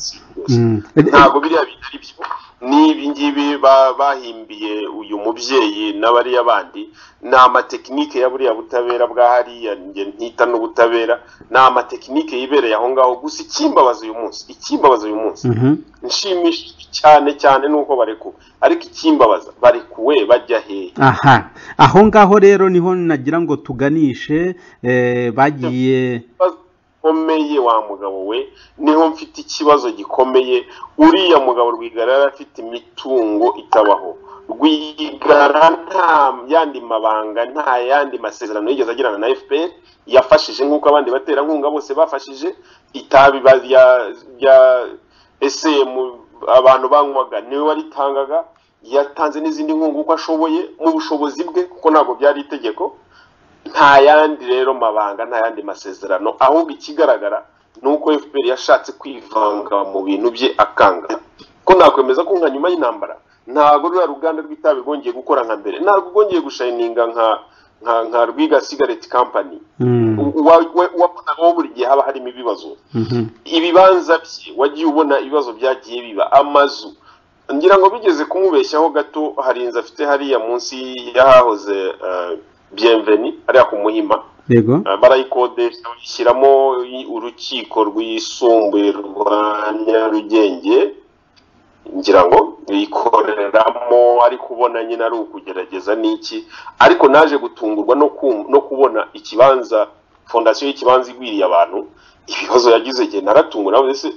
Ntago biriya bitari byo, nibi ngibi bahimbiye uyu mubyeyi n'abari abandi, na amatekinike ya buriya butabera bwa hariya nge ntita n'ubutabera, na amatekinike yibereye aho ngaho. Gusa ikimbabaza uyu munsi nshimisha cyane nuko barekuwe, ariko ikimbabaza barekuwe bajya he? Aho ngaho rero niho nagira ngo tuganishe, bagiye komeye wa mugabo we, niho mfite ikibazo gikomeye. Uriya mugabo Rwigara afite imitungo itabaho. Rwigara nta yandi mabanga, nta yandi masezerano yigeze agirana na FPR. Yafashije nk'uko abandi batera nkunga bose bafashije. Itabi ya SM abantu banywaga niwe waritangaga, yatanze n'izindi nkunga uko ashoboye mu bushobozi bwe, kuko ntabwo byari itegeko. Nta yandi rero mabanga, nta yandi masezerano, ahubwo ikigaragara nuko FPR yashatse kwivanga mu bintu bye akanga. Ko nakwemeza ko nka nyuma y'intambara ntago rura ruganda rw'itabi rwongeye gukora nka mbere, ntabwo rwongeye gushininga nka Rwiga Cigarette Company. Wabonaga buri gihe haba harimo ibibazo. Ibibanza bye wagiye ubona ibibazo byagiye biba, amazu ngira ngo bigeze kumubeshyaho gato. Hari inzu afite hariya munsi yahahoze Bienvenue ariya ku Muhima, barayikodesha bashyiramo urukiko rwisumbuye rwa Nyarugenge, ngira ngo yikoreramo, ari kubona nyine ari ukugerageza n'iki. Ariko naje gutungurwa no kubona ikibanza, fondation y'ikibanza igwiriye abantu. Ibibazo yagize igihe naratungura, nawe ese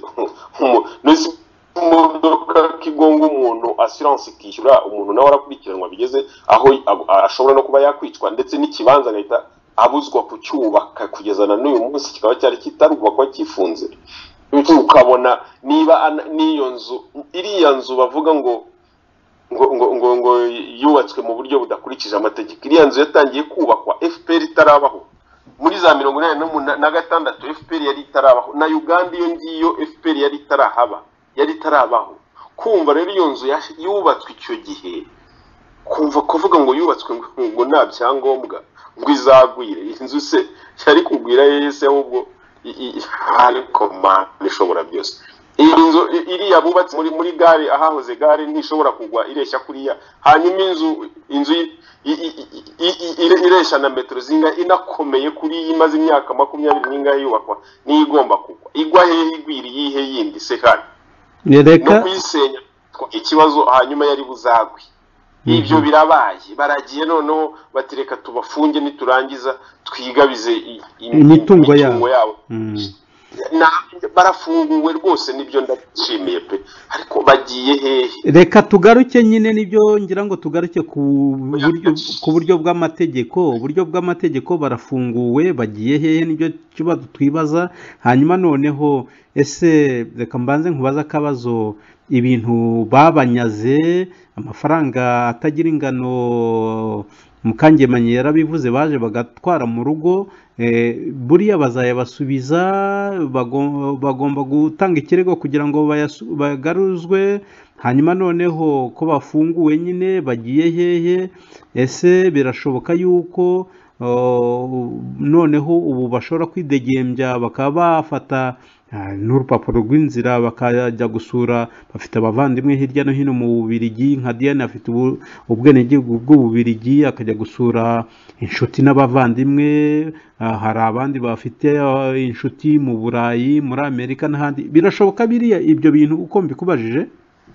imodoka kigonga umuntu assurance kishyura umuntu nawe arakurikiranwa bigeze aho ashobora no kuba yakwicwa, ndetse n'ikibanza agahita abuzwa kucyubaka kugeza na n'uyu munsi kikaba cyari kitarubakwa kifunze. Ukabona niba n'iyo nzu, iriya nzu bavuga ngo yubatswe mu buryo budakurikije amategeko. Iriya nzu yatangiye kubakwa FPR itarabaho muri za 1986. FPR yari itarabaho, na Uganda iyo ngiyo FPR yari itarahaba, yari itarabaho. Kumva rero iyo nzu yubatswe icyo gihe, kumva kuvuga ngo yubatswe ngo nta byangombwa ngo izagwire. Inzu se yari kugwira yese ahubwo ariko ishobora byose. Iyi nzu iri yabubatse muri gare, ahahoze gare, ntishobora kugwa ireshya kuriya. Hanyuma inzu ireshya na metero zinga inakomeye kuri imaze imyaka 20 n'ingahe yubakwa, ni igomba kugwa. Igwa hehe igwiri yihe yindi se kandi no kuyisenya ikibazo, hanyuma yari buzagwe. Ibyo birabaye, baragiye noneho batireka tubafunge niturangiza twigabize imitungo yabo. barafunguwe rwose nibyo ndashimiye pe ariko bagiye hehe reka tugaruke nyine nibyo ngira ngo tugaruke ku buryo bw'amategeko barafunguwe bagiye hehe nibyo kibazo twibaza hanyuma noneho ese reka mbanze nkubaza akabazo ibintu babanyaze amafaranga atagira ingano Mukangemanyi yarabivuze baje bagatwara mu rugo buriya bazayabasubiza bagomba gutanga ikirego kugira ngo bagaruzwe hanyuma noneho ko bafunguwe nyine bagiye hehe ese birashoboka yuko noneho ubu bashobora kwidegembya bakaba bafata n'urupapuro rw'inzira bakajya gusura bafite abavandimwe hirya no hino mu Bubiligi nka Diane afite ubwenegihugu bw'Ububiligi akajya gusura inshuti n'abavandimwe hari abandi bafite inshuti mu Burayi muri Amerika n'ahandi birashoboka biriya ibyo bintu uko mbikubajije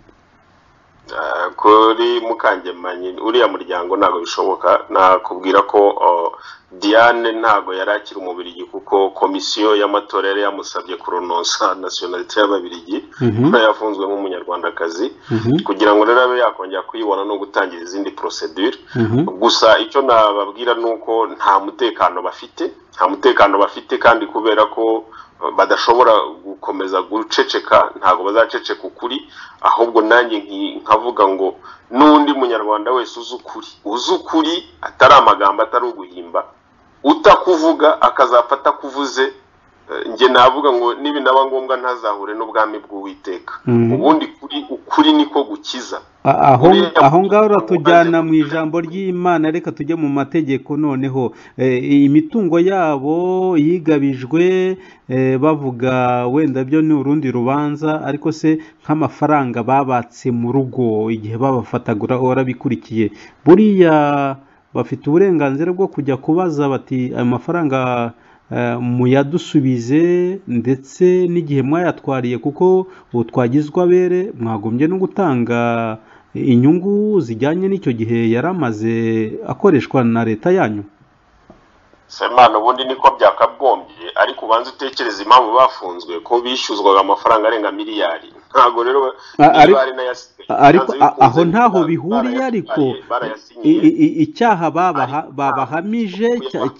kuri Mukangemanyi uriya muryango ntabwo bishoboka nakubwira ko Diane ntabwo yari akiri umubirigi kuko komisiyo y'amatora yari yamusabye kurononsa nationality y'ababirigi ko yafunzwe nk'umunyarwandakazi kugira ngo rero abe yakongera kuyibona no gutangira izindi procedure gusa icyo nababwira nuko nta mutekano bafite kandi kubera ko badashobora gukomeza guceceka ntago bazaceceka ukuri ahubwo nanjye nkavuga ngo n'undi munyarwanda wese uzi ukuri atari amagambo atari uguhimba utakuvuga akazafata kuvuze nge navuga ngo nibi naba ngombwa ntazahure n'ubwami bw'Uwiteka ubundi ukuri niko gukiza aho ngaho uratujyana mu ijambo ry'Imana reka tujye mu mategeko noneho imitungo yabo yigabijwe bavuga wenda byo ni urundi rubanza ariko se nk'amafaranga babatse mu rugo igihe babafatagura warabikurikiye buriya bafite uburenganzira bwo kujya kubaza bati ayo mafaranga muyadusubize ndetse n'igihe mwayatwariye kuko ubu twagizwe abere mwagombye no gutanga inyungu zijyanye n'icyo gihe yaramaze akoreshwa na leta yanyu Semana ubundi niko byakagombye ariko ubanze utekereza impamvu bafunzwe ko bishyuzwaga amafaranga arenga miliyari ntago rero ariko aho ntaho bihuriye ariko icyaha babahamije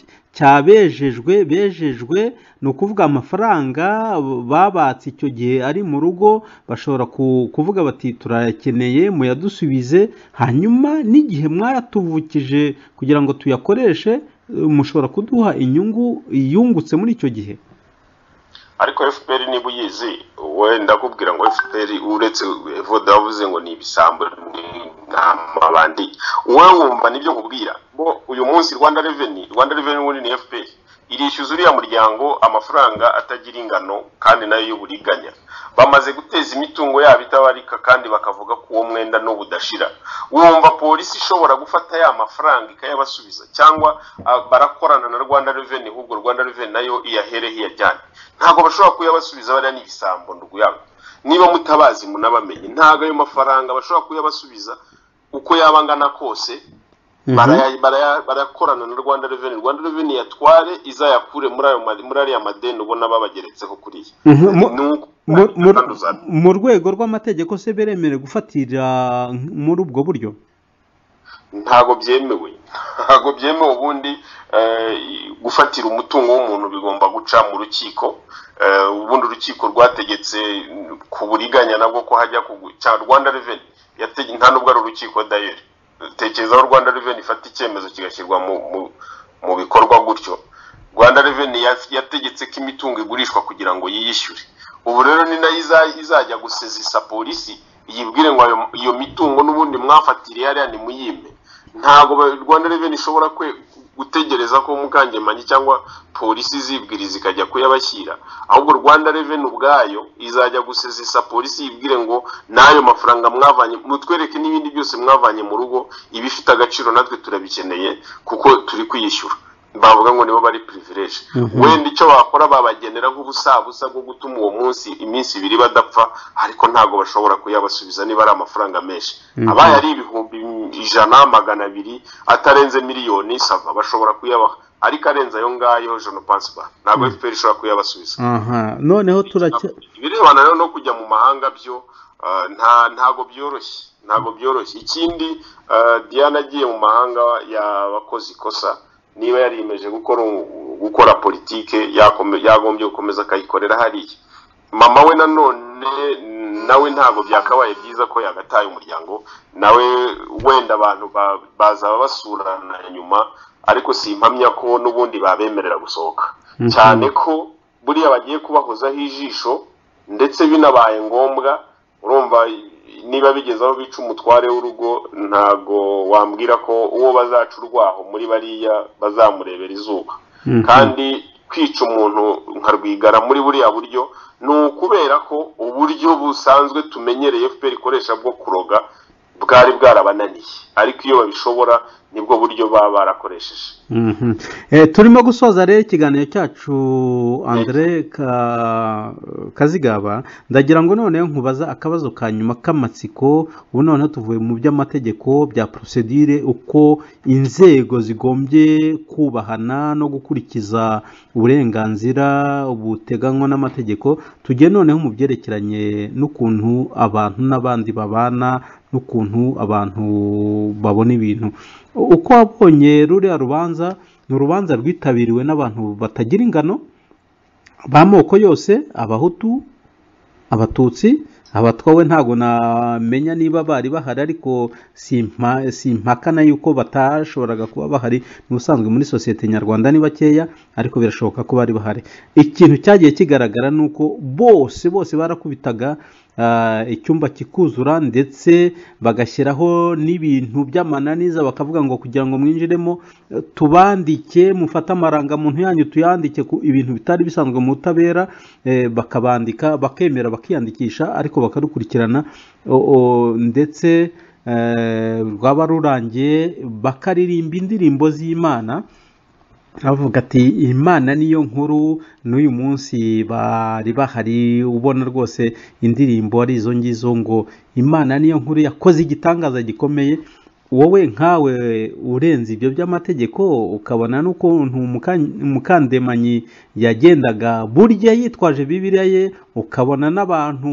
bejejwe ni ukuvuga amafaranga babatse icyo gihe ari mu rugo bashobora kuvuga bati turayakeneye muyadusubize hanyuma n'igihe mwayatuvukije kugira ngo tuyakoreshe mushobora kuduha inyungu yungutse muri icyo gihe ariko FPR niba uyizi wenda kubwira ngo FPR uretse Voda yavuze ngo ni ibisambo n'amabandi wowe wumva nibyo nkubwira bo uyu munsi Rwanda Revenue muri ni FPR irishyuza uriya muryango amafaranga atagira ingano kandi nayo y'uburiganya bamaze guteza imitungo yabo itabarika kandi bakavuga ko uwo mwenda no budashira wumva polisi ishobora gufata ya mafaranga ikayabasubiza cyangwa barakorana na Rwanda Revenue ahubwo Rwanda Revenue nayo iyahere hiyajyane ntago bashobora kuyabasubiza bari ni ibisambo nduguyango niba mutabazi munabamenye ntago ayo mafaranga bashobora kuyabasubiza uko yabangana kose barakorana na Rwanda Revenue yatware izayakure muri ariya madeni ubona babageretseho kuriya mu rwego rw'amategeko se beremere gufatira muri ubwo buryo ntago byemewe ubundi gufatira umutungo w'umuntu bigomba guca mu rukiko ubundi urukiko rwategetse ku buriganya nabwo ko hajya cya Rwanda Revenue nta nubwo ari urukiko dayeri tekereza aho Rwanda Revenue ifata icyemezo kigashyirwa mu bikorwa gutyo Rwanda Revenue yategetse ko imitungo igurishwa kugira ngo yiyishyure ubu rero ni nayo izajya gusezisa polisi yibwire ngo iyo mitungo n'ubundi mwafatiriye hariya ni muyime ntago Rwanda Revenue ishobora gutegereza ko Mukangemanyi cyangwa polisi zibwiriza ikajya kuyabashyira ahubwo Rwanda Revenue ubwayo izajya gusezisa polisi yibwire ngo nayo mafaranga mwavanye mutwereke n'ibindi byose mwavanye mu rugo ibifite agaciro natwe turabikeneye kuko turi kwiyishyura bavuga ngo nibo bari privilege wenda icyo bakora babagenera nk'ubusabusa bwo gutuma uwo munsi iminsi ibiri badapfa ariko ntago bashobora kuyabasubiza niba ari amafaranga menshi abaye ari ibihumbi 100 200 atarenze miliyoni sava bashobora kuyabaha ariko arenze ayo ngayo je ne pense pas ntabwo FPR ishobora kuyabasubiza. Noneho ibirebana rero no kujya mu mahanga byo ntago byoroshye ikindi Diana agiye mu mahanga yabakoze ikosa niba yarimeje gukora politike yagombye gukomeza akayikorera hariya. Mama we nanone nawe ntago byakabaye byiza ko yagataye umuryango nawe wenda abantu bazaba basurana nyuma ariko simpamya ko n'ubundi babemerera gusohoka cyane ko buriya bagiye kubahozaho ijisho ndetse binabaye ngombwa urumva niba bigezaho bica umutware w'urugo ntago wambwira ko uwo bazaca urwaho muri bariya bazamurebera izuba kandi kwica umuntu nka Rwigara muri buriya buryo n'ukubera ko uburyo busanzwe tumenyereye FPR ikoresha bwo kuroga bwari bwarabananiye ariko iyo babishobora nibwo buryo baba barakoresheje. Turimo gusoza rero ikiganiro cyacu Andre Kazigaba ndagira ngo noneho nkubaza akabazo ka nyuma k'amatsiko ubu noneho tuvuye mu by'amategeko bya procedure uko inzego zigombye kubahana no gukurikiza uburenganzira buteganywa n'amategeko tugiye noneho mu byerekeranye n'ukuntu abantu n'abandi babana n'ukuntu abantu babona ibintu. Uko wabonye ruriya rubanza ni urubanza rwitabiriwe n'abantu batagira ingano b'amoko yose, abahutu, abatutsi, abatwawe ntago namenya niba bari bahari ariko simpakana yuko batashoboraga kuba bahari n'ubusanzwe muri sosiyete nyarwanda ni bakeya ariko birashoboka ko bari bahari. Ikintu cyagiye kigaragara nuko bose barakubitaga icyumba kikuzura ndetse bagashyiraho n'ibintu by'amananiza bakavuga ngo kugira ngo mwinjiremo tubandike mufate amarangamuntu yanyu tuyandike ku ibintu bitari bisanzwe mu butabera bakabandika bakemera bakiyandikisha ariko bakarukurikirana ndetse rwaba rurangiye bakaririmba indirimbo z'Imana bavuga ati Imana niyo nkuru n'uyu munsi bari bahari ubona rwose indirimbo ari izo ngizo ngo Imana niyo nkuru yakoze igitangaza gikomeye. Wowe nkawe urenze ibyo by'amategeko ukabona n'ukuntu Mukandemanyi yagendaga burya yitwaje Bibiliya ye ukabona n'abantu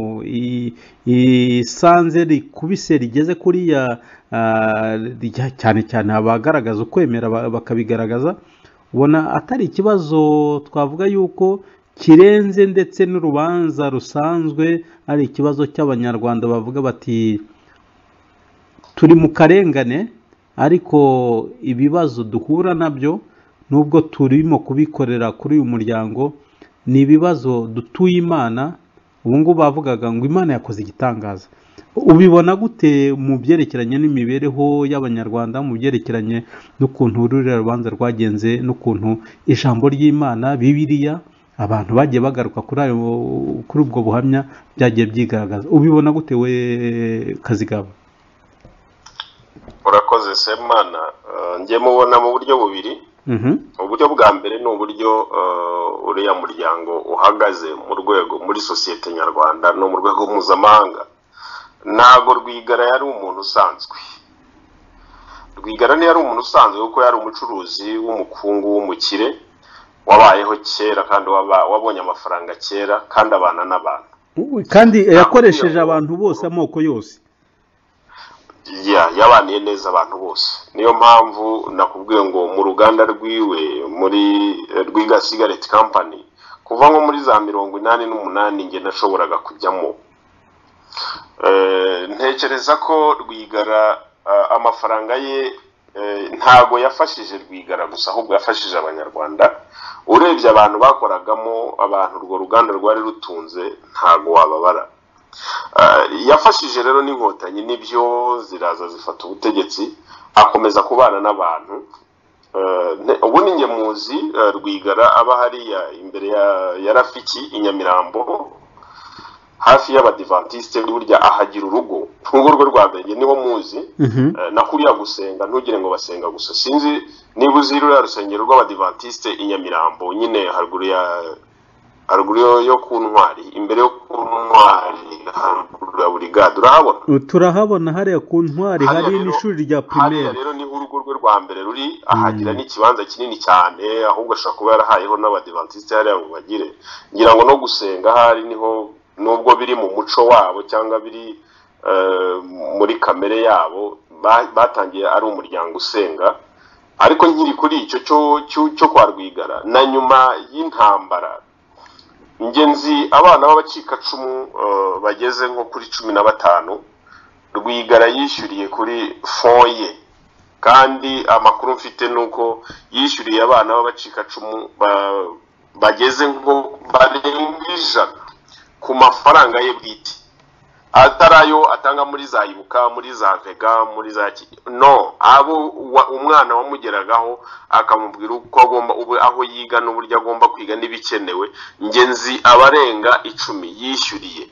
isanze rikubise rigeze kuriya cyane cyane abagaragaza ukwemera bakabigaragaza ubona atari ikibazo twavuga yuko kirenze ndetse n'urubanza rusanzwe ari ikibazo cy'abanyarwanda bavuga bati turi mu karengane ariko ibibazo duhura nabyo nubwo turimo kubikorera kuri uyu muryango ni ibibazo dutuye Imana ubu ngubu bavugaga ngo Imana yakoze igitangaza. Ubibona gute mu byerekeranye n'imibereho y'abanyarwanda mu byerekeranye n'ukuntu ururira rubanza rwagenze n'ukuntu ijambo ry'Imana Bibiliya abantu bagiye bagaruka kuri ubwo buhamya byagiye byigaragaza ubibona gute we Kazigaba? Urakoze Semana ngiye mubona mu buryo bubiri. Uburyo bwa mbere ni uburyo uriya muryango uhagaze mu rwego muri sosiyete nyarwanda no mu rwego mpuzamahanga. Ntago Rwigara yari umuntu usanzwe. Rwigara ntiyari umuntu usanzwe kuko yari umucuruzi w'umukungu w'umukire wabayeho kera kandi wabonye amafaranga kera kandi abana n'abantu kandi yakoresheje abantu bose amoko yose. Yabaniye neza abantu bose. Niyo mpamvu nakubwiye ngo mu ruganda rwiwe muri Rwiga Cigarette Company kuva nko muri za 88 nge nashoboraga kujyamo. Ntekereza ko Rwigara amafaranga ye ntago yafashije Rwigara gusa ahubwo yafashije abanyarwanda. Urebye abantu bakoragamo abantu urwo ruganda rwari rutunze ntago wababara. Yafashije rero n'inkotanyi nibyo ziraza zifata ubutegetsi akomeza kubana n'abantu. Ubu ninge muzi Rwigara aba hariya imbere ya Rafiki Inyamirambo hafi y'abadivantiste burya ahagira urugo rwe rwa mbere niho muzi nakuriya gusenga ntugire ngo basenga gusa sinzi niba uzirura rusengero rw'abadivantiste Inyamirambo nyine haruguru yo ku Ntwari imbere yo ku Ntwari burigade urahabona turahabona hariya ku ntwari hari n'ishuri rya hariya primaire rero niho urugo rwe rwa mbere ruri ahagira n'ikibanza kinini cyane ahubwo ashobora kuba yarahayeho n'abadivantisite hariya ngo bagire ngira ngo no gusenga hari niho nubwo biri mu muco wabo cyangwa biri muri kamere yabo batangiye ari umuryango usenga ariko nkiri kuri icyo cyo kwa Rwigara na nyuma y'intambara ingenzi abana b'abacikacumu bageze nko kuri 15 Rwigara yishyuriye kuri foye kandi amakuru mfite nuko yishyuriye abana b'abacikacumu bageze nko barenga 100 ku mafaranga ye bwite atarayo atanga muri za Ibuka muri za Vega muri za no abo umwana wamugeragaho akamubwira uko agomba aho yiga n'uburyo agomba kwiga n'ibikenewe ngenzi abarenga 10 yishyuriye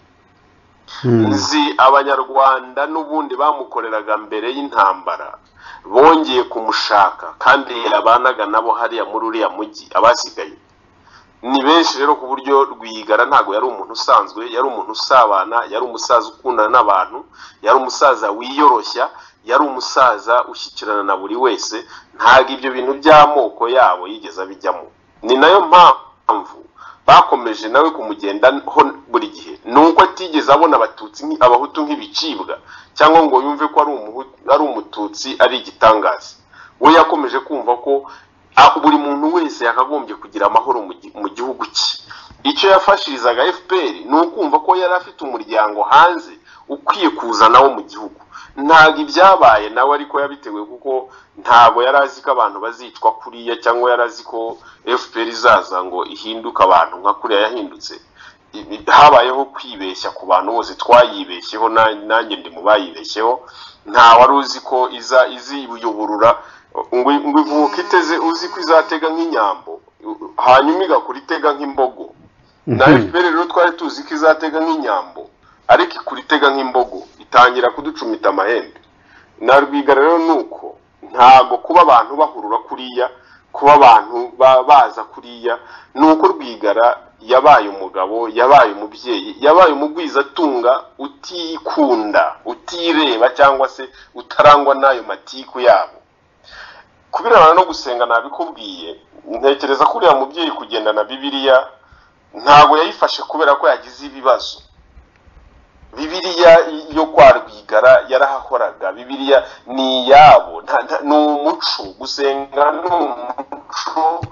nzi abanyarwanda n'ubundi bamukoreraga mbere y'intambara bongeye kumushaka kandi yabanaga nabo hariya muri uriya mujyi abasigaye ni benshi rero ku buryo Rwigara ntago yari umuntu usanzwe yari umuntu usabana yari umusaza ukundana n'abantu yari umusaza wiyoroshya yari umusaza ushyikirana na buri wese ntago ibyo bintu by'amoko yabo yigeze abijyamo ni nayo mpamvu bakomeje nawe kumugendaho buri gihe nuko atigeze abona abatutsi abahutu nk'ibicibwa cyangwa ngo yumve ko ari umututsi ari igitangaza we yakomeje kumva ko buri muntu wese yakagombye kugira amahoro mu gihugu cye icyo yafashirizaga FPR ni ukumva ko yari afite umuryango hanze ukwiye kuzanaho mu gihugu ntago ibyabaye nawe ariko yabitewe kuko ntago yari azi ko abantu bazicwa kuriya cyangwa yari azi ko FPR izaza ngo ihinduka abantu nka kuriya yahindutse habayeho kwibeshya ku bantu bose twayibeshyeho nanjye ndi mu bayibeshyeho nta wari uzi ko izibuyoborura ngo ivuka iteze uzi ko izatega nk'inyambo hanyuma igakura itega nk'imbogo na FPR rero twari tuzi ko izatega nk'inyambo ariko ikura itega nk'imbogo itangira kuducumita amahembe na Rwigara rero nuko ntago kuba abantu bahurura kuriya kuba abantu baza kuriya nuko Rwigara yabaye umugabo yabaye umubyeyi yabaye umugwizatunga utikunda utireba cyangwa se utarangwa nayo matiku yabo kubirana no gusenga nabikubwiye ntekereza ko uriya mubyeyi kugenda na Bibiliya ntago yayifashe kubera ko yagize ibibazo Bibiliya yo kwa Rwigara yarahakoraga Bibiliya ni yabo ni umuco gusenga ni umuco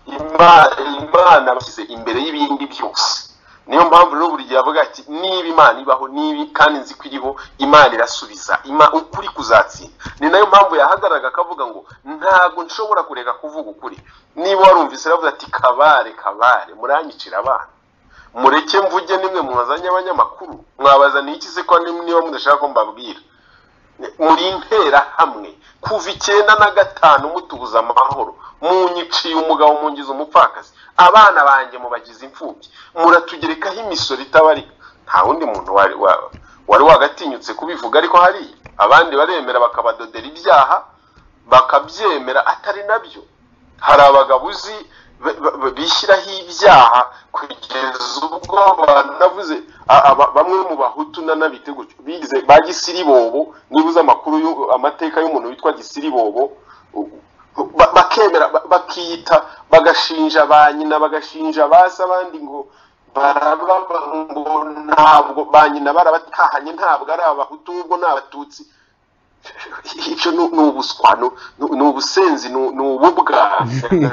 Imana bashyize imbere y'ibindi byose niyo mpamvu rero buri gihe avuga ati niba Imana ibaho nibi kandi nzi ko iriho Imana irasubiza ukuri kuzatsinda ni nayo mpamvu yahagaraga akavuga ngo ntago nshobora kureka kuvuga ukuri niba warumvise aravuga ati kabare muranyicira abana mureke mvuge nimwe mwazanye abanyamakuru mwabaza niki se ko niba mudashaka ko mbabwira muri intera hamwe kuva 95 mutubuza amahoro munyiciye umugabo mungize umupfakazi abana banjye mubagize imfubyi muratugerekaho imisoro itabarika nta wundi muntu wari wagatinyutse kubivuga ariko hari abandi baremera bakabadodera ibyaha bakabyemera atari nabyo hari abagabuzi bishyiraho ibyaha kugeza ubwo banavuze bamwe mu bahutu nanabite gutyo bigize ba Gisiribobo nibuze amakuru amateka y'umuntu witwa Gisiribobo bakemera bakiyita bagashinja banyina bagashinja basa abandi ngo ngo ntabwo banyina barabatahanye ntabwo ari abahutu ubwo n'abatutsi icyo ni ubuswa ni ubusenzi ni ububwa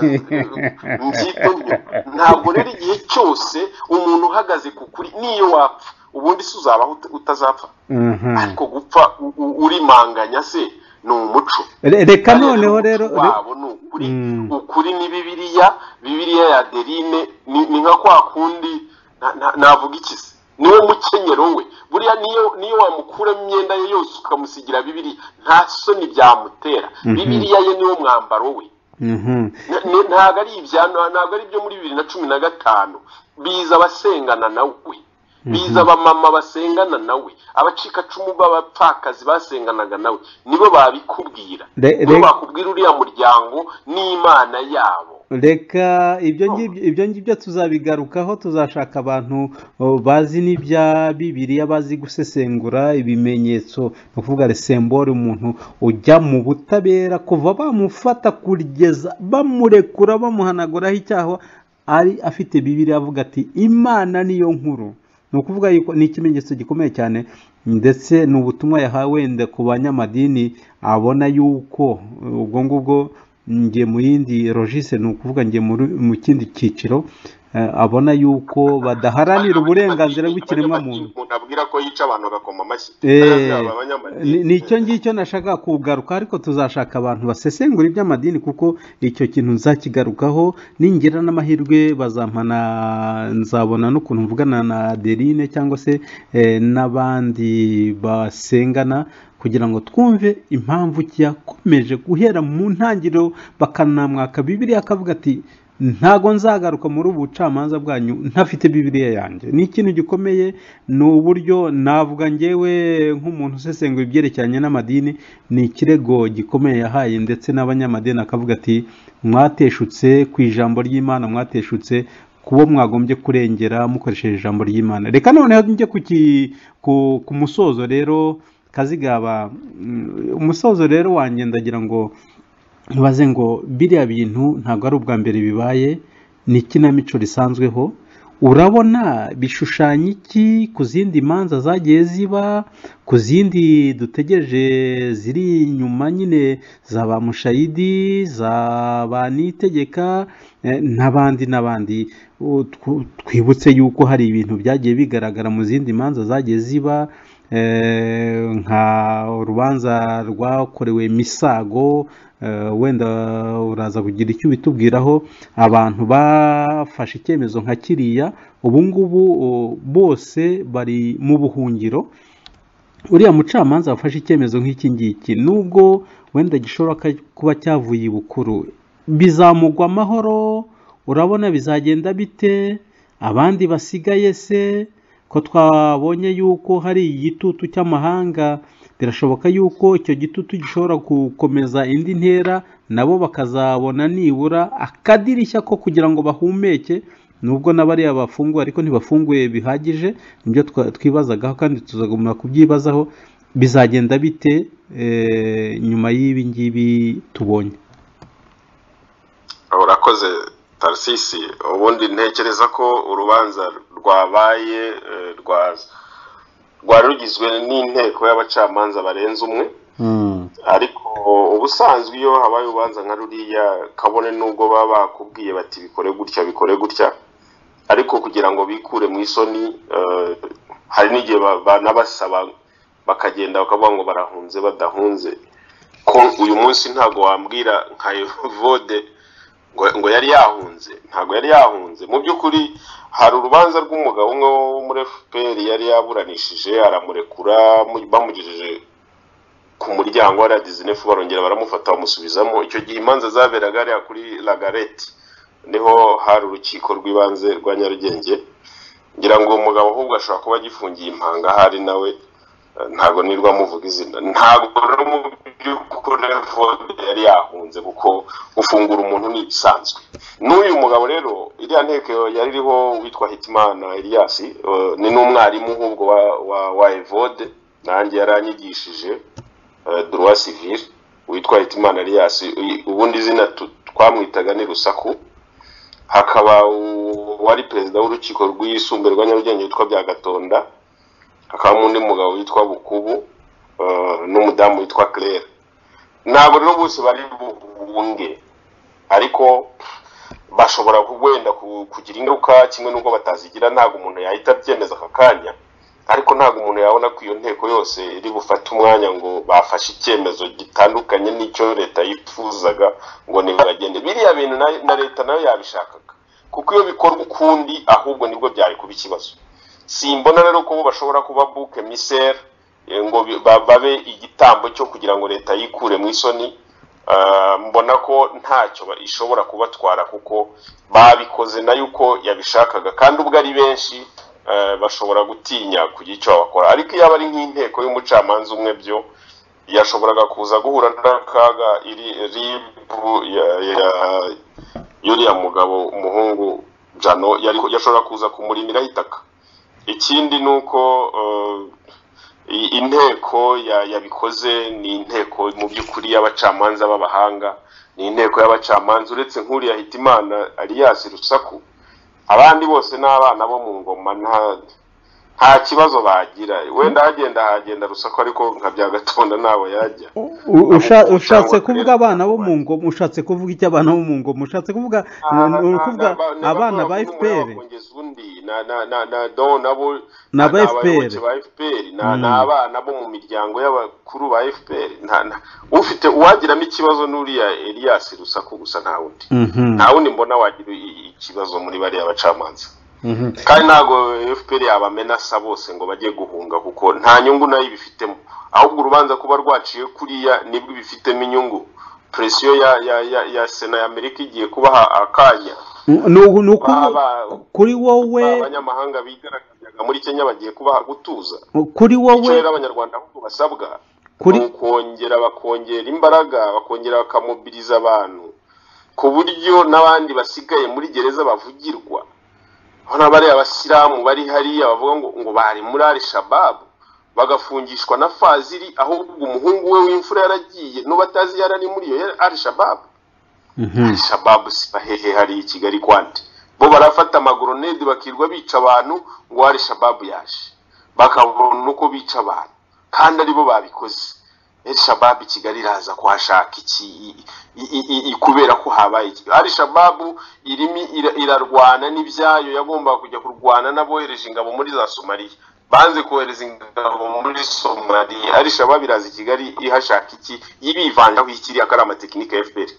ntabwo rero igihe cyose umuntu uhagaze ku kuri niyo wapfa ubundi se uzabaho utazapfa ariko gupfa urimanganya se ni umuco reka noneho rero wabo ni ukuri ni Bibiliya ya Derine ni nka kwa kundi navuga iki se niwe mukenyero we buriya niyo wamukura imyenda ye yose ukamusigira Bibiliya nta soni byamutera Bibiliya ye niwo mwambaro we ntago ari ibyo muri 2015 biza abasengana nawe biza abamama basengana nawe abacikacumu b'abapfakazi basenganaga nawe nibo babikubwira nibo bakubwira uriya muryango n'Imana yabo reka ibyo ngibyo tuzabigarukaho, tuzashaka abantu bazi n'ibya Bibiliya, bazi gusesengura ibimenyetso, ni ukuvuga resembore, umuntu ujya mu butabera kuva bamufata kugeza bamurekura bamuhanaguraho icyaha ari afite Bibiliya avuga ati Imana niyo nkuru. Ni ukuvuga yuko ni ikimenyetso gikomeye cyane, ndetse ni ubutumwa yahawe wenda ku banyamadini, abona yuko ubwo ngubwo ngiye mu yindi logise, ni ukuvuga ngiye mu kindi cyiciro, abona yuko badaharanira uburenganzira bw'ikiremwamuntu. Umuntu abwira ko yica abantu bagakoma amashyi. Ni icyo ngicyo nashaka kugaruka, ariko tuzashaka abantu basesengura iby'amadini, kuko icyo kintu nzakigarukaho. Ningira n'amahirwe bazampana, nzabona n'ukuntu mvugana na Adeline cyangwa se n'abandi basengana, kugira ngo twumve impamvu yakomeje guhera mu ntangiriro bakanamwaka Bibiliya, akavuga ati ntago nzagaruka muri ubu bucamanza bwanyu ntafite Bibiliya yanjye. Ni ikintu gikomeye, ni uburyo navuga ngewe nk'umuntu usesengura ibyerekeranye n'amadini, ni ikirego gikomeye yahaye ndetse n'abanyamadini, akavuga ati mwateshutse ku ijambo ry'Imana, mwateshutse kubo mwagombye kurengera mukoresheje ijambo ry'Imana. Reka noneho njye ku musozo rero, Kazigaba, umusozo rero wanjye ndagira ngo ntibaze ngo biriya bintu ntabwo ari ubwa mbere bibaye, ni ikinamico risanzweho. Urabona bishushanya iki ku zindi manza zagiye ziba, ku zindi dutegereje ziri inyuma nyine, za ba Mushayidi, za ba Niyitegeka n'abandi. Twibutse yuko hari ibintu byagiye bigaragara mu zindi manza zagiye ziba, nka urubanza rwakorewe Misago, wenda uraza kugira icyo bitubwiraho. Abantu bafashe icyemezo nka kiriya, ubu ngubu bose bari mu buhungiro. Uriya mucamanza wafashe icyemezo nk'iki ngiki, nubwo wenda gishobora kuba cyavuye ibukuru, bizamugwa amahoro? Urabona bizagenda bite? Abandi basigaye se, ko twabonye yuko hari igitutu cy'amahanga, birashoboka yuko icyo gitutu gishobora gukomeza indi ntera, nabo bakazabona nibura akadirishya ko kugira ngo bahumeke, nubwo n'abariya bafunguye ariko ntibafunguye bihagije. Nibyo twibazagaho kandi tuzagomba kubyibazaho. Bizagenda bite nyuma y'ibi ngibi tubonye? Urakoze Tarsisi. Ubundi ntekereza ko urubanza rwabaye rwari rugizwe n'inteko y'abacamanza barenze umwe, ariko ubusanzwe iyo habaye urubanza nka ruriya, kabone nubwo baba bakubwiye bati bikore gutya, ariko kugira ngo bikure mu isoni, hari n'igihe banabasaba bakagenda bakavuga ngo barahunze badahunze. Ko uyu munsi ntago wambwira nka Evode ngo yari yahunze, ntago yari yahunze. Mu by'ukuri hari urubanza rw'umugabo umwe wo muri FPR yari yaburanishije, aramurekura, bamugejeje ku muryango wa Radizinefu, barongera baramufata bamusubizamo. Icyo gihe imanza zaberaga ari kuri Lagarette, niho hari urukiko rw'ibanze rwa Nyarugenge. Ngira ngo umugabo ahubwo ashobora kuba agifungiye impanga, hari nawe ntago nirwa muvuga izina. Ntago rero mu by'ukuri yari yahunze, kuko gufungura umuntu ni ibisanzwe. N'uyu mugabo rero, iriya nteko yari iriho witwa Hitimana Elias, ni n'umwarimu ahubwo wa Evode, nanjye yaranyigishije droit civil, witwa Hitimana Elias. Ubundi izina twamwitaga ni Rusaku. Hakaba wari perezida w'urukiko rw'isumbuye rwa Nyarugenge witwa Byagatonda. Hakaba undi mugabo witwa Bukubu, n'umudamu witwa Claire. Nabo rero bose bari bunge, ariko bashobora kugwenda kugira ingaruka kimwe n'ubwo batazigira. Ntago umuntu yahita byemeza aka kanya, ariko ntago umuntu yabona ko iyo nteko yose iri bufate umwanya ngo bafashe icyemezo gitandukanye n'icyo leta yifuzaga ngo nibagende. Biriya bintu na leta nayo yabishakaga, kuko iyo bikorwa ukundi ahubwo nibwo byari kuba ikibazo. Simbona rero ko bashobora kuba buke misere ngo babe igitambo cyo kugira ngo leta yikure mu isoni. Mbona ko ntacyo ishobora kubatwara, kuko babikoze na yuko yabishakaga, kandi ubwo ari benshi bashobora gutinya kugira icyo bakora. Ariko iyo ari nk'inteko y'umucamanza umwe, byo yashoboraga kuza guhura n'akaga iri yuriya mugabo umuhungu Jano yashobora kuza kumurimira itaka. Ikindi nuko inteko yabikoze ni inteko mu by'ukuri y'abacamanza b'abahanga, ni inteko y'abacamanza uretse nk'uriya Hitimana Alias Rusaku, abandi bose n'abana bo mu ngoma nta kibazo bagira. Wenda hagenda Rusaku ariko nka bya Gatonda nabo yajya. Ushatse kuvuga abana bo mu ngoma, ushatse kuvuga iki abana bo mu ngoma, ushatse kuvuga abana ba FPR na ba FPR n'abana bo mu miryango y'abakuru ba FPR. Ufite uwagiramo ikibazo n'uriya Elias Rusaku gusa nta wundi mbona wagira ikibazo muri bari abacamanza. Kandi ntago FPR yabamenasa bose ngo bajye guhunga kuko nta nyungu nayo ibifitemo, ahubwo urubanza kuba rwaciye kuriya nibwo bifitemo inyungu. Presiyo ya Sena ya Amerika igiye kubaha akanya kuri wowe, abanyamahanga bigaragazaga muri Kenya bagiye kubaha gutuza. Kuri wowe abanyarwanda ahubwo basabwa bakongera imbaraga, bakongera bakamobiliza abantu ku buryo n'abandi basigaye muri gereza bavugirwa. Hano bari abasilamu bari hariya bavuga ngo bari muri Al-Shabaab bagafungishwa na Fazili, ahubwo umuhungu we w'imfura yaragiye n'ubatazi yarani muri iyo Al-Shabaab. Al-Shabaab sibahehe hari i Kigali kwandi bo barafata amagronade bakirwa bica abantu ngo Al-Shabaab yaje bakabona uko bica abantu kandi aribo babikoze. Al-Shabaab Kigali iraza kuhashaka iki kubera ko habaye iki. Al-Shabaab irarwana n'ibyayo yagomba kujya kurwana n'abohereje ingabo muri za Somalia, banze kohereza ingabo muri Somalia. Al-Shabaab iraza Kigali ihashaka iki, yibivangaho ikiri akara amatekinike ya FPR.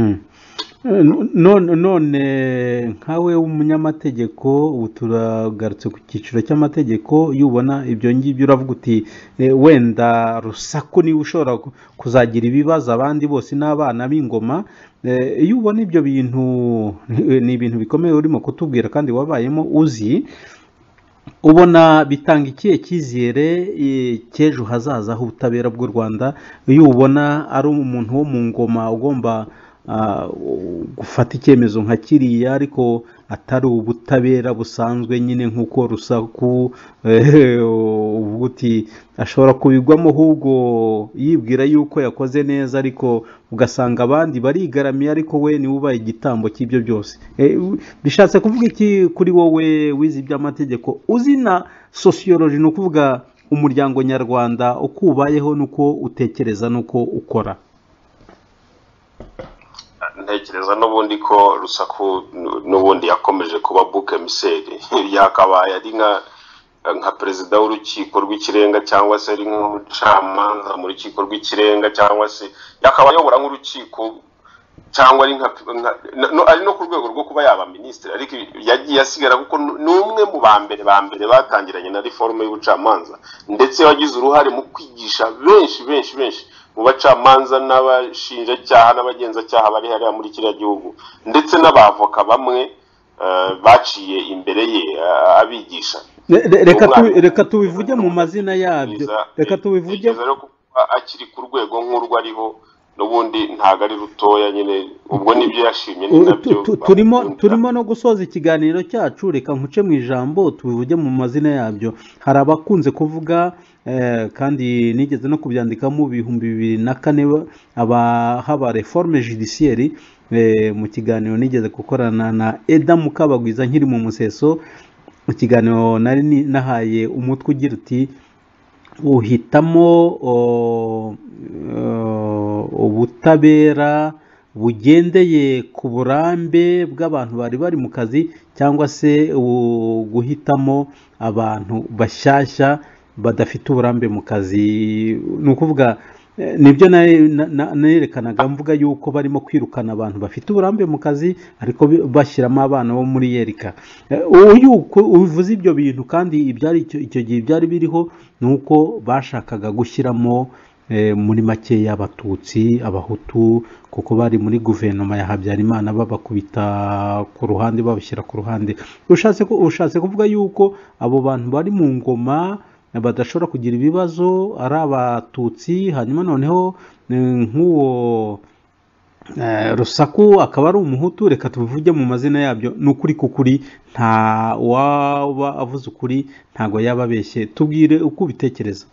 none nkawe w'umunyamategeko ubu turagarutse ku cyiciro cy'amategeko, yubona ibyo ngibyo uravuga uti wenda Rusaku niwe ushobora kuzagira ibibazo, abandi bose n'abana b'ingoma. Iyo ubona ibyo bintu ni ibintu bikomeye urimo kutubwira kandi wabayemo uzi, ubona bitanga ikihe cyizere cy'ejo hazaza h'ubutabera bw'u Rwanda iyo ubona ari umuntu wo mu ngoma ugomba gufata icyemezo nka kiriya ariko atari ubutabera busanzwe nyine nk'uko Rusaku uvuga uti ashobora kubigwamo ahubwo yibwira yuko yakoze neza, ariko ugasanga abandi barigaramiye ariko we niwe ubaye igitambo cy'ibyo byose. Bishatse kuvuga iki kuri wowe wize iby'amategeko, uzi na sociology, ni ukuvuga umuryango nyarwanda uko ubayeho n'uko utekereza n'uko ukora? Ntekereza n'ubundi ko Rusaku n'ubundi yakomeje kuba bouc émissaire, yakabaye ari nka perezida w'urukiko rw'ikirenga cyangwa se ari nk'umucamanza mu rukiko rw'ikirenga, cyangwa se yakaba ayobora nk'urukiko, cyangwa ari no ku rwego rwo kuba yaba minisitiri. Ariko yagiye asigara kuko ni umwe mu bambere batangiranye na reforme y'ubucamanza, ndetse yagize uruhare mu kwigisha benshi mu bacamanza n'abashinjacyaha n'abagenzacyaha bari hariya muri kiriya gihugu, ndetse n'abavoka bamwe baciye imbere ye abigisha. Reka tubivuge mu mazina yabyo, reka tubivuge akiri ku rwego nk'urwo ariho n'ubundi ntago ari rutoya nyine, ubwo nibyo yashimye ni nabyo turimo no gusoza ikiganiro cyacu. Reka nkuce mu ijambo tubivuge mu mazina yabyo. Hari abakunze kuvuga kandi nigeze no kubyandikamo 2004 haba reforme judiciaire. Mu kiganiro nigeze gukorana na Eda Mukabagwiza nkiri mu Museso, mu kiganiro nari nahaye umutwe ugira uti uhitamo ubutabera bugendeye ku burambe bw'abantu bari mu kazi, cyangwa se guhitamo abantu bashyashya badafite uburambe mu kazi. Ni ukuvuga nibyo nerekanaga mvuga yuko barimo kwirukana abantu bafite uburambe mu kazi ariko bashyiramo abana bo muri Yerika. Uvuze ibyo bintu kandi ibyari icyo gihe byari biriho nuko bashakaga gushyiramo muri make y'abatutsi, abahutu, kuko bari muri guverinoma ya Habyarimana babakubita ku ruhande, babashyira ku ruhande. Ushatse kuvuga yuko abo bantu bari mu ngoma badashobora kugira ibibazo ari abatutsi, hanyuma noneho nk'uwo Rusaku akaba ari umuhutu, reka tubivuge mu mazina yabyo, ni ukuri kukuri, nta waba avuze ukuri ntago yaba abeshye. Tubwire uko ubitekereza.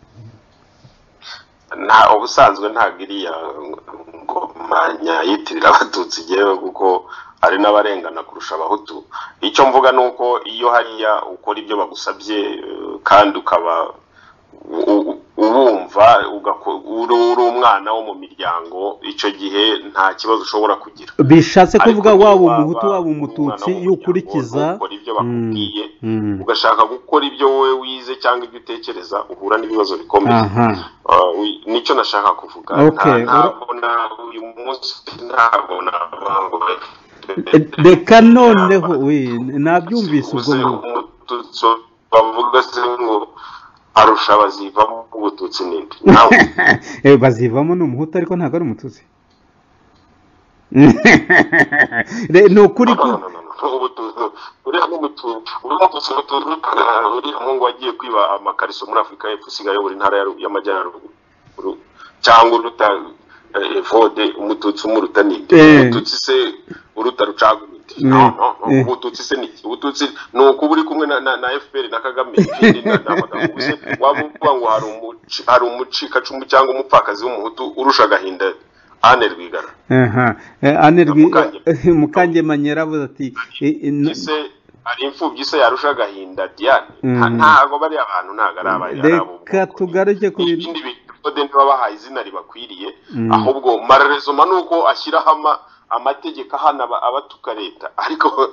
nta ubusanzwe ntabwo iriya ngoma yitirira abatutsi igewe kuko hari n'abarengana kurusha abahutu. Icyo mvuga ni uko iyo hariya ukora ibyo bagusabye kandi ukaba ubumva uri umwana wo mu miryango, icyo gihe nta kibazo ushobora kugira. Bishatse kuvuga waba umuhutu waba umututsi iyo ukurikiza ukora ibyo bakubwiye ugashaka gukora ibyo wowe wize cyangwa ibyo utekereza, uhura n'ibibazo bikomeye. Nicyo nashaka kuvuga. Ntabona uyu munsi ntabona reka noneho nabyumvise ubwo ngo umututsi bavuga se ngo arusha bazivamo ubututsi n'indi bazivamo ni umuhutu ariko ntabwo ari umututsi. Ni ukuri ko uriya muhungu wagiye kwiba amakariso muri Afurika y'Epfo usigaye buri ntara y'amajyaruguru cyangwa uruta evode umututsi umuruta n'indi. Umututsi se uruta rucaga imiti? Ubututsi se niki? Ubututsi ni ukuba uri kumwe na FPR na Kagame. Waba uvuga ngo hari umucikacumu cyangwa umupfakazi w'umuhutu urusha agahinda Anne Rwigara. Anne Rwigara Mukangemanya avuze ati ari imfubyi se yarusha agahinda Diane. Ntago bari abantu ntago ari abayabo. Reka tugaruke ku bindi bikode babahaye izina ribakwiriye, ahubwo mararezoma nuko ashyiraho amategeko ahana abatuka leta, ariko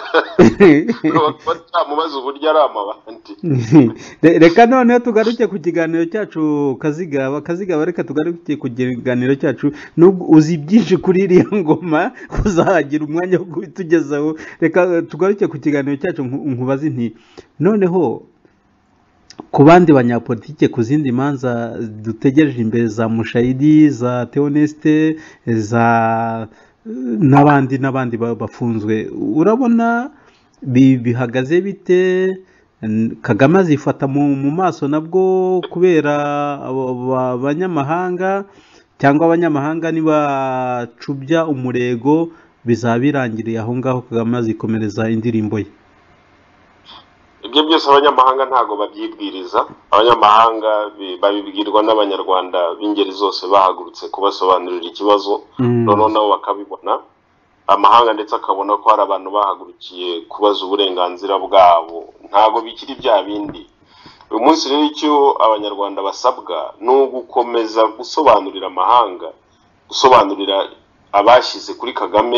batamubaza uburyo ari amabandi. Reka noneho tugaruke ku kiganiro cyacu Kazigaba, reka tugaruke ku kiganiro cyacu. Nubwo uzi byinshi kuri iriya ngoma uzagira umwanya wo kubitugezaho, reka tugaruke ku kiganiro cyacu nkubaze nti noneho ku bandi banyapolitike, ku zindi manza dutegereje imbere za Mushayidi, za Theoneste, za n'abandi bafunzwe, urabona bihagaze bite? Kagame azifata mu maso nabwo kubera abanyamahanga, cyangwa abanyamahanga nibacubya umurego bizaba birangiriye aho ngaho, Kagame azikomereza indirimbo ye? Ibyo byose abanyamahanga ntago babyibwiriza. Abanyamahanga babibwirwa n'abanyarwanda b'ingeri zose bahagurutse kubasobanurira ikibazo, noneho nabo bakabibona. Amahanga ndetse akabona ko hari abantu bahagurukiye kubaza uburenganzira bwabo, ntago bikiri bya bindi. Uyu munsi rero icyo abanyarwanda basabwa ni ugukomeza gusobanurira amahanga, gusobanurira abashyize kuri Kagame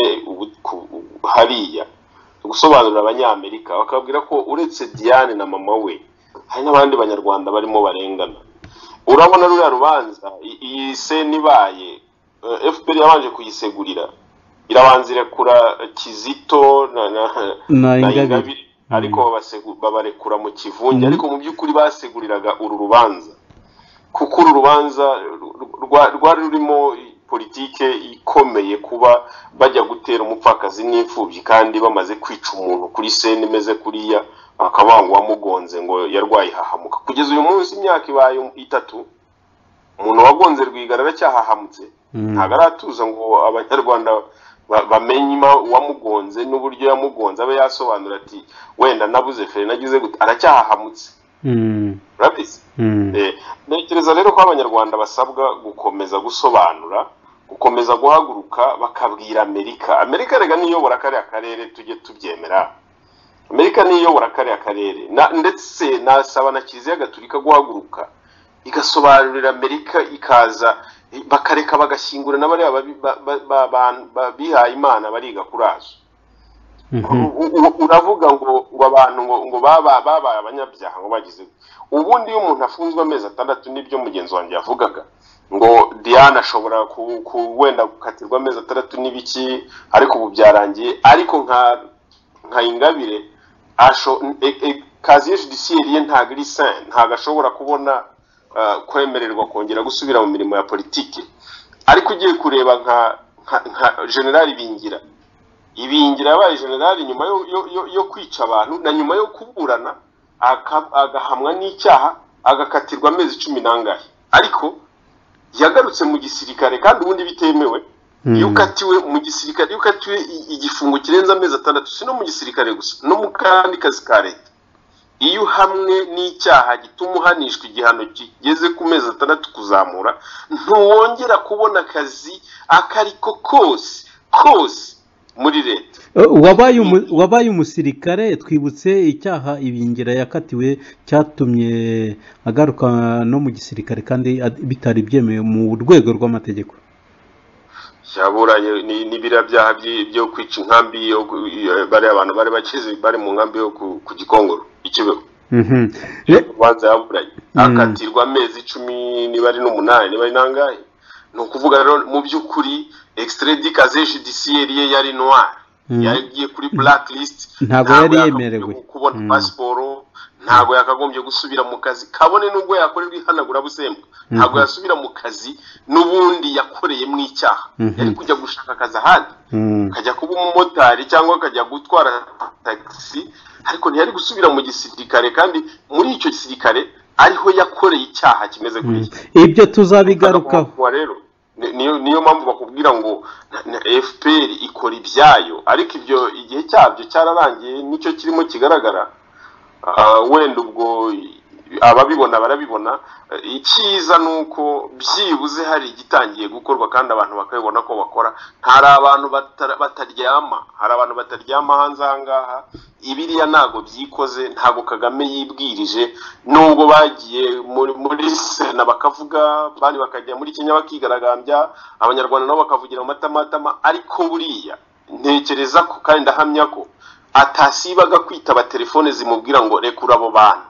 hariya, gusobanurira abanyamerika bakabwira ko uretse Diane na mama we hari n'abandi banyarwanda barimo barengana. Urabona ruriya rubanza iyi seni baye FPR yabanje kuyisegurira, irabanza irekura Kizito na Ingabire, ariko babarekura mu kivunge. Ariko mu by'ukuri baseguriraga uru rubanza kuko uru rubanza rwari rurimo politike ikomeye, kuba bajya gutera umupfakazi n'imfubyi kandi bamaze kwica umuntu kuri seni imeze kuriya, akabangwa wamugonze ngo yarwaye hahamuka. Kugeza uyu munsi imyaka ibaye 3 umuntu wagonze Rwigara aracyahahamutse, ntago aratuza ngo abanyarwanda bamenye wamugonze n'uburyo yamugonze, abe yasobanura ati wenda nabuze fere nagize gute, aracyahahamutse. Urabizi? Ntekereza rero ko abanyarwanda basabwa gukomeza gusobanura, gukomeza guhaguruka bakabwira Amerika rega niyobora kare akarere, tujye tubyemera. Amerika niyobora kare akarere, ndetse nasaba na Kiliziya Gatolika guhaguruka igasobanurira Amerika, ikaza bakareka bagashyingura n'abari bihaye Imana bariga kurazo. Uravuga ngo abantu ngo babaye abanyabyaha ngo bagize. Ubundi iyo umuntu afunzwe amezi 6 nibyo mugenzi wanjye yavugaga ngo Diane ashobora wenda gukatirwa amezi 6 n'ibiki, ariko ubu byarangiye. Ariko nka Ingabire kazi judiciaire ye ntago iri sain, ntago ashobora kubona kwemererwa kongera gusubira mu mirimo ya politiki. Ariko ugiye kureba nka General Ibingira yabaye general nyuma yo kwica abantu na nyuma yo kuburana agahamwa n'icyaha agakatirwa amezi 10 nangahe, ariko yagarutse mu gisirikare kandi ubundi bitemewe. yukatiwe mu gisirikare yukatiwe igifungo kirenza amezi 6 sino mu gisirikare gusa no mu kandi kazi ka leta iyo hamwe n'icyaha gituma uhanishwa igihano kigeze ku mezi 6 kuzamura ntuwongera kubona akazi akariko kose muri leta. wabaye umusirikare twibutse icyaha ibingira yakatiwe cyatumye agaruka no mu gisirikare kandi bitari byemewe mu rwego rw'amategeko. Yaburanye n'ibira byaha byo kwica inkambi yo bari abantu bari bakize bari mu nkambi yo ku Gikongoro ikibeho. Banza yaburanye akatirwa amezi 10 niba ari n'umunani niba ari nangahe. No kuvuga rero mu byukuri extrait du casier judiciaire yari noir yagiye kuri blacklist ntago yari yemerewe kubona passport ntago yakagombye gusubira mu kazi kabone nubwo yakorerwa ihanagura busembwa ntago yasubira mu kazi nubundi yakoreye mu icyaha yari kujya gushaka akazi ahandi kajya kuba umumotari cyangwa kajya gutwara taxi ariko ntiyari gusubira mu gisirikare kandi muri icyo gisirikare ariho yakoreye icyaha kimeze kuri ibyo tuzabigarukaho rero niyo mpamvu bakubwira ngo FPR ikora ibyayo ariko ibyo igihe cyabyo cyararangiye nicyo kirimo kigaragara wenda ubwo ababibona barabibona icyiza nuko byibuze hari igitangiye gukorwa kandi abantu bakabibona ko bakora hari abantu bataryama hanze ahangaha ibiriya ntago byikoze ntago Kagame yibwirije nubwo bagiye muri Sena bakavuga bari bakajya muri Kenya bakigaragambya abanyarwanda nabo bakavugira mu matamatama ariko buriya ntekereza ko kandi ndahamya ko atasibaga kwitaba telefone zimubwira ngo rekura abo bantu.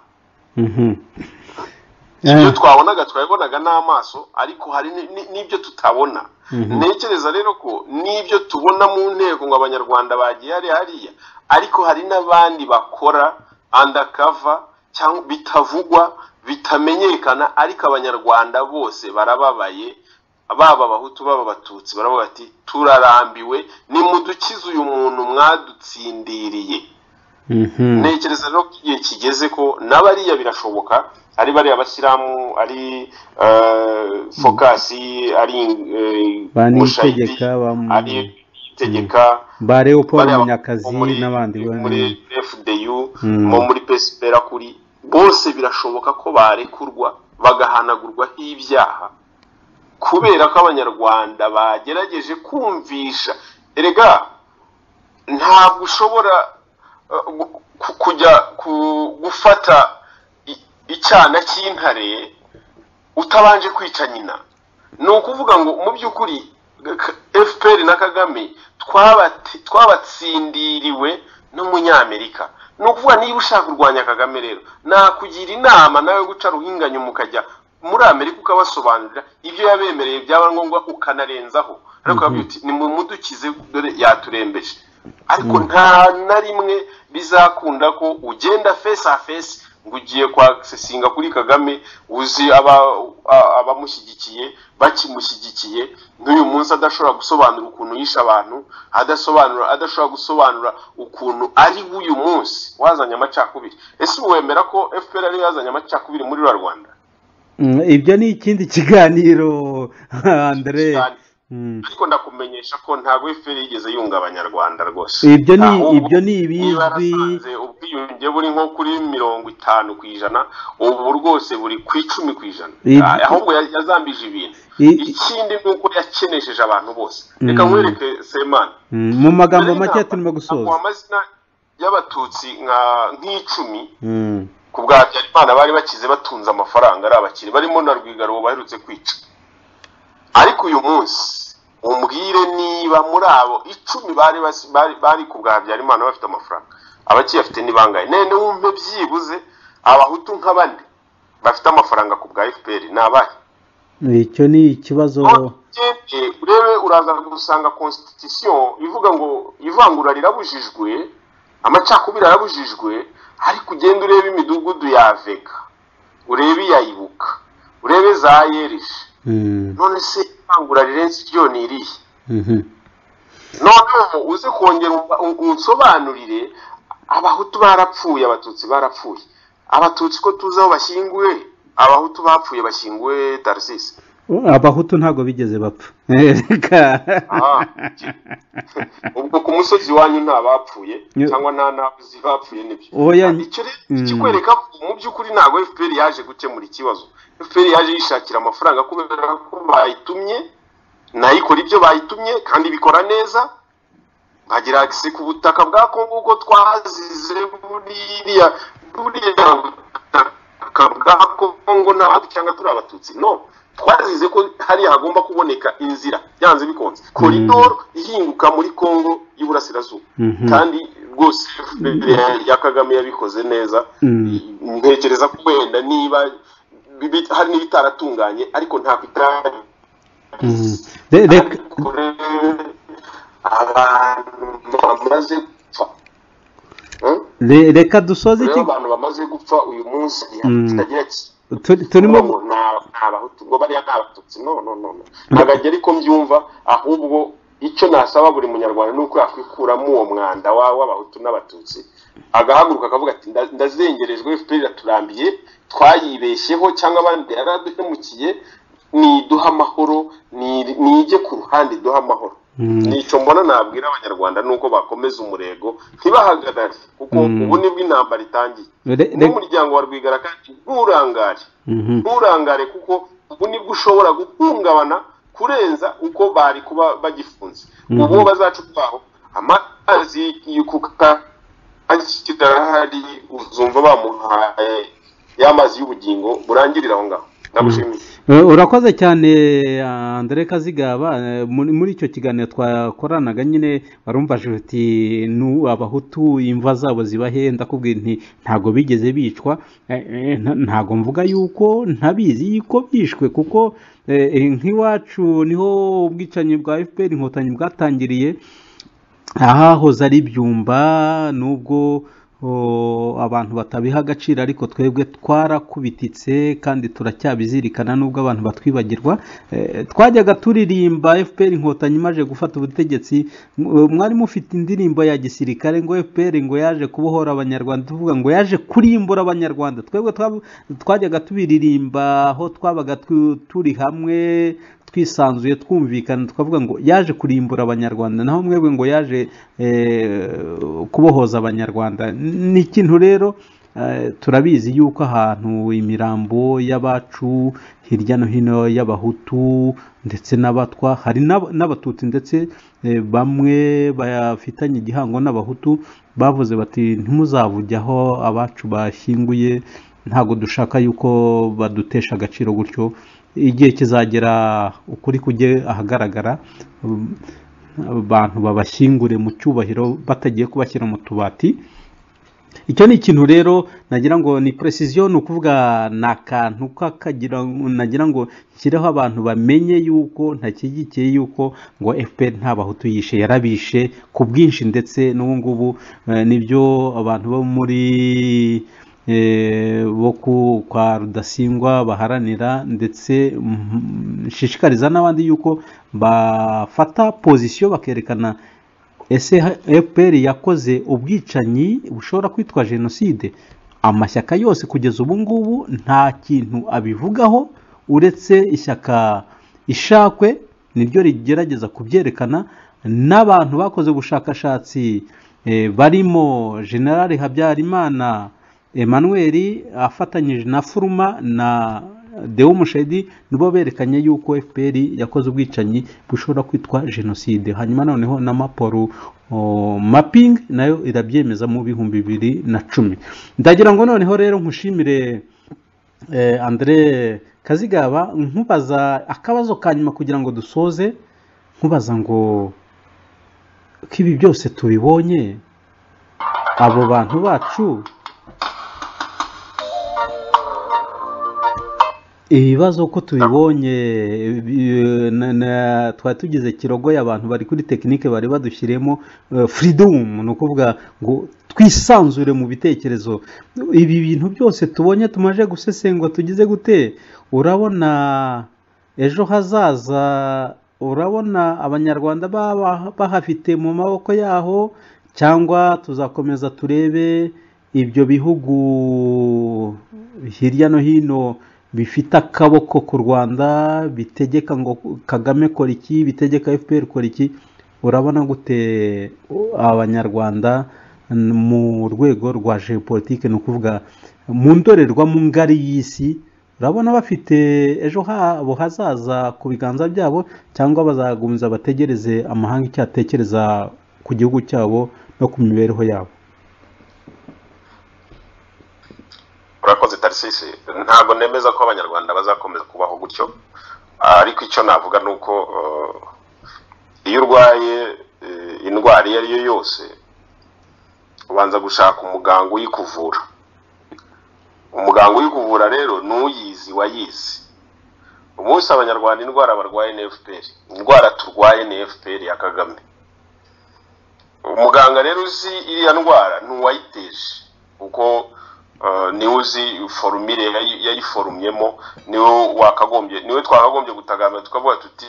Ibyo twabonaga n'amaso ariko hari n'ibyo tutabona. Ntekereza rero ko n'ibyo tubona mu nteko ngo abanyarwanda bagiye hariya ariko hari n'abandi bakora undercover cyangwa bitavugwa bitamenyekana ariko abanyarwanda bose barababaye baba Abahutu baba Abatutsi baravuga ati turarambiwe nimudukize uyu muntu mwadutsindiriye. Ntekereza rero igihe kigeze ko n'abariya birashoboka ari bari abasiramu ari focus ari Mushayidi ari tegeka ba Leopold Munyakazi n'abandi muri FDU muri PSPR kuri bose birashoboka ko barekurwa bagahanagurwa ibyaha kubera ko abanyarwanda bagerageje kumvisha erega ntabwo ushobora kujya gufata icyana cy'intare utabanje kwica nyina. Ni ukuvuga ngo mu by'ukuri FPR na Kagame twabatsindiriwe n'umunyamerika. Ni ukuvuga niba ushaka kurwanya Kagame rero nakugira inama nawe guca ruhinganya mukajya muri Amerika ukabasobanurira ibyo yabemereye byaba ngombwa ukanarenzaho ariko babyuti ni mu mudukize dore yaturembeje ariko nta na rimwe bizakunda ko ugenda face à face ngo ugiye kwa sesinga kuri Kagame uzi abamushyigikiye bakimushyigikiye n'uyu munsi adashobora gusobanura ukuntu yisha abantu adashobora gusobanura ukuntu ari uyu munsi wazanye amacakubiri. Ese wemera ko FPR ari yazanye amacakubiri muri Rwanda? Ibyo ni ikindi kiganiro Andre. Ariko ndakumenyesha ko ntago FPR yigeze yunga abanyarwanda rwose. Ibyo ni ibizwi ubwiyunge buri nko kuri 50%, ubu rwose buri ku 10%. Ahubwo yazambije ibintu. Ikindi nuko yakenesheje abantu bose. Reka nkwereke Semana. Mu magambo make turimo gusoza. Amazina y'Abatutsi nk'icumi kubwa Habyarimana bari bakize batunze amafaranga ari abakire barimo na Rwigara baherutse kwica. Ariko uyu munsi umbwire niba muri abo 10 bari kubwa Habyarimana bafite amafaranga abaki afite nibangaye nene wumpe byibuze Abahutu nk'abandi bafite amafaranga kubwa FPR nabaye. Icyo ni ikibazo urebe uraza gusanga constitution ivuga ngo ivangura rirabujijwe amacakubiri arabujijwe ariko ugenda urebe imidugudu ya Vega urebe yayibuka urebe za Yerishe none se ivangura rirenze ryo ni irihe? None uze kongera unsobanurire Abahutu barapfuye Abatutsi barapfuye Abatutsi ko tuzaho bashyinguye Abahutu bapfuye bashyinguye Tarsis abahutu ntabwo bigeze bapfa ubwo ku musozi wanyu nta bapfuye cyangwa nta nabuzi bapfuye nibyo icyo kikwereka mu by'ukuri ntabwo FPR yaje gukemura ikibazo. FPR yaje yishakira amafaranga kubera ko bayitumye nayo ikora ibyo bayitumye kandi bikora neza, bagira access ku butaka bwa Kongo uko twazize buriya bwa Kongo n'abandi cyangwa turi abatutsi. No, twazize ko hari hagomba kuboneka inzira byanze bikonze koridor ihinguka muri Kongo y'Iburasirazuba, kandi rwose ya Kagame yabikoze neza. Ntekereza ko wenda niba hari n'ibitaratunganye ariko nta bitari bamaze gupfa. Reka dusoze iki abantu bamaze gupfa uyu munsi kitagira turimo abahutu ngo bari abatutsi. No nagajya ariko mbyumva, ahubwo icyo nasaba buri munyarwanda nuko yakwikuramo uwo mwanda w'abahutu n'abatutsi, agahaguruka akavuga ati ndazengerejwe, FPR iraturambiye, twayibeshyeho cyangwa abandi yaraduhemukiye, niduha amahoro, nijye ku ruhande duha amahoro. Nicyo mbona nabwira abanyarwanda nuko bakomeza umurego ntibahagarare, kuko ubu nibwo intambara itangiye. N'umuryango wa Rwigara kandi nturangare kuko ubu nibwo ushobora guhungabana kurenza uko bari kuba bagifunze. Ubu bazacurwaho amazi y'ikuka akidahari, uzumva bamuhaye y'amazi y'ubugingo burangirira aho ngaho. Urakoze cyane Andre Kazigaba. Muri icyo kiganiro twakoranaga nyine barumvaje uti abahutu imva zabo zibahe, ndakubwira nti ntago bigeze bicwa. Ntago mvuga yuko ntabizi yuko bishwe, kuko nk'iwacu niho ubwicanyi bwa FPR inkotanyi bwatangiriye, ahahoze ari Byumba. Nubwo abantu batabiha agaciro ariko twebwe twarakubititse kandi turacyabizirikana nubwo abantu batwibagirwa. Twajyaga turirimba FPR inkotanyi imaze gufata ubutegetsi, mwari mufite indirimbo ya gisirikare ngo FPR ngo yaje kubohora abanyarwanda, tuvuga ngo yaje kurimbura abanyarwanda. Twebwe twajyaga tubiririmba aho twabaga turi hamwe twisanzuye twumvikana, tukavuga ngo yaje kurimbura abanyarwanda, naho mwebwe ngo yaje kubohoza abanyarwanda. Ni ikintu rero turabizi yuko ahantu imirambo y'abacu hirya no hino y'abahutu ndetse n'abatwa, hari n'abatutsi ndetse bamwe bafitanye igihango n'abahutu, bavuze bati ntimuzavuge aho abacu bashyinguye, ntabwo dushaka yuko badutesha agaciro gutyo. Igihe kizagera ukuri kujye ahagaragara, abantu babashyingure mu cyubahiro batagiye kubashyira mu tubati. Icyo ni ikintu rero nagira ngo ni precision, ni ukuvuga ni akantu kakagira, nagira ngo nshyireho abantu bamenye yuko ntakigikiye yuko ngo FPR nta bahutu yishe, yarabishe ku bwinshi, ndetse n'ubu ngubu nibyo abantu bo muri bo kwa Rudasingwa baharanira, ndetse nshishikariza n'abandi yuko bafata position bakerekana ese FPR yakoze ubwicanyi bushobora kwitwa jenoside. Amashyaka yose kugeza ubu ngubu nta kintu abivugaho, uretse ishyaka Ishakwe niryo rigerageza kubyerekana, n'abantu bakoze ubushakashatsi barimo General Habyarimana Emmanuel afatanyije na Furuma na Deo Mushedi, nibo berekanye yuko FPR yakoze ubwicanyi bushobora kwitwa jenoside. Hanyuma noneho na Maporo mapping nayo irabyemeza mu 2010. Ndagira ngo noneho rero nkushimire Andre Kazigaba, nkubaza akabazo kanyuma kugira ngo dusoze, nkubaza ngo kibi byose tubibonye, abo bantu bacu ibibazo ko tubibonye, twari tugize kirogoye, abantu bari kuri tekinike bari badushyiremo freedom, ni ukuvuga ngo twisanzure mu bitekerezo. Ibi bintu byose tubonye tumaje gusesengwa tugize gute, urabona ejo hazaza, urabona abanyarwanda bahafite mu maboko yaho, cyangwa tuzakomeza turebe ibyo bihugu hirya no hino bifite akaboko ku Rwanda bitegeka ngo Kagame kora iki, bitegeka FPR kora iki, urabona gute abanyarwanda mu rwego rwa geopolitike, ni ukuvuga mu ndorerwamo ngari y'isi, urabona bafite ejo habo hazaza ku biganza byabo, cyangwa bazagumiza bategereze amahanga icyo atekereza ku gihugu cyabo no ku mibereho yabo? urakoze Tarsisi, ntabwo nemeza ko abanyarwanda bazakomeza kubaho gutyo, ariko icyo navuga ni uko iyo urwaye indwara iyo ari yo yose ubanza gushaka umuganga uyikuvura. Umuganga uyikuvura rero n'uyizi wayizi. Umunsi abanyarwanda indwara barwaye ni FPR, indwara turwaye ni FPR ya Kagame. Umuganga rero uzi iriya ndwara n'uwayiteje, kuko ni uzi formule yayiforumyemo, niwe twakagombye gutagamba tukavuga tuti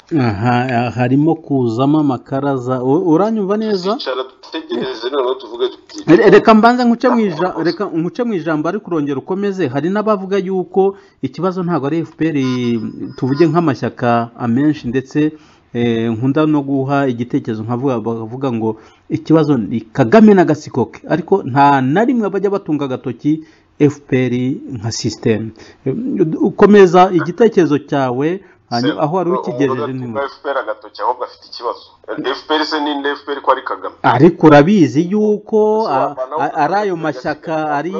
harimo kuzamo amakaraza. Uranyumva neza? dutegereze noneho tuvuge tuti reka mbanze nkuce mu ijambo ariko urongera ukomeze. Hari n'abavuga yuko ikibazo ntabwo ari FPR, tuvuge nk'amashyaka amenshi, ndetse nkunda no guha igitekerezo bavuga ngo ikibazo ni Kagame n'agatsiko ke, ariko nta na rimwe bajya batunga agatoki FPR nka system. Ukomeza igitekerezo cyawe aho wari ukigejeje. ni FPR agatoki ahubwo afite ikibazo. FPR se ni FPR ko ari Kagame, ariko urabizi yuko ari ayo mashyaka ari,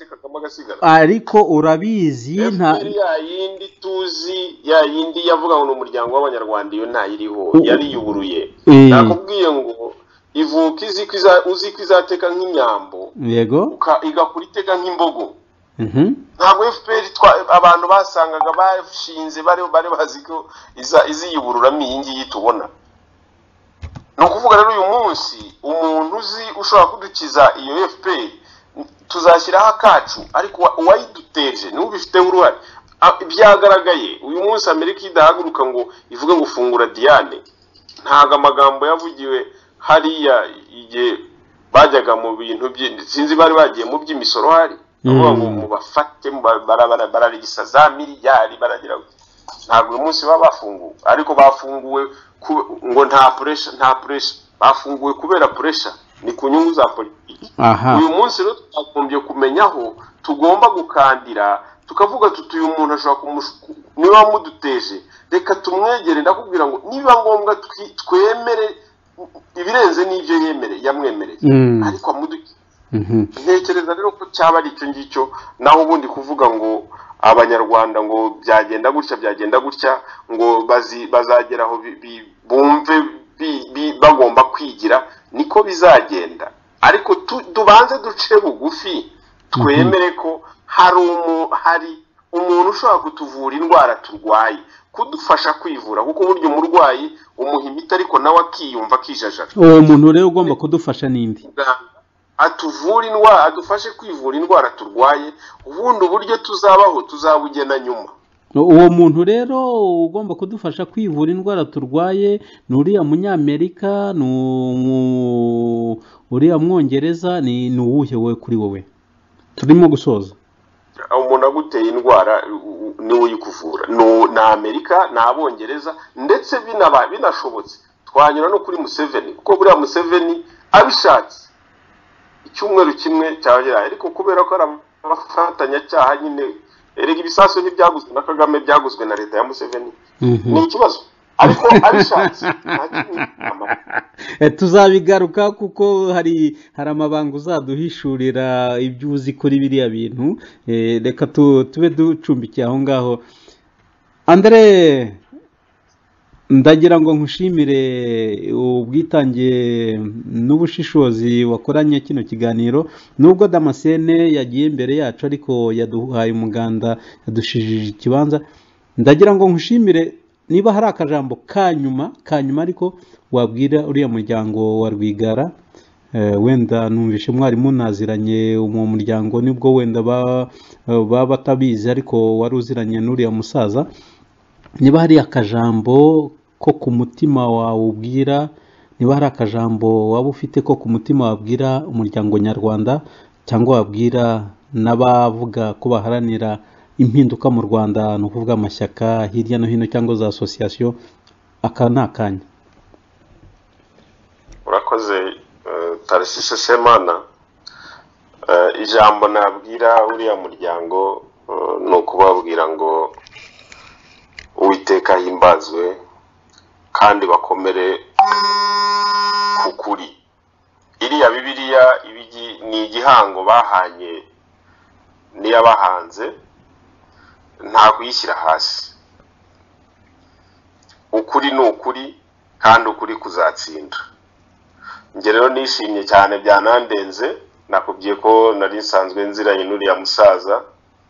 ariko urabizi nta yindi tuzi, yindi yavuga ngo umuryango w'abanyarwanda iyo ntayiriho, yari yuburuye. Nakubwiye ngo ivuka uzi ko izateka nk'inyambo, yego, igakura iteka nk'imbogo. Ntabwo FPR abantu basangaga bashinze bari bazi ko iziyubururamo iyi ngiyi tubona. Ni ukuvuga rero uyu munsi umuntu uzi ushobora kudukiza iyo FPR tuzashyiraho akacu, ariko uwayiduteje niwe ubifiteho uruhare. Byagaragaye uyu munsi Amerika idahaguruka ngo ivuge ngo fungura Diane, ntago amagambo yavugiwe hariya igihe bajyaga mu bintu sinzi bari bagiye mu by'imisoro hari, avuga ngo mubafate bararigisa za miliyari baragira. Ntabwo uyu munsi baba bafunguwe, ariko bafunguwe ngo nta pressure, bafunguwe kubera pressure, ni ku nyungu za politiki. Uyu munsi rero twagombye kumenyaho tugomba gukandira, tukavuga tuti uyu muntu ashobora niba muduteje reka tumwegere. Ndakubwira ngo niba ngombwa twemere ibirenze n'ibyo yamwemereye, ariko amuduki. Ntekereza rero ko cyaba ari icyo ngicyo, naho ubundi kuvuga ngo abanyarwanda ngo byagenda gutya ngo bazageraho bumve bagomba kwigira, niko bizagenda. Ariko tubanze duce bugufi, twemere ko hari umuntu ushobora kutuvura indwara turwaye, kudufasha kwivura, kuko buryo umurwayi umuha imiti ariko nawe akiyumva akijajara. Uwo muntu rero ugomba kudufasha n'indi atuvura indwara, adufashe kwivura indwara turwaye, ubundi uburyo tuzabaho tuzabugena nyuma. Uwo muntu rero ugomba kudufasha kwivura indwara turwaye ni uriya munyamerika, uriya mwongereza, ni uwuhe wowe kuri wowe? Turimo gusoza. Umuntu aguteye indwara niwe uyikuvura, ni Amerika, ni Abongereza, ndetse binashobotse twanyura no kuri Museveni, kuko buriya Museveni abishatse icyumweru kimwe cyagera, ariko kubera ko ari abafatanyacyaha nyine, erega ibisasu ntibyaguzwe na Kagame, byaguzwe na leta ya Museveni. Ni ikibazo, ariko abishatse tuzabigaruka, kuko hari amabanga uzaduhishurira ibyo uzi kuri biriya bintu. Reka tube ducumbikiye aho ngaho. Andre, ndagira ngo nkushimire ubwitange n'ubushishozi wakoranye kino kiganiro. Nubwo Damascene yagiye imbere yacu, ariko yaduhaye umuganda, yadushijije ikibanza. Ndagira ngo nkushimire, niba hari akajambo kanyuma ariko wabwira uriya muryango wa Rwigara. Wenda numvishe mwari munaziranye mu muryango, nibwo wenda baba batabizi, ariko wari uziranye n'uriya musaza. Niba hari akajambo ko ku mutima wawe ubwira, niba hari akajambo waba ufite ko ku mutima wabwira umuryango nyarwanda, cyangwa wabwira n'abavuga ko baharanira impinduka mu Rwanda, ni ukuvuga amashyaka hirya no hino cyangwa za association, aka ni akanya. urakoze Tarisishe Semana. Ijambo nabwira uriya muryango ni ukubabwira ngo Uwiteka himbazwe kandi bakomere ku kuri. Iriya Bibiliya ni igihango bahanye niyabahanze, nta kuyishyira hasi. Ukuri ni ukuri kandi ukuri kuzatsinda. Nge rero nishimye cyane byanandenze, nakubwiye ko nari nsanzwe nziranye n'uriya musaza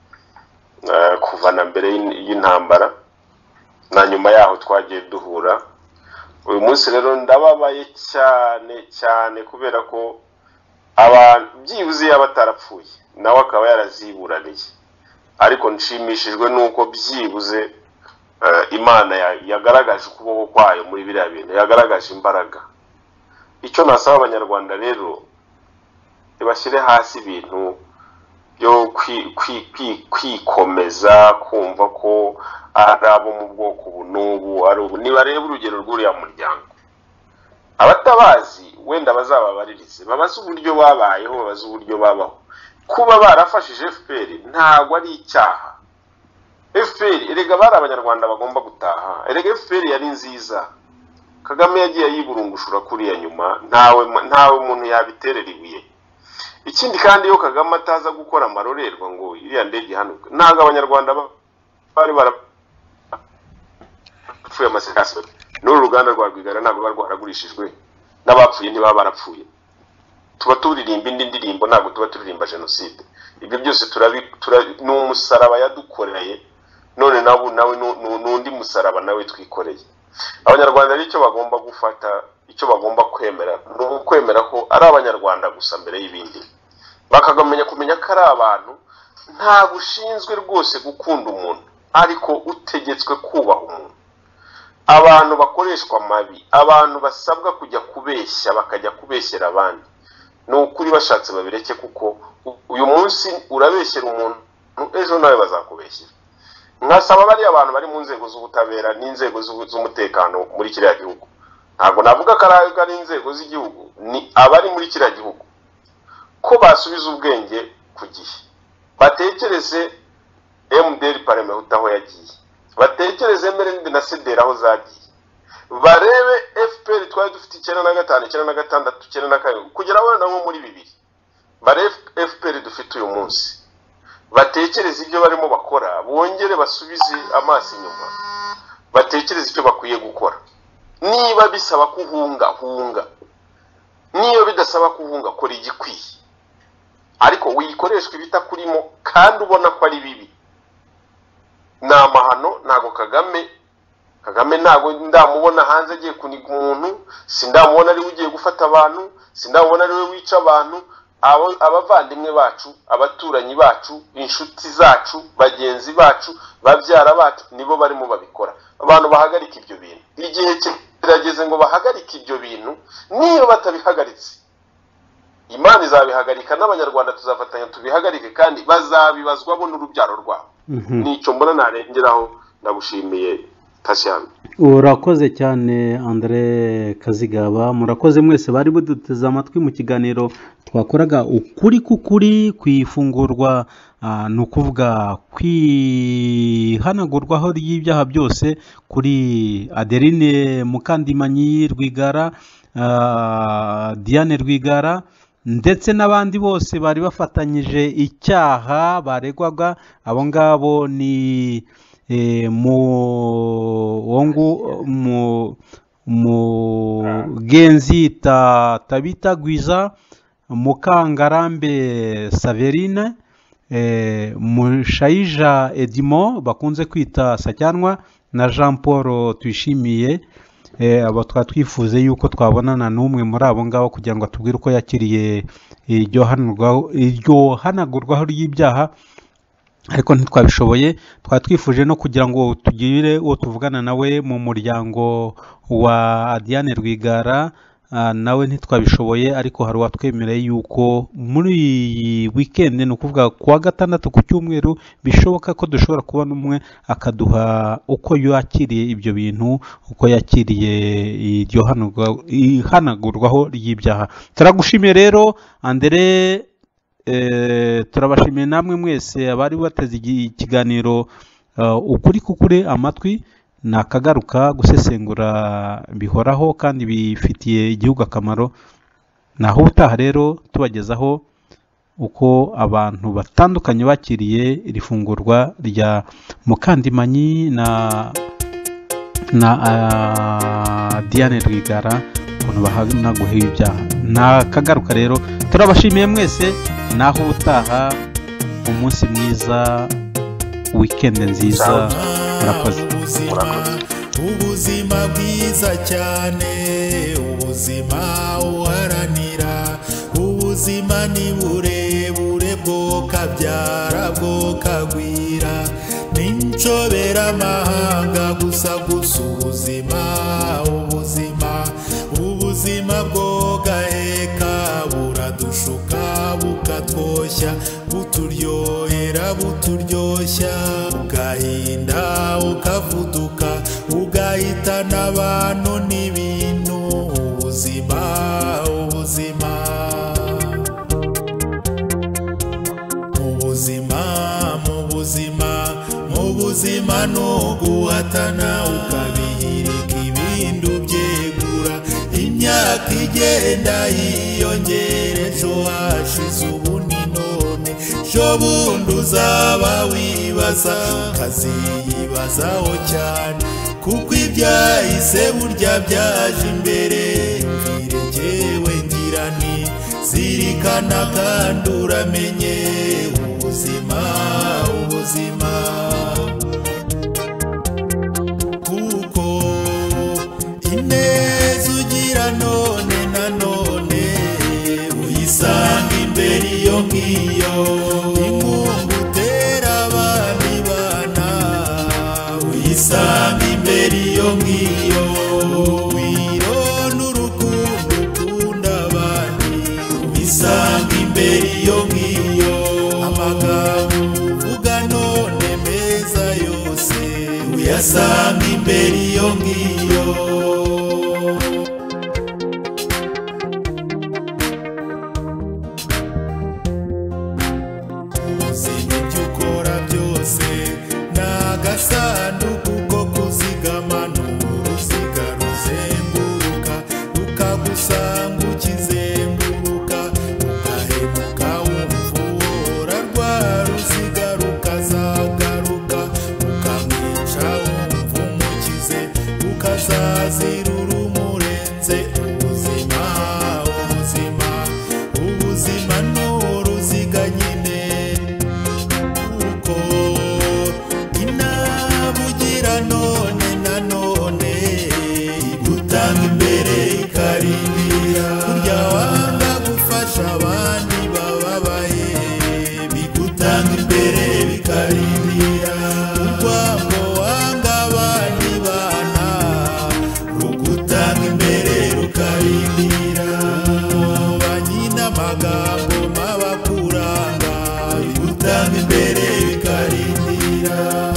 kuva na mbere y'intambara, na nyuma yaho twagiye duhura. Uyu munsi rero ndababaye cyane cyane kubera ko abantu byibuze yabatarapfuye nawe akaba yaraziburaniye, ariko nshimishijwe nuko byibuze Imana yagaragaje ukuboko kwayo muri biriya bintu, yagaragaje imbaraga. Icyo nasaba abanyarwanda rero, bashyire hasi ibintu byo kwikomeza kumva ko ari abo mu bwoko ubu n'ubu ari ubu. Nibarebe urugero rw'uriya muryango, abatabazi wenda bazababaririze, babaze uburyo babayeho, babaze uburyo babaho. Kuba barafashije FPR ntabwo ari icyaha. FPR erega bari abanyarwanda bagomba gutaha. Erega FPR yari nziza, Kagame yagiye yiburungushura kuriya nyuma, ntawe umuntu yabiterera ibuye. Ikindi kandi yo Kagame ataza gukora amarorerwa ngo iriya ndege hanuka, ntago abanyarwanda bari barapfuye amasekasi. N'uru ruganda rwa Rwigara ntago barwaragurishijwe, n'abapfuye ntibaba barapfuye. Tuba turirimba indi ndirimbo, ntago tuba turirimba genocide. Ibyo byose ni umusaraba yadukoreye, none nawe n'undi musaraba nawe twikoreye. Abanyarwanda ari cyo bagomba gufata, icyo bagomba kwemera ni ukwemera ko ari abanyarwanda gusa mbere y'ibindi. Bakagamenya kumenya ko ari abantu, nta gushinzwe rwose gukunda umuntu, ariko utegetswe kubaha umuntu. Abantu bakoreshwa mabi, abantu basabwa kujya kubeshya bakajya kubeshyera abandi, ni ukuri bashatse babireke, kuko uyu munsi urabeshyera umuntu, ejo nawe bazakubeshyera. Nkasaba bari abantu bari mu nzego z'ubutabera n'inzego z'umutekano muri kiriya gihugu, ntabwo navuga ko ari inzego z'igihugu, ni abari muri kiriya gihugu, ko basubiza ubwenge ku gihe. Batekereze MDR Parmehuta aho yagiye, batekereze MRND na CDR aho zagiye, barebe FPR twari dufite 95, 96, 97 kugera wenda nko muri 2000, barebe FPR dufite uyu munsi. Batekereze ibyo barimo bakora, bongere basubize amaso inyuma, batekereze icyo bakwiye gukora. Niba bisaba hunga, niyo bidasaba kuhunga, kora igikwiye, ariko wikoreshwa ibitakurimo kandi ubona ko ari bibi. Ni amahano. Ntago Kagame ntago ndamubona hanze agiye kuniga umuntu, sindamubona ari ugiye gufata abantu, sindamubona ari we wica abantu. Abavandimwe bacu, abaturanyi bacu, inshuti zacu, bagenzi bacu, babyara bacu nibo barimo babikora. Abantu bahagarika ibyo bintu, igihe kirageze ngo bahagarike ibyo bintu. Niyo batabihagaritse, Imana izabihagarika, n'abanyarwanda tuzafatanya tubihagarike, kandi bazabibazwa bo n'urubyaro rwabo. Nicyo mbona narengeraho. Ndagushimiye Tashyano. Urakoze cyane Andre Kazigaba. Murakoze mwese bari buduteze amatwi mu kiganiro twakoraga ukuri kukuri kwifungurwa, ni ukuvuga kwihanagurwaho ry'ibyaha byose kuri Adeline Mukandimanyi Rwigara, Diane Rwigara ndetse n'abandi bose bari bafatanyije icyaha baregwaga. Abo ngabo ni Mugenzi Tabita Gwiza, Mukangarambe Saverine, Mushayija Edimo bakunze kwita Sacyanwa, na Jean Paul Tuyishimiye. Abo twifuze yuko twabonana n'umwe muri abo ngabo kugira ngo atubwire uko yakiriye iryo hanagurwaho ry'ibyaha, ariko ntitwabishoboye. Twifuje no kugira ngo tugire uwo tuvugana nawe mu muryango wa Diane Rwigara, nawe ntitwabishoboye ariko hari uwatwemereye yuko muri iyi weekend ni ukuvuga kuwa gatandatu ku cyumweru bishoboka ko dushobora kubona umwe akaduha uko yakiriye ibyo bintu, uko yakiriye iryo ihanagurwaho ry'ibyaha. Turagushimiye rero Andre, turabashimiye namwe mwese abari bateze ikiganiro ukuri kukure amatwi. Nakagaruka gusesengura bihoraho kandi bifitiye igihugu akamaro. Naho ubutaha rero tubagezaho uko abantu batandukanye bakiriye iri fungurwa rya Mukandimanyi na Diane Rwigara, ukuntu bahanaguheho ibyaha. Nakagaruka rero turabashimiye mwese. Naho ubutaha, umunsi mwiza, weekend nziza. Murakoze. Ubuzima bwiza cyane, ubuzima uharanira, ubuzima ni burebure bwo kabyara bwo kagwira, n'inshobera amahanga gusa ubuzima, ubuzima bwo gaheka buradushuka bukatwoshya, buturyohera buturyoshya, ugahinda ukavuduka ugahitana abantu n'ibintu. Mu buzima no guhatana ukabihirika ibindi ubyegura, imyaka igenda yiyongera, ejo hashize ubu ni none, ejo bundi uzaba wibaza ukaziyibazaho cyane, kuko ibyahise burya byaje imbere. Mvire jyewe ngira nti zirikana kandi uramenye ubuzima, kuko ineza ugira none na none uyisanga imbere iyo ngiyo, inkungu utera abandi bana uyisanga imbere iyo ngiyo, wirona urukundo ukunda abandi uyisanga imbere iyo ngiyo, amagambo uvuga none meza yose uyasanga imbere iyo ngiyo. Ubuzima ibyo ukora byose ni agasanduku ko kuzigama, n'uruziga ruzenguruka rukagusanga ukizenguruka, ugahemuka wumva uhora rwa ruziga rukazagaruka, ukamwica wumva umukize ukazazira urumurenze. Ubuzima ni uruziga nyine, kuko inabugira none na none igutanga imbere ikarindira, kurya wanga gufasha abandi bababaye bigutanga imbere bikarindira, urwango wanga abandi bana rugutanga imbere rukarindira, banyina amagambo mabakuranga bigutanga imbere bikarindira.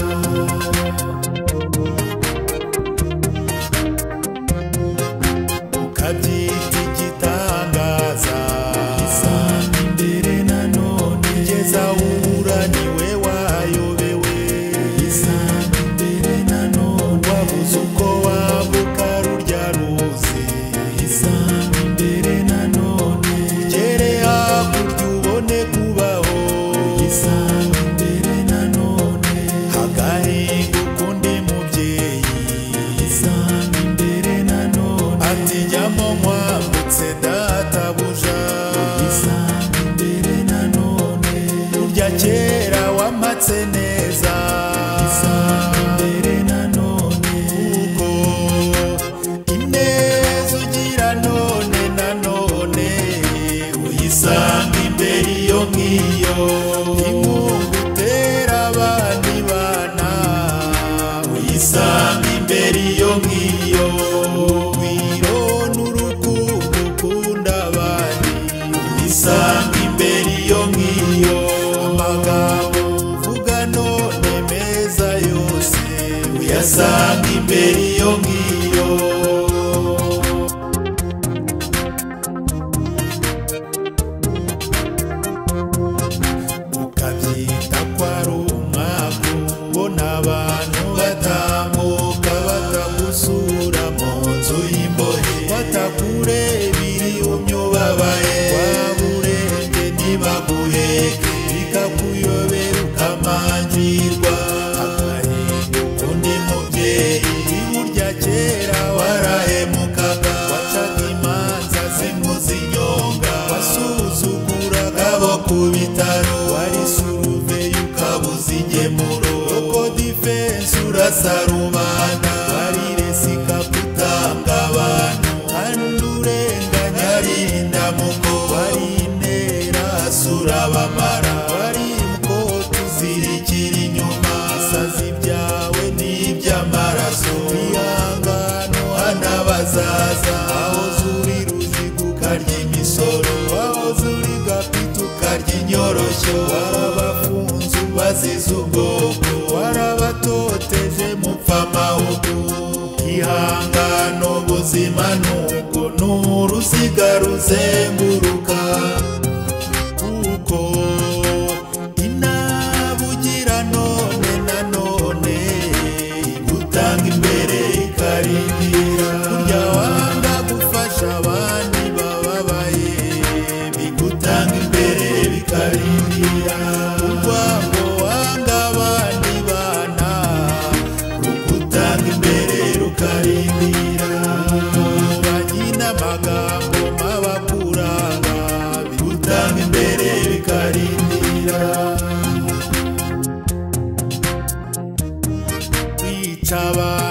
Ukabyita igitangaza isanga imbere nanone, kugeza uhura niwe wayobewe isanga imbere nanone, wabuze uko wambuka rurya ruzi isanga imbere nanone, ugere hakurya ubone kubaho isanga imbere nanone, hagahinga ukundi mubyeyi isanga imbere nanone, ati jyamo mwambutse databuja isanga imbere nanone, urya kera wampatse neza isanga imbere nanone, kuko ineza ugira none na none uyisanga imbere iyo ngiyo, inkungu utera abandi bana uyisanga imbere iyo ngiyo, wirona urukundo uyisanga imbere iyo ngiyo amagambo uvuga none meza yose uyasanga imbere iyo ngiyo ukabyita ko ari umwaka ubona abantu batambuka batagusura mu nzu y'imbohe batakurebiri umyubabaye waburenge ntibaguheke bikakuyobera ukamangirwa agahinduka undi mubyeyi burya kera warahemukaga wacaga imanza zimwe zinyonga wasuzuguraga abo ku bitaro wari suruveyo ukabuza ingemuro loko difense urasa rubanda wari resika kutanga abantu kandi urenganya rinda muko wari intera asura bamara wari mukoti uzirikira inyuma isazi byawe n'iby'amaraso ihangano hanabazaza aho zuri ruziga ukarya imisoro aho zuri gapita ukarya inyoroshyo warabafunze ubazize ubwoko warabatoteje mupfa amahugu ihangano ubuzima nuko n'uruziga ruzenguruka kuko inabugira none na none igutanga imbere ikarindira burya wanga gufasha abandi bababaye bigutanga imbere bikarindira urwango wanga abandi bana rugutanga imbere rukarindira banyina amagambo mabakuranga bigutanga imbere bikarindira kwica